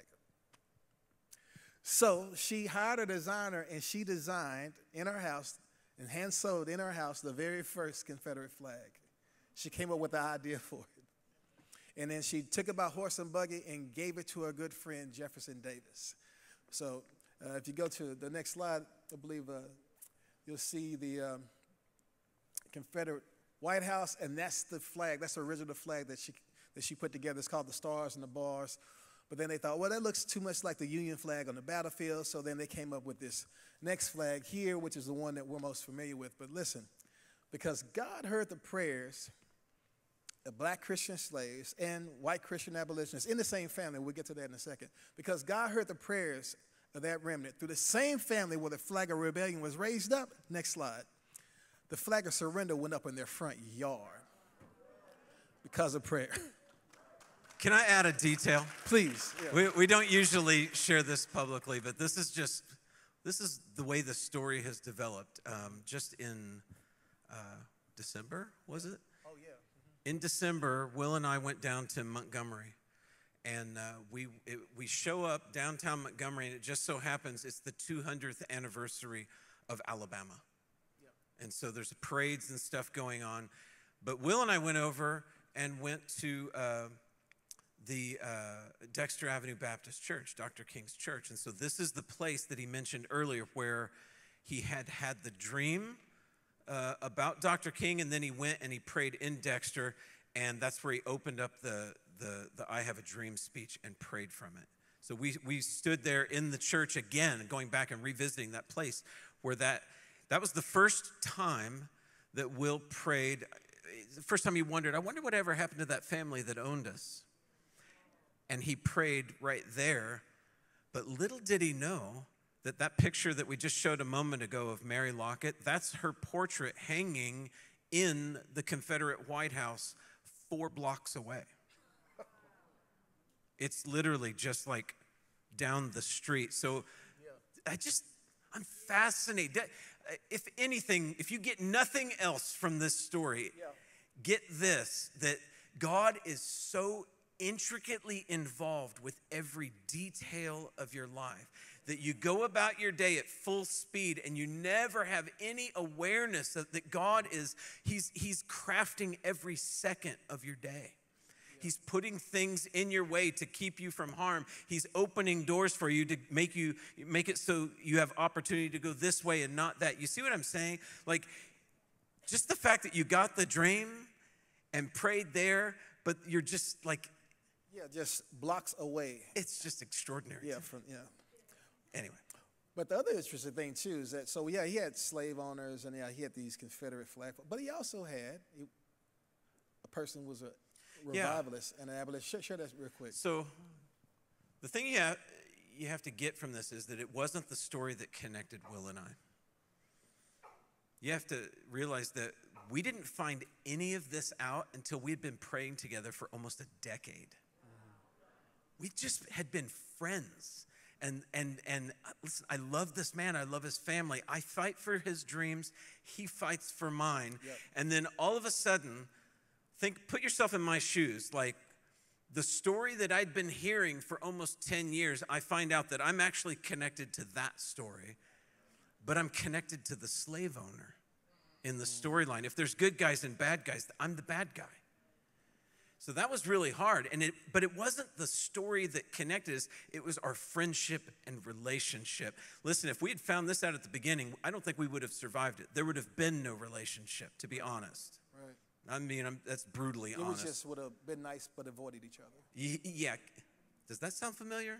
Speaker 5: So she hired a designer, and she designed in her house and hand-sewed in her house the very first Confederate flag. She came up with the idea for it. And then she took it by horse and buggy and gave it to her good friend, Jefferson Davis. So uh, if you go to the next slide, I believe uh, you'll see the um, Confederate White House, and that's the flag. That's the original flag that she, that she put together. It's called the Stars and the Bars. But then they thought, well, that looks too much like the Union flag on the battlefield, so then they came up with this next flag here, which is the one that we're most familiar with. But listen, because God heard the prayers of black Christian slaves and white Christian abolitionists in the same family, we'll get to that in a second, because God heard the prayers of that remnant through the same family where the flag of rebellion was raised up. Next slide. The flag of surrender went up in their front yard because of prayer.
Speaker 6: Can I add a detail?
Speaker 5: Please. Yeah.
Speaker 6: We, we don't usually share this publicly, but this is just, this is the way the story has developed. Um, just in uh, December, was it?
Speaker 5: Oh, yeah. Mm-hmm.
Speaker 6: In December, Will and I went down to Montgomery, and uh, we, it, we show up downtown Montgomery, and it just so happens it's the two hundredth anniversary of Alabama. Yep. And so there's parades and stuff going on. But Will and I went over and went to uh, the uh, Dexter Avenue Baptist Church, Doctor King's church. And so this is the place that he mentioned earlier where he had had the dream uh, about Doctor King, and then he went and he prayed in Dexter, and that's where he opened up the, the, the I Have a Dream speech and prayed from it. So we, we stood there in the church again, going back and revisiting that place where that, that was the first time that Will prayed. The first time he wondered, I wonder what ever happened to that family that owned us. And he prayed right there. But little did he know that that picture that we just showed a moment ago of Mary Lockett, that's her portrait hanging in the Confederate White House four blocks away. It's literally just like down the street. So I just, I'm fascinated. if anything, if you get nothing else from this story, yeah. get this, that God is so intricately involved with every detail of your life that you go about your day at full speed and you never have any awareness that, that God is, he's, he's crafting every second of your day. He's putting things in your way to keep you from harm. He's opening doors for you to make you make it so you have opportunity to go this way and not that. You see what I'm saying? Like, just the fact that you got the dream and prayed there, but you're just like,
Speaker 5: yeah, just blocks away.
Speaker 6: It's just extraordinary.
Speaker 5: Yeah, from yeah.
Speaker 6: Anyway.
Speaker 5: But the other interesting thing too is that so yeah, he had slave owners and yeah, he had these Confederate flag, but he also had he, a person was a revivalist yeah. and an abolitionist. Share, share that real quick.
Speaker 6: So the thing you have, you have to get from this is that it wasn't the story that connected Will and I. You have to realize that we didn't find any of this out until we had been praying together for almost a decade. We just had been friends. And, and, and listen, I love this man. I love his family. I fight for his dreams. He fights for mine. Yep. And then all of a sudden, think, put yourself in my shoes. Like the story that I'd been hearing for almost ten years, I find out that I'm actually connected to that story, but I'm connected to the slave owner in the storyline. If there's good guys and bad guys, I'm the bad guy. So that was really hard. And it, but it wasn't the story that connected us. It was our friendship and relationship. Listen, if we had found this out at the beginning, I don't think we would have survived it. There would have been no relationship, to be honest. I mean, I'm, that's brutally
Speaker 5: it
Speaker 6: honest.
Speaker 5: It just would have been nice, but avoided each other.
Speaker 6: Y- yeah. Does that sound familiar?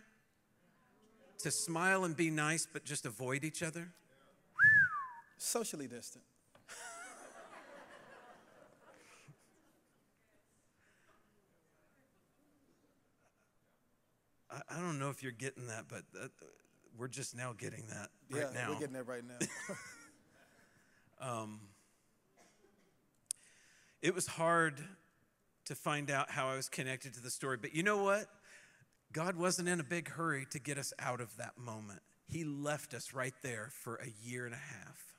Speaker 6: To smile and be nice, but just avoid each other?
Speaker 5: Socially distant.
Speaker 6: I, I don't know if you're getting that, but that, we're just now getting that right
Speaker 5: yeah,
Speaker 6: now.
Speaker 5: Yeah, we're getting that right now.
Speaker 6: um... It was hard to find out how I was connected to the story. But you know what? God wasn't in a big hurry to get us out of that moment. He left us right there for a year and a half.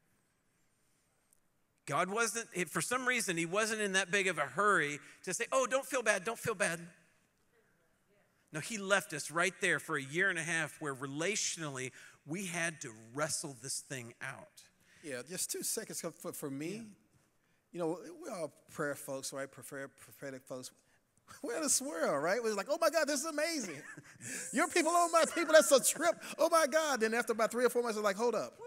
Speaker 6: God wasn't, for some reason, he wasn't in that big of a hurry to say, oh, don't feel bad, don't feel bad. No, he left us right there for a year and a half where relationally we had to wrestle this thing out.
Speaker 5: Yeah, just two seconds for, for me. Yeah. You know, we're all prayer folks, right? Prefer, prophetic folks. We're in a swirl, right? We're like, oh my God, this is amazing. Your people, oh my people, that's a trip. Oh my God. Then after about three or four months, we're like, hold up.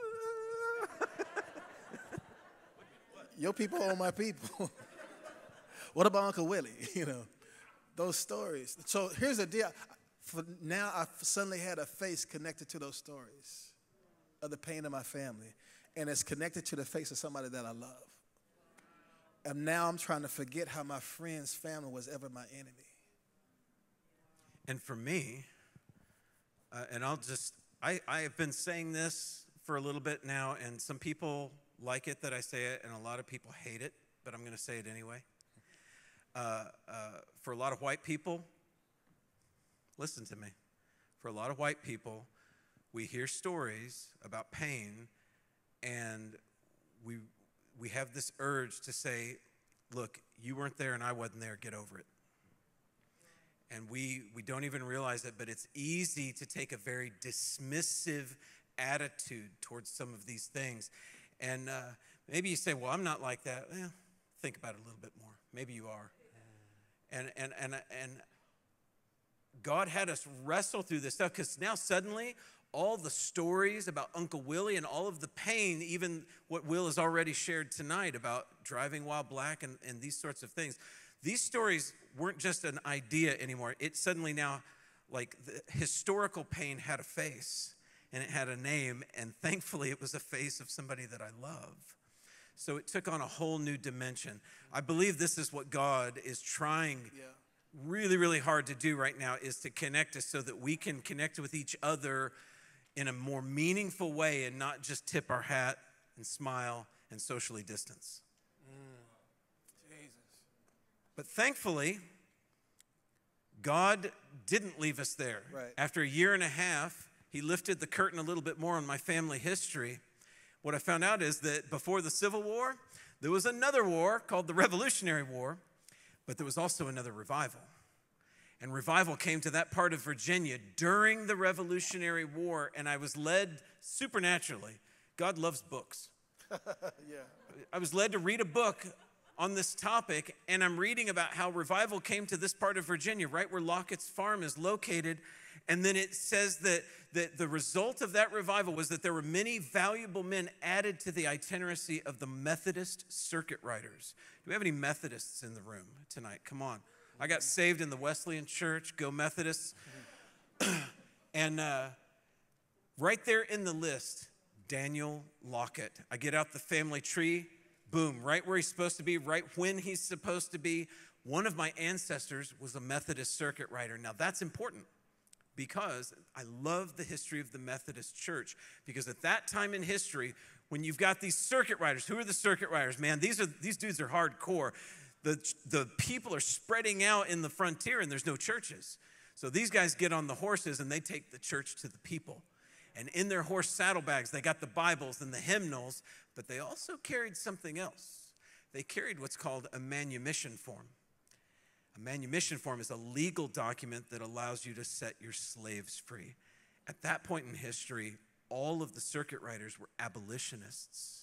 Speaker 5: Your people, oh my people. What about Uncle Willie? You know, those stories. So here's the deal. For now, I suddenly had a face connected to those stories of the pain of my family. And it's connected to the face of somebody that I love. And now I'm trying to forget how my friend's family was ever my enemy.
Speaker 6: And for me, uh, and I'll just, I, I have been saying this for a little bit now, and some people like it that I say it, and a lot of people hate it, but I'm going to say it anyway. Uh, uh, for a lot of white people, listen to me. For a lot of white people, we hear stories about pain, and we we have this urge to say, look, you weren't there and I wasn't there, get over it. And we we don't even realize it, but it's easy to take a very dismissive attitude towards some of these things. And uh, maybe you say, well, I'm not like that. Well, think about it a little bit more. Maybe you are. And and and and God had us wrestle through this stuff because now suddenly all the stories about Uncle Willie and all of the pain, even what Will has already shared tonight about driving while black and, and these sorts of things. These stories weren't just an idea anymore. It suddenly now, like the historical pain had a face and it had a name, and thankfully it was a face of somebody that I love. So it took on a whole new dimension. I believe this is what God is trying yeah. really, really hard to do right now, is to connect us so that we can connect with each other in a more meaningful way and not just tip our hat and smile and socially distance.
Speaker 5: Mm. Jesus.
Speaker 6: But thankfully, God didn't leave us there.
Speaker 5: Right.
Speaker 6: After a year and a half, he lifted the curtain a little bit more on my family history. what I found out is that before the Civil War, there was another war called the Revolutionary War, but there was also another revival. And revival came to that part of Virginia during the Revolutionary War, and I was led supernaturally. God loves books. Yeah. I was led to read a book on this topic, and I'm reading about how revival came to this part of Virginia, right where Lockett's farm is located. And then it says that, that the result of that revival was that there were many valuable men added to the itinerancy of the Methodist circuit riders. Do we have any Methodists in the room tonight? Come on. I got saved in the Wesleyan Church. Go Methodists. And uh, right there in the list, Daniel Lockett. I get out the family tree. Boom, right where he's supposed to be, right when he's supposed to be. One of my ancestors was a Methodist circuit rider. Now that's important because I love the history of the Methodist Church, because at that time in history, when you've got these circuit riders, who are the circuit riders? Man, these are these dudes are hardcore. The, the people are spreading out in the frontier and there's no churches. So these guys get on the horses and they take the church to the people. And in their horse saddlebags, they got the Bibles and the hymnals, but they also carried something else. They carried what's called a manumission form. A manumission form is a legal document that allows you to set your slaves free. At that point in history, all of the circuit riders were abolitionists.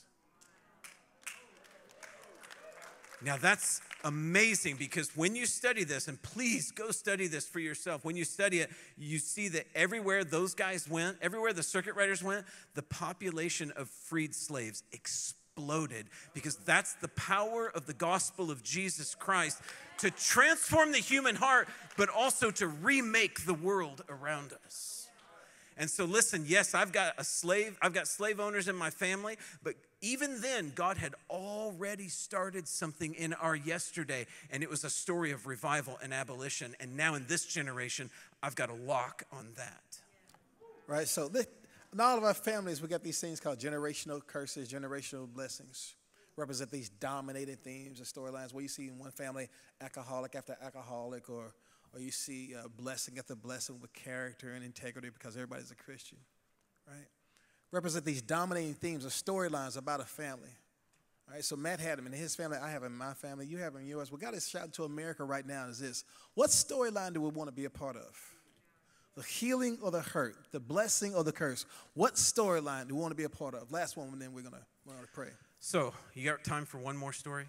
Speaker 6: Now that's amazing, because when you study this, and please go study this for yourself, when you study it, you see that everywhere those guys went, everywhere the circuit riders went, the population of freed slaves exploded, because that's the power of the gospel of Jesus Christ to transform the human heart, but also to remake the world around us. And so listen, yes, I've got a slave, I've got slave owners in my family, but even then, God had already started something in our yesterday, and it was a story of revival and abolition. And now in this generation, I've got a lock on that.
Speaker 5: Right, so this, in all of our families, we got these things called generational curses, generational blessings, represent these dominating themes and storylines where you see in one family alcoholic after alcoholic, or or you see uh, blessing after blessing with character and integrity because everybody's a Christian, right? Represent these dominating themes or storylines about a family. All right, so Matt had them in his family. I have them in my family. You have them in yours. What God is shouting to America right now is this. What storyline do we want to be a part of? The healing or the hurt? The blessing or the curse? What storyline do we want to be a part of? Last one, and then we're going we're gonna pray.
Speaker 6: So, you got time for one more story?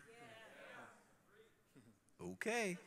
Speaker 6: Yeah. Okay.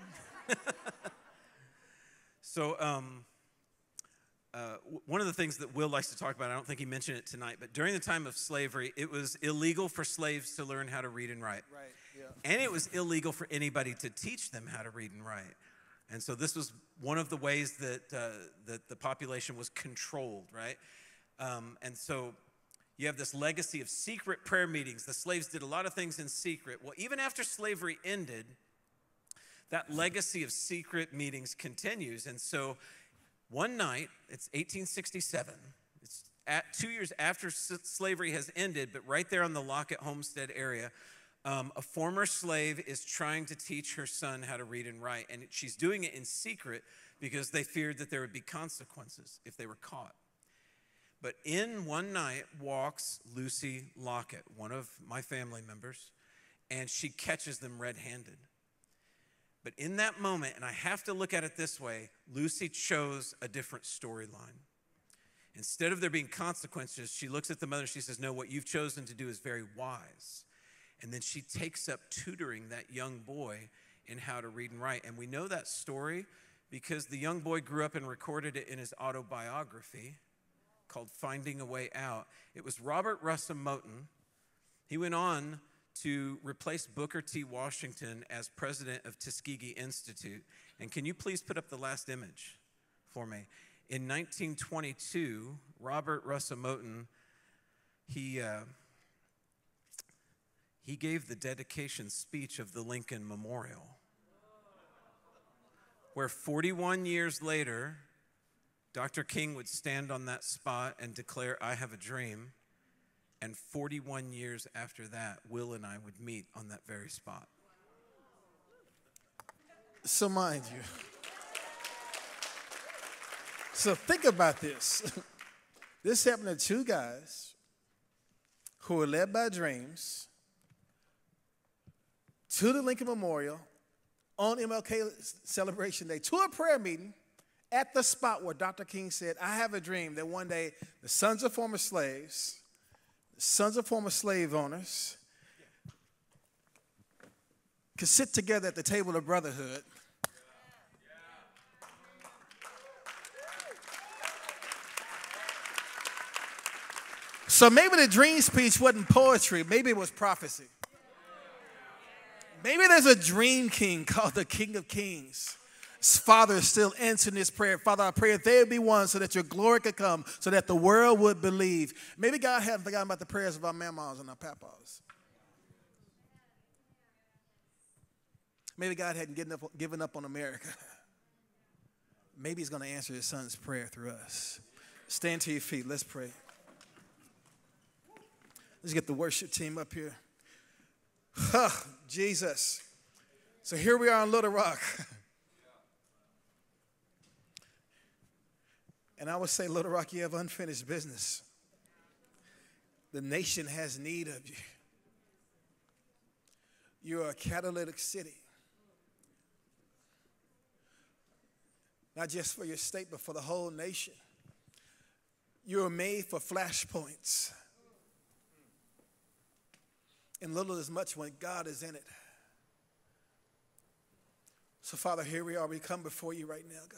Speaker 6: So, um... Uh, one of the things that Will likes to talk about, I don't think he mentioned it tonight, but during the time of slavery, it was illegal for slaves to learn how to read and write.
Speaker 5: Right, yeah.
Speaker 6: And it was illegal for anybody to teach them how to read and write. And so this was one of the ways that, uh, that the population was controlled, right? Um, and so you have this legacy of secret prayer meetings. The slaves did a lot of things in secret. Well, even after slavery ended, that legacy of secret meetings continues. And so one night, it's eighteen sixty-seven, it's at two years after s- slavery has ended, but right there on the Lockett Homestead area, um, a former slave is trying to teach her son how to read and write, and she's doing it in secret because they feared that there would be consequences if they were caught. But in one night walks Lucy Lockett, one of my family members, and she catches them red-handed. But in that moment, and I have to look at it this way, Lucy chose a different storyline. Instead of there being consequences, she looks at the mother and she says, no, what you've chosen to do is very wise. And then she takes up tutoring that young boy in how to read and write. And we know that story because the young boy grew up and recorded it in his autobiography called Finding a Way Out. It was Robert Russell Moton. He went on to replace Booker T. Washington as president of Tuskegee Institute. And can you please put up the last image for me? In nineteen twenty-two, Robert Russell Moton, he, uh, he gave the dedication speech of the Lincoln Memorial, where forty-one years later, Doctor King would stand on that spot and declare, I have a dream. And forty-one years after that, Will and I would meet on that very spot.
Speaker 5: So mind you, so think about this. This happened to two guys who were led by dreams to the Lincoln Memorial on M L K Celebration Day to a prayer meeting at the spot where Doctor King said, I have a dream that one day the sons of former slaves, the sons of former slave owners could sit together at the table of brotherhood. So maybe the dream speech wasn't poetry, maybe it was prophecy. Maybe there's a dream king called the King of Kings. His Father is still answering this prayer. Father, I pray that there be one so that your glory could come, so that the world would believe. Maybe God hadn't forgotten about the prayers of our mamas and our papas. Maybe God hadn't given up, given up on America. Maybe he's going to answer his son's prayer through us. Stand to your feet. Let's pray. Let's get the worship team up here. Huh, Jesus. So here we are in Little Rock. And I would say, Little Rock, you have unfinished business. The nation has need of you. You are a catalytic city. Not just for your state, but for the whole nation. You are made for flashpoints. And little is much when God is in it. So, Father, here we are. We come before you right now, God.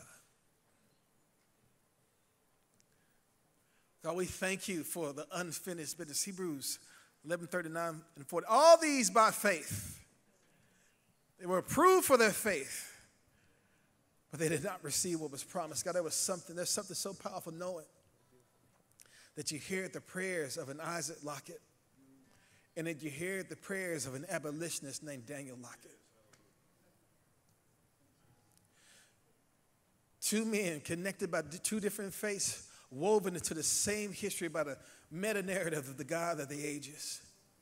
Speaker 5: God, we thank you for the unfinished business. Hebrews eleven, thirty-nine and forty. All these by faith. They were approved for their faith, but they did not receive what was promised. God, there was something, there's something so powerful knowing that you hear the prayers of an Isaac Lockett, and that you hear the prayers of an abolitionist named Daniel Lockett. Two men connected by two different faiths, woven into the same history by the meta-narrative of the God of the ages.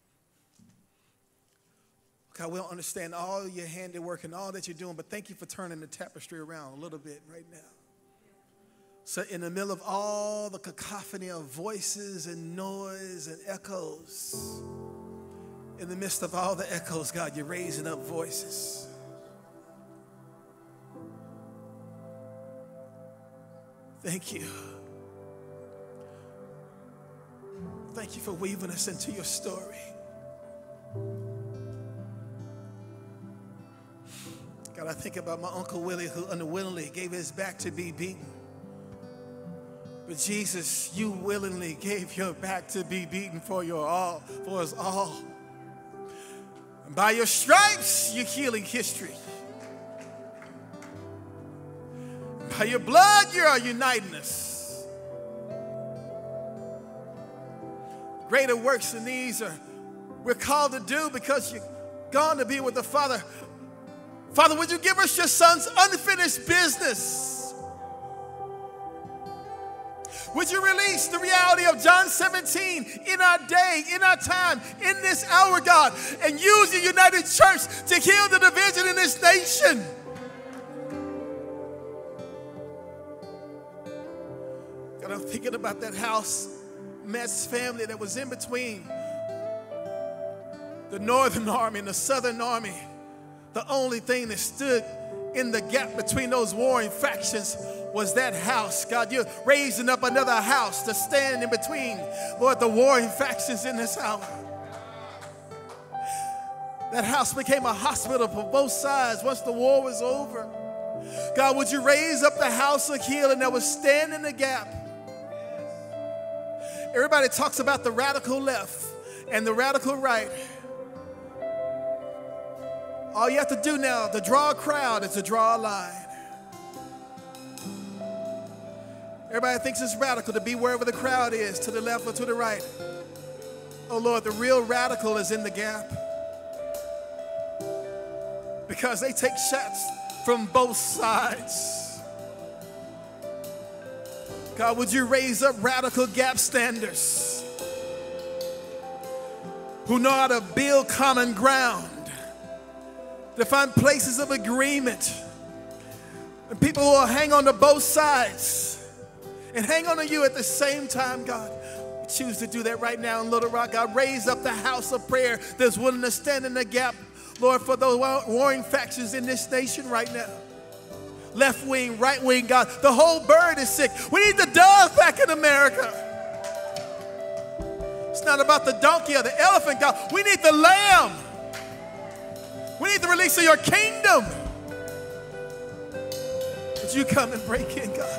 Speaker 5: God, we don't understand all your handiwork and all that you're doing, but thank you for turning the tapestry around a little bit right now. So in the middle of all the cacophony of voices and noise and echoes, in the midst of all the echoes, God, you're raising up voices. Thank you. Thank you for weaving us into your story. God, I think about my Uncle Willie who unwillingly gave his back to be beaten. But Jesus, you willingly gave your back to be beaten for your all, for us all. And by your stripes, you're healing history. By your blood, you are uniting us. Greater works than these are we're called to do because you're gone to be with the Father. Father, would you give us your son's unfinished business? Would you release the reality of John seventeen in our day, in our time, in this hour, God, and use your United Church to heal the division in this nation? God, I'm thinking about that house, Matt's family that was in between the Northern Army and the Southern Army. The only thing that stood in the gap between those warring factions was that house. God, you're raising up another house to stand in between, Lord, the warring factions in this hour. That house became a hospital for both sides once the war was over. God, would you raise up the house of healing that would stand in the gap? Everybody talks about the radical left and the radical right. All you have to do now to draw a crowd is to draw a line. Everybody thinks it's radical to be wherever the crowd is, to the left or to the right. Oh Lord, the real radical is in the gap. Because they take shots from both sides. God, would you raise up radical gap standers who know how to build common ground, to find places of agreement, and people who will hang on to both sides and hang on to you at the same time, God. Choose to do that right now in Little Rock. God, raise up the house of prayer that's willing to stand in the gap, Lord, for those warring factions in this nation right now. Left wing, right wing, God, the whole bird is sick. We need the dove back in America. It's not about the donkey or the elephant, God. We need the lamb. We need the release of your kingdom. Would you come and break in, God?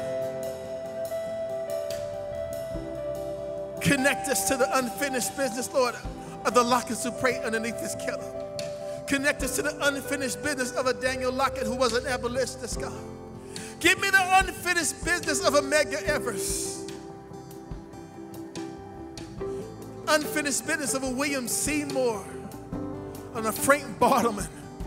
Speaker 5: Connect us to the unfinished business, Lord, of the Locketts who pray underneath this kettle. Connect us to the unfinished business of a Daniel Lockett who was an abolitionist, God. Give me the unfinished business of a Medgar Evers. Unfinished business of a William Seymour and a Frank Bartleman.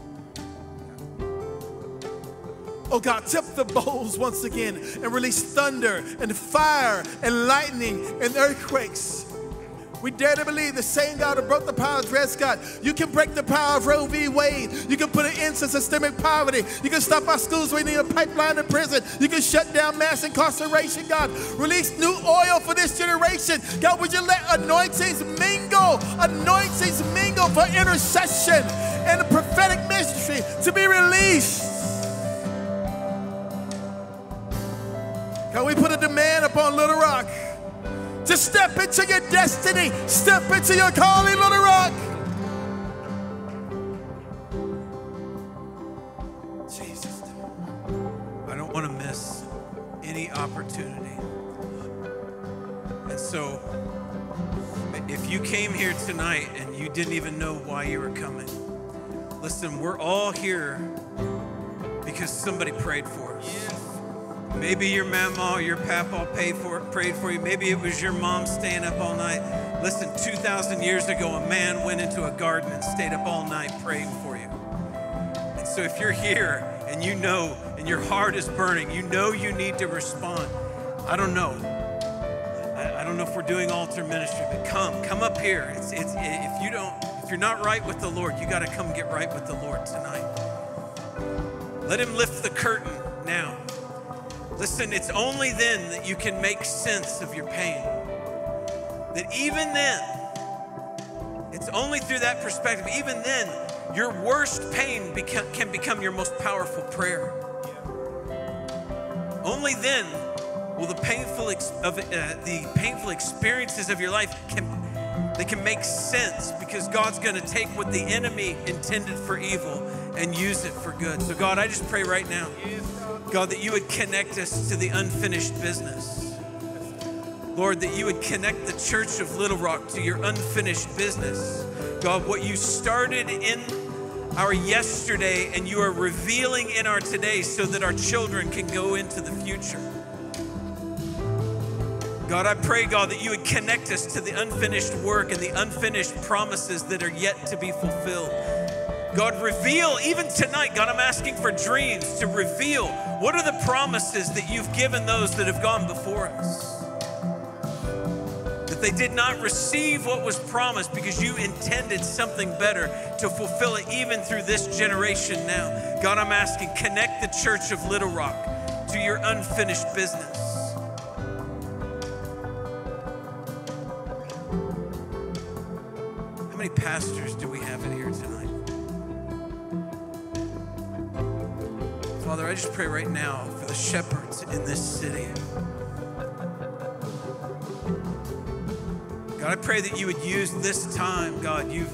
Speaker 5: Oh God, tip the bowls once again and release thunder and fire and lightning and earthquakes. We dare to believe the same God who broke the power of Dred Scott. You can break the power of Roe v. Wade. You can put an end to systemic poverty. You can stop our schools. We need a pipeline to prison. You can shut down mass incarceration, God. Release new oil for this generation. God, would you let anointings mingle, anointings mingle for intercession and the prophetic ministry to be released. God, we put a demand upon Little Rock to step into your destiny, step into your calling, Little Rock. Jesus.
Speaker 6: I don't want to miss any opportunity. And so, if you came here tonight and you didn't even know why you were coming, listen, we're all here because somebody prayed for us. Maybe your mama or your papa paid for it, prayed for you. Maybe it was your mom staying up all night. Listen, two thousand years ago, a man went into a garden and stayed up all night praying for you. And so if you're here and you know, and your heart is burning, you know you need to respond. I don't know. I, I don't know if we're doing altar ministry, but come, come up here. It's, it's, if you don't, if you're not right with the Lord, you got to come get right with the Lord tonight. Let him lift the curtain now. Listen, it's only then that you can make sense of your pain. That even then, it's only through that perspective, even then, your worst pain beca- can become your most powerful prayer. Only then will the painful ex- of, uh, the painful experiences of your life can they can make sense, because God's going to take what the enemy intended for evil and use it for good. So God, I just pray right now, God, that you would connect us to the unfinished business. Lord, that you would connect the Church of Little Rock to your unfinished business. God, what you started in our yesterday and you are revealing in our today so that our children can go into the future. God, I pray, God, that you would connect us to the unfinished work and the unfinished promises that are yet to be fulfilled. God, reveal, even tonight, God, I'm asking for dreams to reveal what are the promises that you've given those that have gone before us. That they did not receive what was promised because you intended something better to fulfill it even through this generation now. God, I'm asking, connect the Church of Little Rock to your unfinished business. How many pastors do we have in here tonight? Father, I just pray right now for the shepherds in this city. God, I pray that you would use this time, God. You've,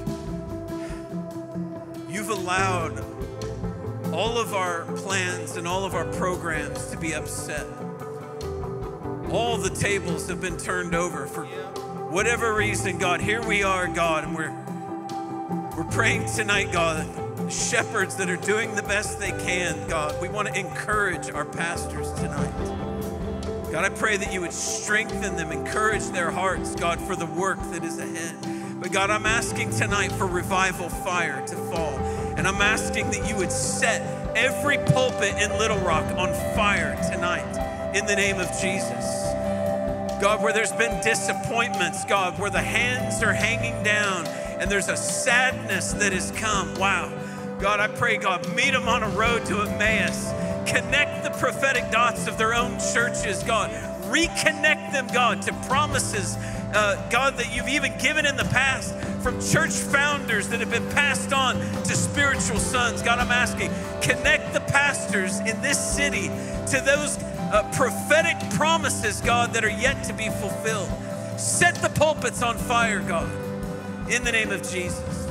Speaker 6: you've allowed all of our plans and all of our programs to be upset. All the tables have been turned over for whatever reason, God. Here we are, God, and we're, we're praying tonight, God, shepherds that are doing the best they can, God. We want to encourage our pastors tonight. God, I pray that you would strengthen them, encourage their hearts, God, for the work that is ahead. But God, I'm asking tonight for revival fire to fall. And I'm asking that you would set every pulpit in Little Rock on fire tonight in the name of Jesus. God, where there's been disappointments, God, where the hands are hanging down and there's a sadness that has come. Wow. God, I pray, God, meet them on a road to Emmaus. Connect the prophetic dots of their own churches, God. Reconnect them, God, to promises uh, God, that you've even given in the past from church founders that have been passed on to spiritual sons. God, I'm asking, connect the pastors in this city to those uh, prophetic promises, God, that are yet to be fulfilled. Set the pulpits on fire, God, in the name of Jesus.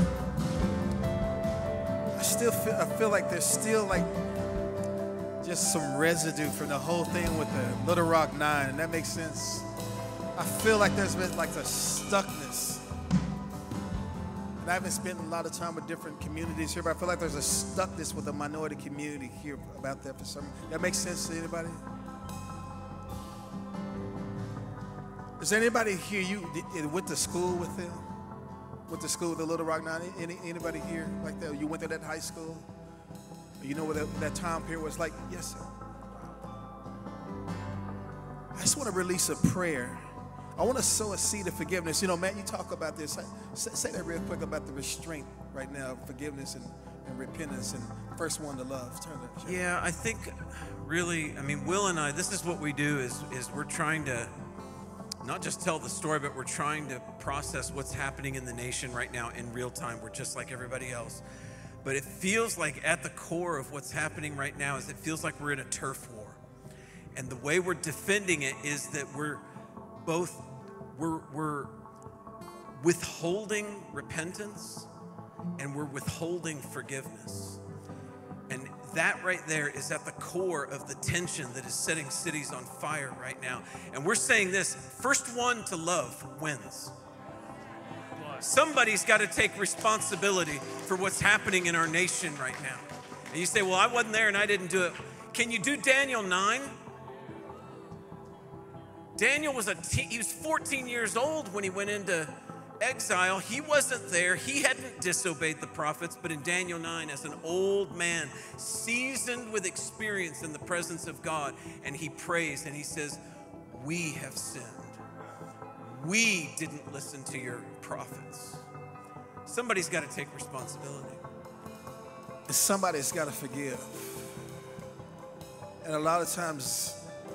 Speaker 5: I still feel, I feel like there's still like just some residue from the whole thing with the Little Rock Nine, and that makes sense. I feel like there's been like a stuckness. And I haven't spent a lot of time with different communities here, but I feel like there's a stuckness with the minority community here about that for some. That makes sense to anybody? Is there anybody here you did, went to school with them? Went to school with the Little Rock Nine? Any, anybody here like that? You went to that high school? You know what that, that time period was like? Yes, sir. I just want to release a prayer. I want to sow a seed of forgiveness. You know, Matt, you talk about this. Say, say that real quick about the restraint right now, forgiveness and, and repentance, and first one to love. Turn it.
Speaker 6: Yeah, I think really, I mean, Will and I, this is what we do is, is we're trying to not just tell the story, but we're trying to process what's happening in the nation right now in real time. We're just like everybody else. But it feels like at the core of what's happening right now is it feels like we're in a turf war. And the way we're defending it is that we're both, we're, we're withholding repentance and we're withholding forgiveness. And that right there is at the core of the tension that is setting cities on fire right now. And we're saying this, first one to love wins. Somebody's got to take responsibility for what's happening in our nation right now. And you say, well, I wasn't there and I didn't do it. Can you do Daniel nine? Daniel was a te- he was fourteen years old when he went into exile. He wasn't there. He hadn't disobeyed the prophets, but in Daniel nine, as an old man, seasoned with experience in the presence of God, and he prays and he says, we have sinned. We didn't listen to your prophets. Somebody's got to take responsibility.
Speaker 5: Somebody's got to forgive. And a lot of times,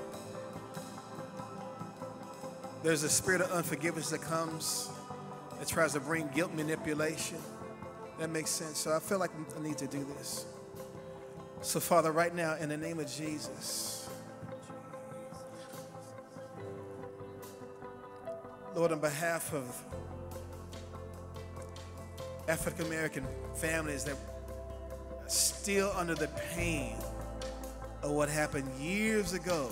Speaker 5: there's a spirit of unforgiveness that comes that tries to bring guilt manipulation. That makes sense. So I feel like I need to do this. So Father, right now, in the name of Jesus, Lord, on behalf of African American families that are still under the pain of what happened years ago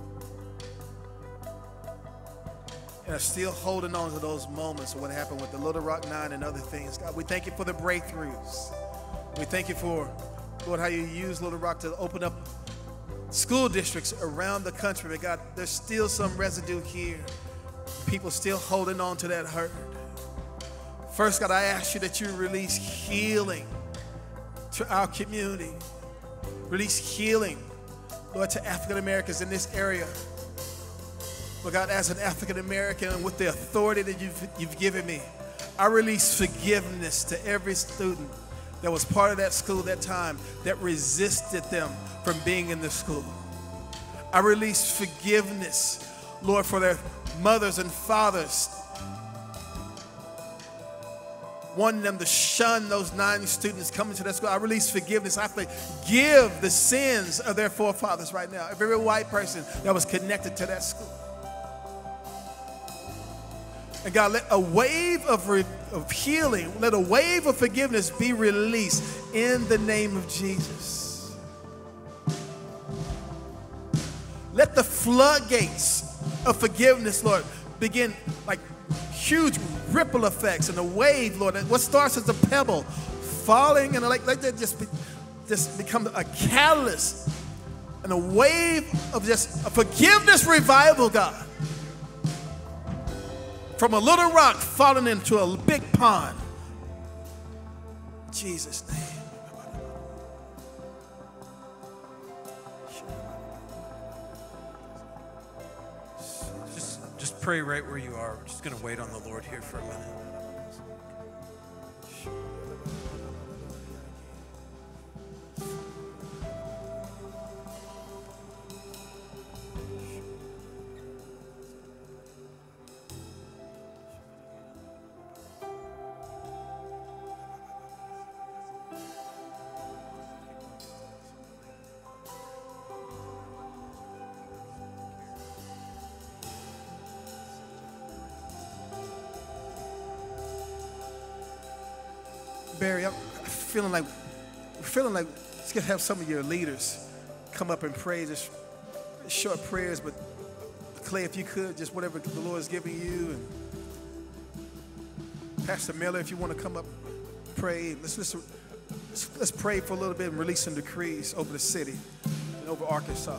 Speaker 5: and are still holding on to those moments of what happened with the Little Rock Nine and other things. God, we thank you for the breakthroughs. We thank you for, Lord, how you use Little Rock to open up school districts around the country. But God, there's still some residue here. People still holding on to that hurt. First, God, I ask you that you release healing to our community. Release healing, Lord, to African Americans in this area. But God, as an African American and with the authority that you've, you've given me, I release forgiveness to every student that was part of that school that time that resisted them from being in the school. I release forgiveness, Lord, for their mothers and fathers wanting them to shun those nine students coming to that school. I release forgiveness. I forgive the sins of their forefathers right now. Every white person that was connected to that school. And God, let a wave of, re- of healing, let a wave of forgiveness be released in the name of Jesus. Let the floodgates of forgiveness, Lord, begin like huge ripple effects and a wave, Lord. What starts as a pebble falling and like, like that just, be, just become a catalyst and a wave of just a forgiveness revival, God. From a little rock falling into a big pond. In Jesus' name.
Speaker 6: Pray right where you are. We're just going to wait on the Lord here for a minute.
Speaker 5: Barry, I'm feeling like, feeling like, just gonna have some of your leaders come up and pray, just short prayers, but Clay, if you could, just whatever the Lord is giving you, and Pastor Miller, if you want to come up, pray. Let's, let's, let's pray for a little bit and release some decrees over the city and over Arkansas.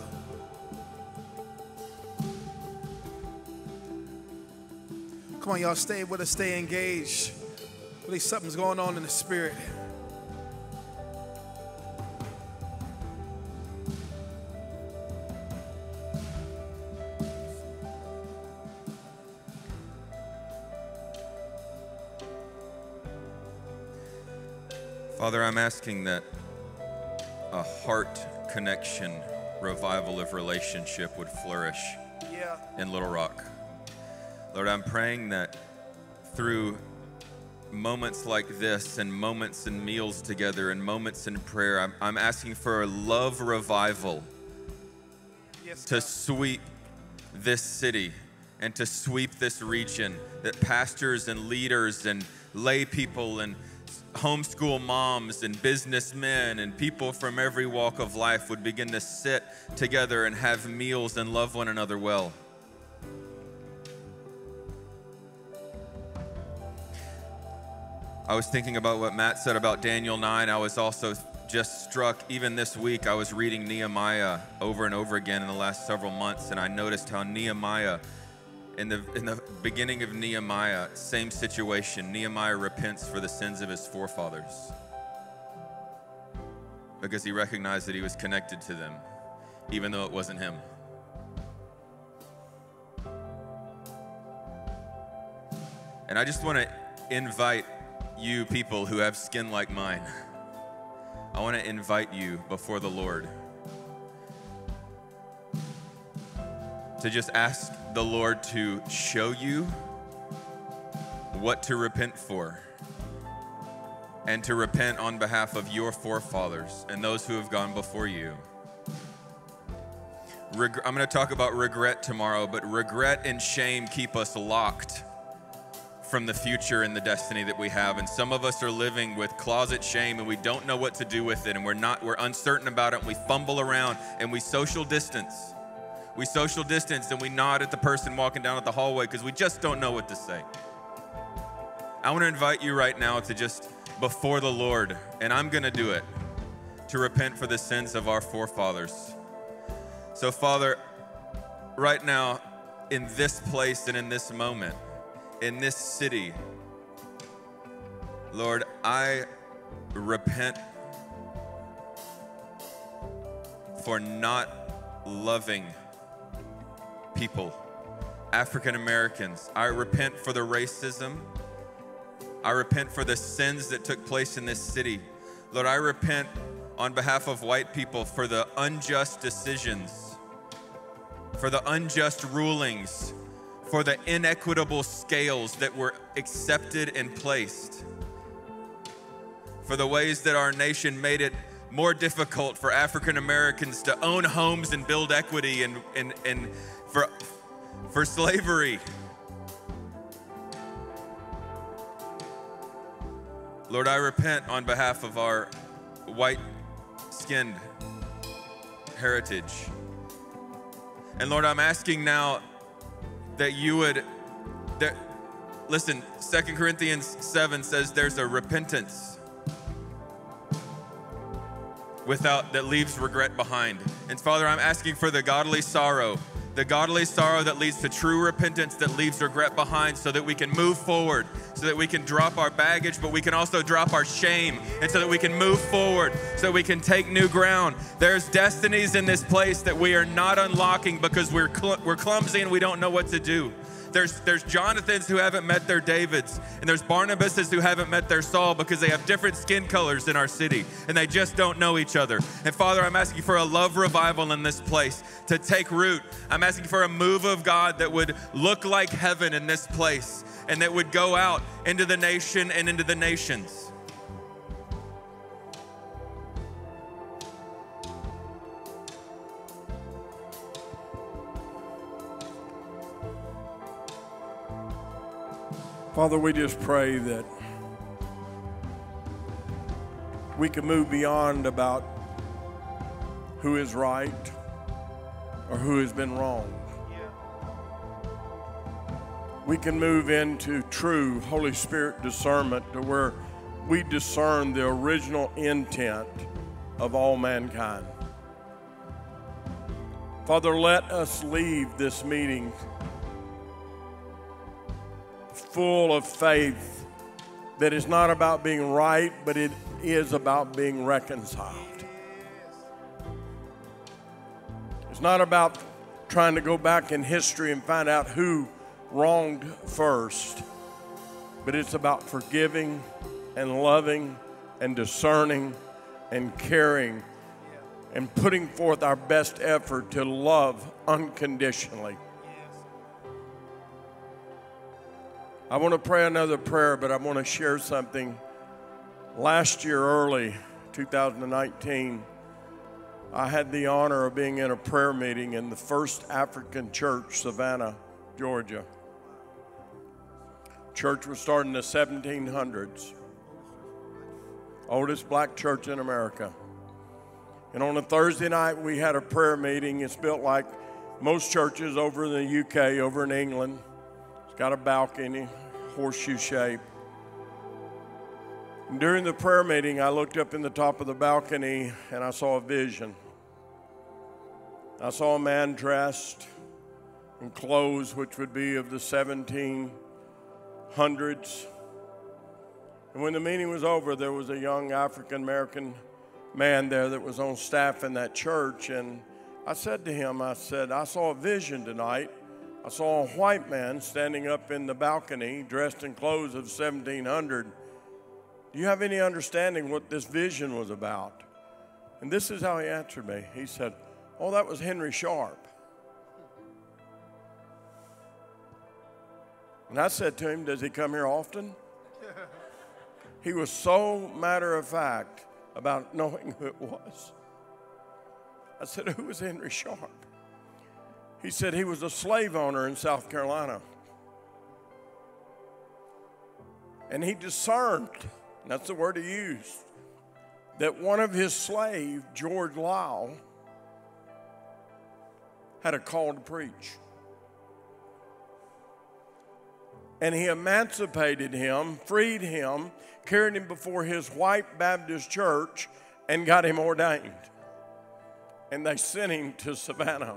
Speaker 5: Come on, y'all, stay with us, stay engaged. At least something's going on in the spirit.
Speaker 2: Father, I'm asking that a heart connection revival of relationship would flourish
Speaker 5: Yeah.
Speaker 2: in Little Rock. Lord, I'm praying that through moments like this and moments and meals together and moments in prayer, I'm, I'm asking for a love revival
Speaker 5: Yes,
Speaker 2: to
Speaker 5: God.
Speaker 2: sweep this city and to sweep this region, that pastors and leaders and lay people and homeschool moms and businessmen and people from every walk of life would begin to sit together and have meals and love one another well. I was thinking about what Matt said about Daniel nine. I was also just struck, even this week, I was reading Nehemiah over and over again in the last several months, and I noticed how Nehemiah, in the, in the beginning of Nehemiah, same situation. Nehemiah repents for the sins of his forefathers because he recognized that he was connected to them, even though it wasn't him. And I just want to invite you people who have skin like mine, I want to invite you before the Lord to just ask the Lord to show you what to repent for and to repent on behalf of your forefathers and those who have gone before you. Reg- I'm going to talk about regret tomorrow, but regret and shame keep us locked from the future and the destiny that we have. And some of us are living with closet shame and we don't know what to do with it, and we're not, we're uncertain about it, and we fumble around and we social distance. We social distance and we nod at the person walking down at the hallway because we just don't know what to say. I want to invite you right now to just before the Lord, and I'm going to do it, to repent for the sins of our forefathers. So Father, right now in this place and in this moment, in this city, Lord, I repent for not loving people, African Americans. I repent for the racism. I repent for the sins that took place in this city. Lord, I repent on behalf of white people for the unjust decisions, for the unjust rulings, for the inequitable scales that were accepted and placed, for the ways that our nation made it more difficult for African Americans to own homes and build equity, and, and, and for, for slavery. Lord, I repent on behalf of our white-skinned heritage. And Lord, I'm asking now that you would, that, listen, Second Corinthians seven says there's a repentance without, that leaves regret behind. And Father, I'm asking for the godly sorrow, the godly sorrow that leads to true repentance, that leaves regret behind, so that we can move forward, so that we can drop our baggage, but we can also drop our shame, and so that we can move forward, so that we can take new ground. There's destinies in this place that we are not unlocking because we're cl- we're clumsy and we don't know what to do. There's, there's Jonathans who haven't met their Davids, and there's Barnabases who haven't met their Saul because they have different skin colors in our city, and they just don't know each other. And Father, I'm asking for a love revival in this place to take root. I'm asking for a move of God that would look like heaven in this place, and that would go out into the nation and into the nations.
Speaker 7: Father, we just pray that we can move beyond about who is right or who has been wrong. We can move into true Holy Spirit discernment to where we discern the original intent of all mankind. Father, let us leave this meeting full of faith that is not about being right, but it is about being reconciled. It's not about trying to go back in history and find out who wronged first, but it's about forgiving and loving and discerning and caring and putting forth our best effort to love unconditionally. I want to pray another prayer, but I want to share something. Last year, early two thousand nineteen, I had the honor of being in a prayer meeting in the First African Church, Savannah, Georgia. Church was started in the seventeen hundreds. Oldest black church in America. And on a Thursday night, we had a prayer meeting. It's built like most churches over in the U K, over in England. It's got a balcony, horseshoe shape. And during the prayer meeting, I looked up in the top of the balcony and I saw a vision. I saw a man dressed in clothes which would be of the seventeen hundreds. And when the meeting was over, there was a young African-American man there that was on staff in that church. And I said to him, I said, I saw a vision tonight. I saw a white man standing up in the balcony dressed in clothes of seventeen hundred. Do you have any understanding what this vision was about? And this is how he answered me. He said, oh, that was Henry Sharp. And I said to him, does he come here often? He was so matter of fact about knowing who it was. I said, who was Henry Sharp? He said he was a slave owner in South Carolina. And he discerned, and that's the word he used, that one of his slaves, George Lyle, had a call to preach. And he emancipated him, freed him, carried him before his white Baptist church, and got him ordained. And they sent him to Savannah.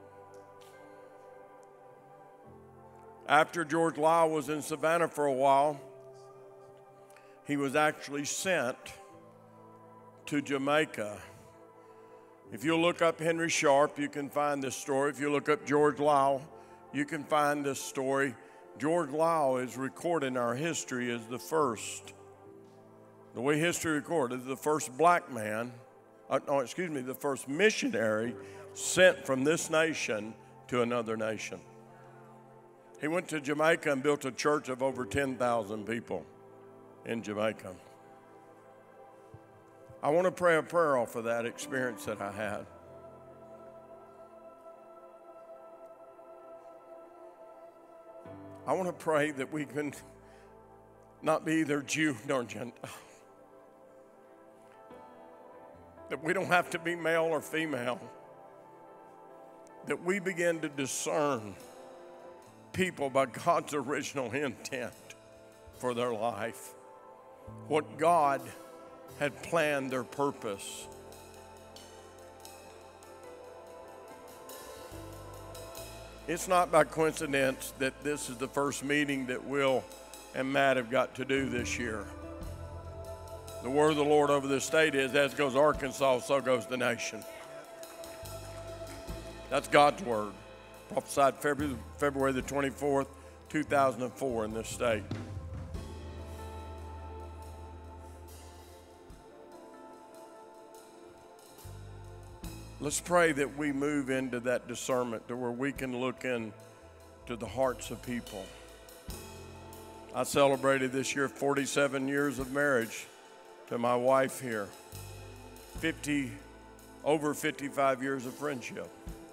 Speaker 7: After George Lyle was in Savannah for a while, he was actually sent to Jamaica. If you look up Henry Sharp, you can find this story. If you look up George Lyle, you can find this story. George Lyle is recorded in our history as the first, the way history recorded, the first black man, uh, no, excuse me, the first missionary sent from this nation to another nation. He went to Jamaica and built a church of over ten thousand people in Jamaica. I want to pray a prayer off of that experience that I had. I want to pray that we can not be either Jew nor Gentile. That we don't have to be male or female. That we begin to discern people by God's original intent for their life. What God had planned, their purpose. It's not by coincidence that this is the first meeting that Will and Matt have got to do this year. The word of the Lord over this state is, as goes Arkansas, so goes the nation. That's God's word. Prophesied February, February the twenty-fourth, two thousand four in this state. Let's pray that we move into that discernment to where we can look into the hearts of people. I celebrated this year forty-seven years of marriage to my wife here. fifty, over fifty-five years of friendship.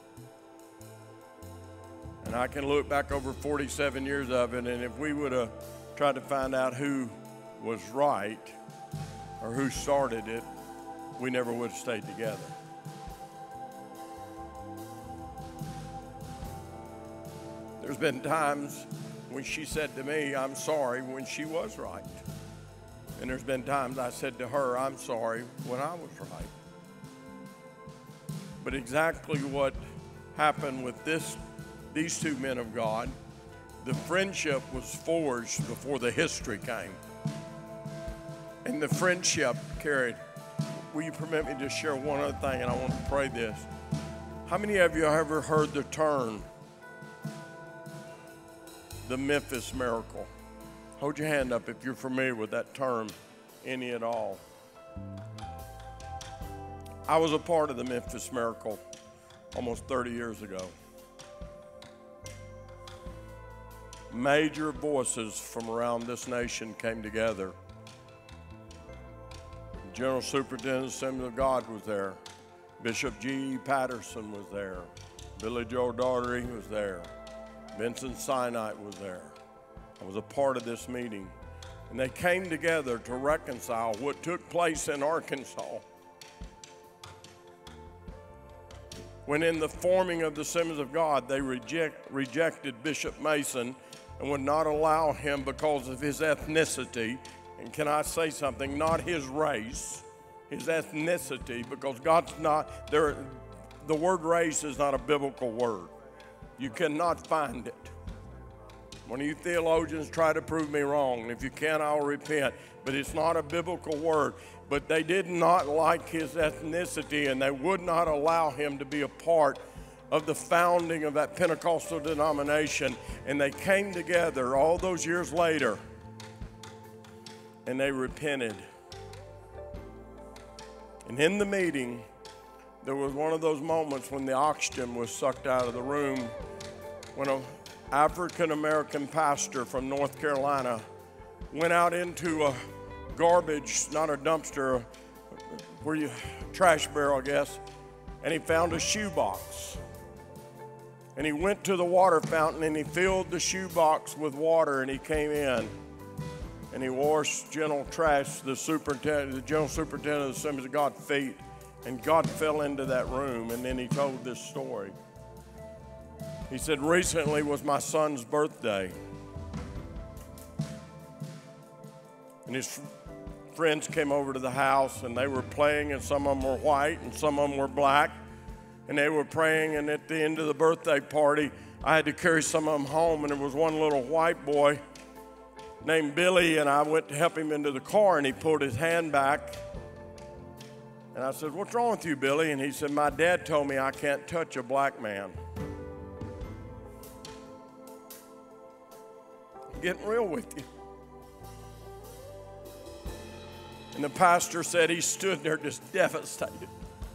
Speaker 7: And I can look back over forty-seven years of it, and if we would have tried to find out who was right, or who started it, we never would have stayed together. There's been times when she said to me, I'm sorry, when she was right. And there's been times I said to her, I'm sorry, when I was right. But exactly what happened with this, these two men of God, the friendship was forged before the history came. And the friendship carried. Will you permit me to share one other thing, and I want to pray this. How many of you have ever heard the term, the Memphis miracle? Hold your hand up if you're familiar with that term, any at all. I was a part of the Memphis miracle almost thirty years ago. Major voices from around this nation came together. General Superintendent of the Assembly of God was there. Bishop G E Patterson was there. Billy Joe Daugherty was there. Vincent Sinite was there. I was a part of this meeting. And they came together to reconcile what took place in Arkansas. When in the forming of the Assemblies of God, they reject, rejected Bishop Mason and would not allow him because of his ethnicity. And can I say something? Not his race, his ethnicity, because God's not, there. The word race is not a biblical word. You cannot find it. One of you theologians try to prove me wrong, and if you can, I'll repent. But it's not a biblical word. But they did not like his ethnicity, and they would not allow him to be a part of the founding of that Pentecostal denomination. And they came together all those years later, and they repented. And in the meeting, there was one of those moments when the oxygen was sucked out of the room, when an African-American pastor from North Carolina went out into a garbage, not a dumpster, where you, trash barrel, I guess, and he found a shoebox. And he went to the water fountain and he filled the shoebox with water, and he came in and he washed General Trash, the superintendent, the general superintendent of the Assemblies of God, feet, and God fell into that room. And then he told this story. He said, recently was my son's birthday, and his friends came over to the house, and they were playing, and some of them were white and some of them were black, and they were praying. And at the end of the birthday party, I had to carry some of them home, and there was one little white boy named Billy, and I went to help him into the car, and he pulled his hand back, and I said, what's wrong with you, Billy? And he said, my dad told me I can't touch a black man. I'm getting real with you. And the pastor said he stood there just devastated,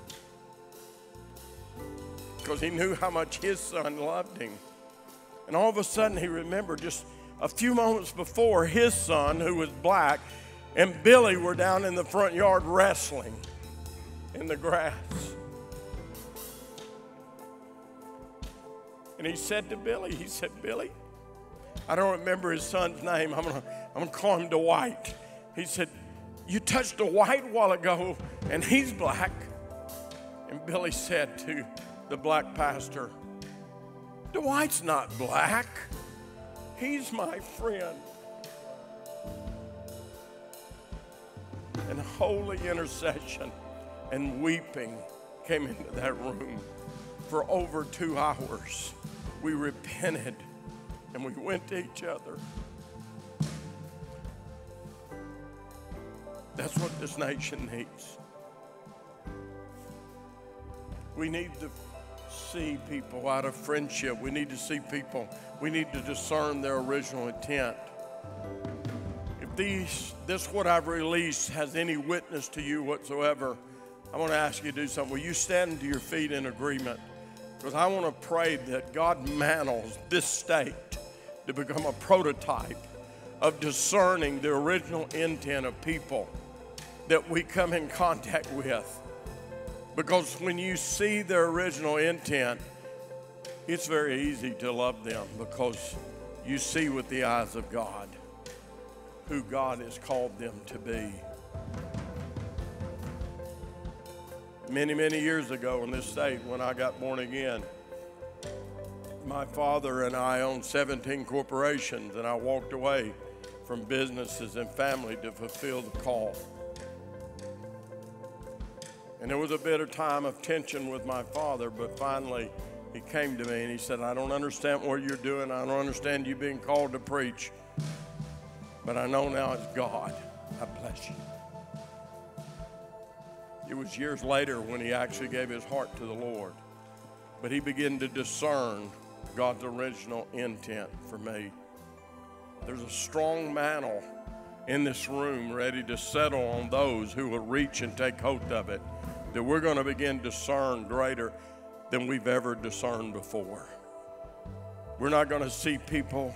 Speaker 7: because he knew how much his son loved him. And all of a sudden he remembered just a few moments before, his son, who was black, and Billy were down in the front yard wrestling in the grass. And he said to Billy, he said, Billy, I don't remember his son's name. I'm gonna, I'm gonna call him Dwight. He said, you touched Dwight a while ago, and he's black. And Billy said to the black pastor, Dwight's not black. He's my friend. And holy intercession and weeping came into that room. For over two hours, we repented and we went to each other. That's what this nation needs. We need to see people out of friendship. We need to see people. We need to discern their original intent. If these, this what I've released has any witness to you whatsoever, I want to ask you to do something. Will you stand to your feet in agreement? Because I want to pray that God mantles this state to become a prototype of discerning the original intent of people that we come in contact with. Because when you see their original intent, it's very easy to love them, because you see with the eyes of God who God has called them to be. Many, many years ago in this state when I got born again, my father and I owned seventeen corporations, and I walked away from businesses and family to fulfill the call. And there was a bit of time of tension with my father, but finally he came to me and he said, I don't understand what you're doing. I don't understand you being called to preach, but I know now it's God. I bless you. It was years later when he actually gave his heart to the Lord, but he began to discern God's original intent for me. There's a strong mantle in this room ready to settle on those who will reach and take hold of it, that we're going to begin to discern greater than we've ever discerned before. We're not going to see people,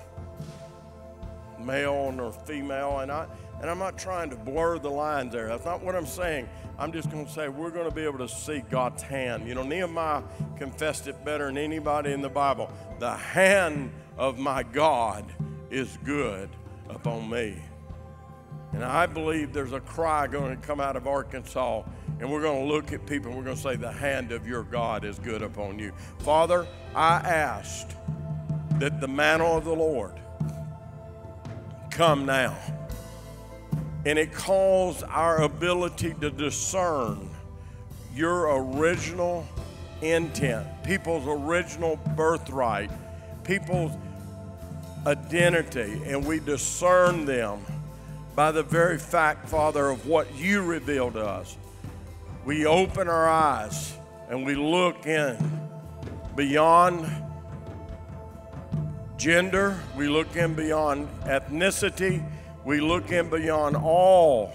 Speaker 7: male nor female, and I and I'm not trying to blur the lines there. That's not what I'm saying. I'm just going to say we're going to be able to see God's hand. You know, Nehemiah confessed it better than anybody in the Bible. The hand of my God is good upon me. And I believe there's a cry going to come out of Arkansas, and we're going to look at people and we're going to say, the hand of your God is good upon you. Father, I asked that the mantle of the Lord come now. And it calls our ability to discern your original intent, people's original birthright, people's identity, and we discern them by the very fact, Father, of what you reveal to us. We open our eyes and we look in beyond gender, we look in beyond ethnicity, we look in beyond all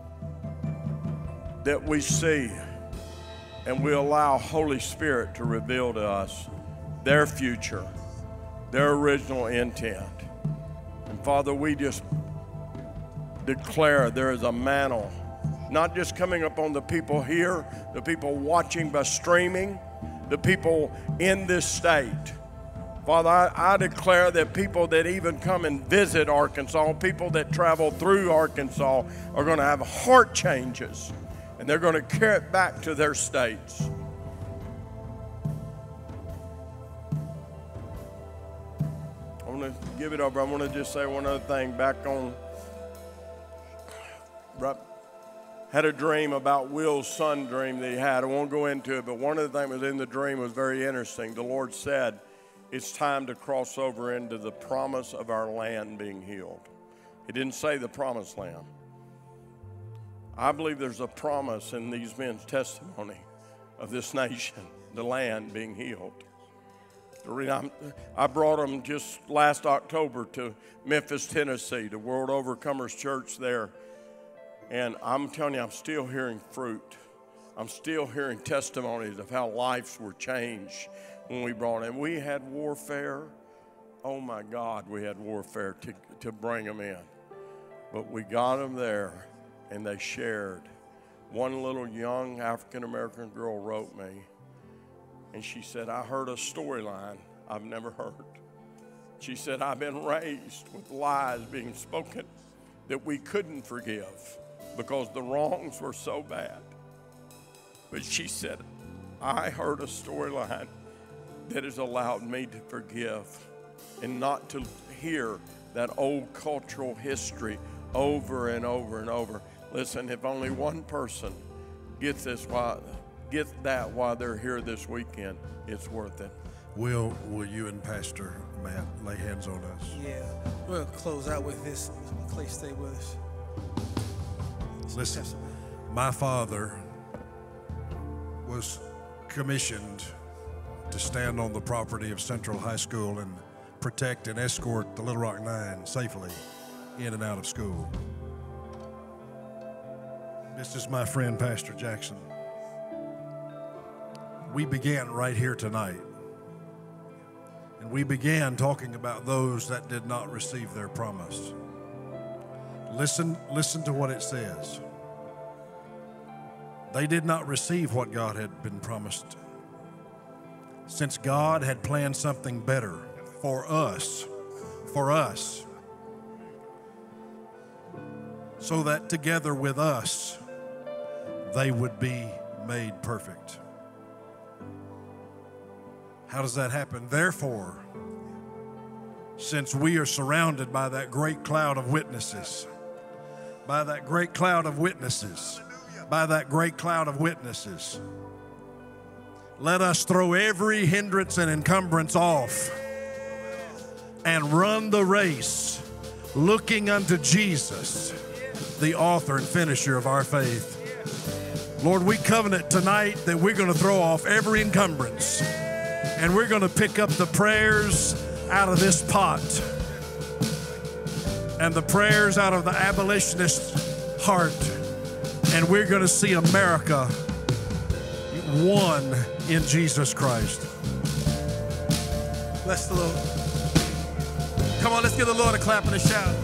Speaker 7: that we see, and we allow Holy Spirit to reveal to us their future, their original intent. And Father, we just declare there is a mantle, not just coming upon the people here, the people watching by streaming, the people in this state. Father, I, I declare that people that even come and visit Arkansas, people that travel through Arkansas, are going to have heart changes, and they're going to carry it back to their states. I want to give it over. I want to just say one other thing. Back on, right, had a dream about Will's son dream that he had. I won't go into it, but one of the things that was in the dream was very interesting. The Lord said, it's time to cross over into the promise of our land being healed. He didn't say the promised land. I believe there's a promise in these men's testimony of this nation, the land being healed. I brought them just last October to Memphis, Tennessee, to World Overcomers Church there. And I'm telling you, I'm still hearing fruit. I'm still hearing testimonies of how lives were changed when we brought them. We had warfare. Oh my God, we had warfare to, to bring them in. But we got them there, and they shared. One little young African-American girl wrote me, and she said, I heard a storyline I've never heard. She said, I've been raised with lies being spoken that we couldn't forgive because the wrongs were so bad. But she said, I heard a storyline that has allowed me to forgive and not to hear that old cultural history over and over and over. Listen, if only one person gets this while, gets that while they're here this weekend, it's worth it.
Speaker 8: Will, will you and Pastor Matt lay hands on us?
Speaker 5: Yeah, we'll close out with this. Clay, stay with us.
Speaker 8: Listen, my father was commissioned to stand on the property of Central High School and protect and escort the Little Rock Nine safely in and out of school. This is my friend, Pastor Jackson. We began right here tonight, and we began talking about those that did not receive their promise. Listen, listen to what it says. They did not receive what God had been promised, since God had planned something better for us, for us, so that together with us, they would be made perfect. How does that happen? Therefore, since we are surrounded by that great cloud of witnesses, by that great cloud of witnesses, by that great cloud of witnesses, let us throw every hindrance and encumbrance off and run the race, looking unto Jesus, the author and finisher of our faith. Lord, we covenant tonight that we're going to throw off every encumbrance, and we're going to pick up the prayers out of this pot and the prayers out of the abolitionist heart, and we're going to see America one in Jesus Christ.
Speaker 5: Bless the Lord. Come on, let's give the Lord a clap and a shout.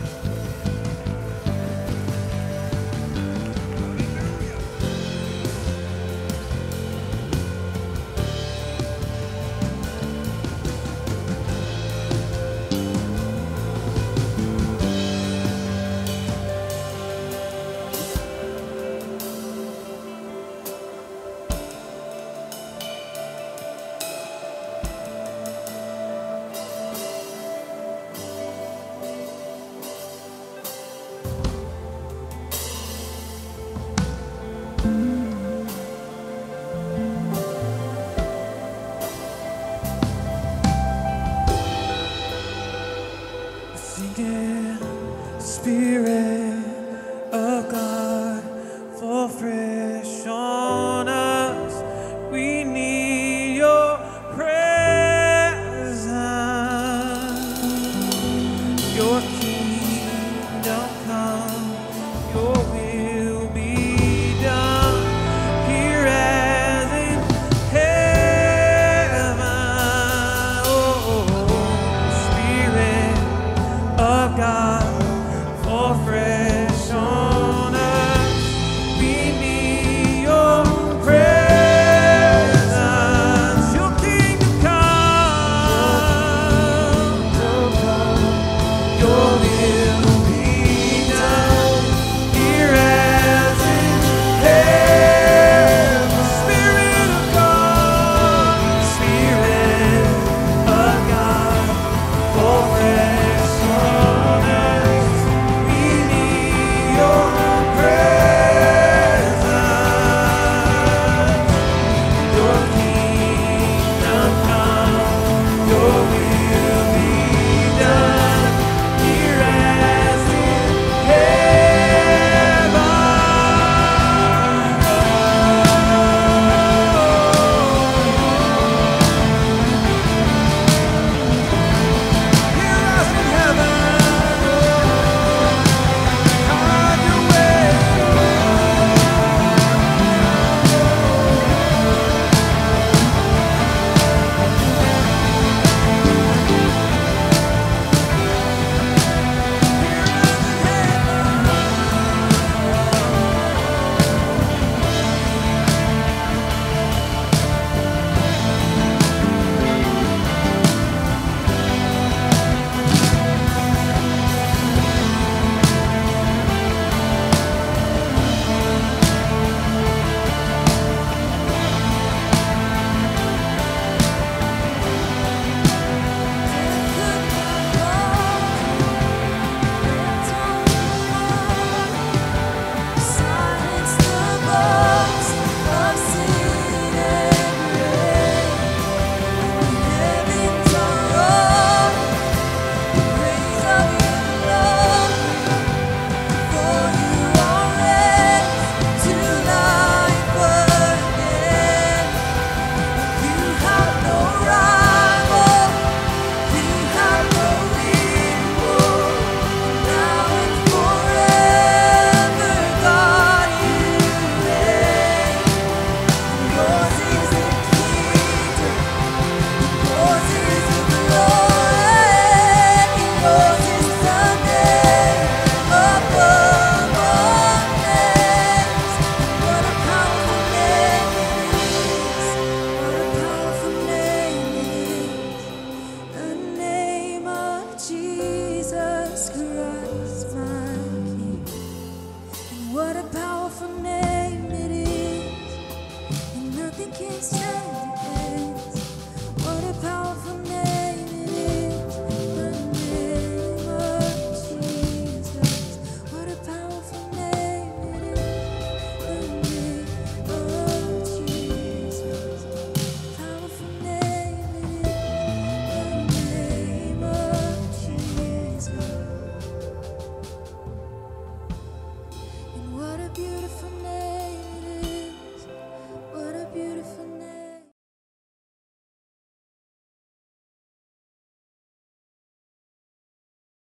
Speaker 3: beautiful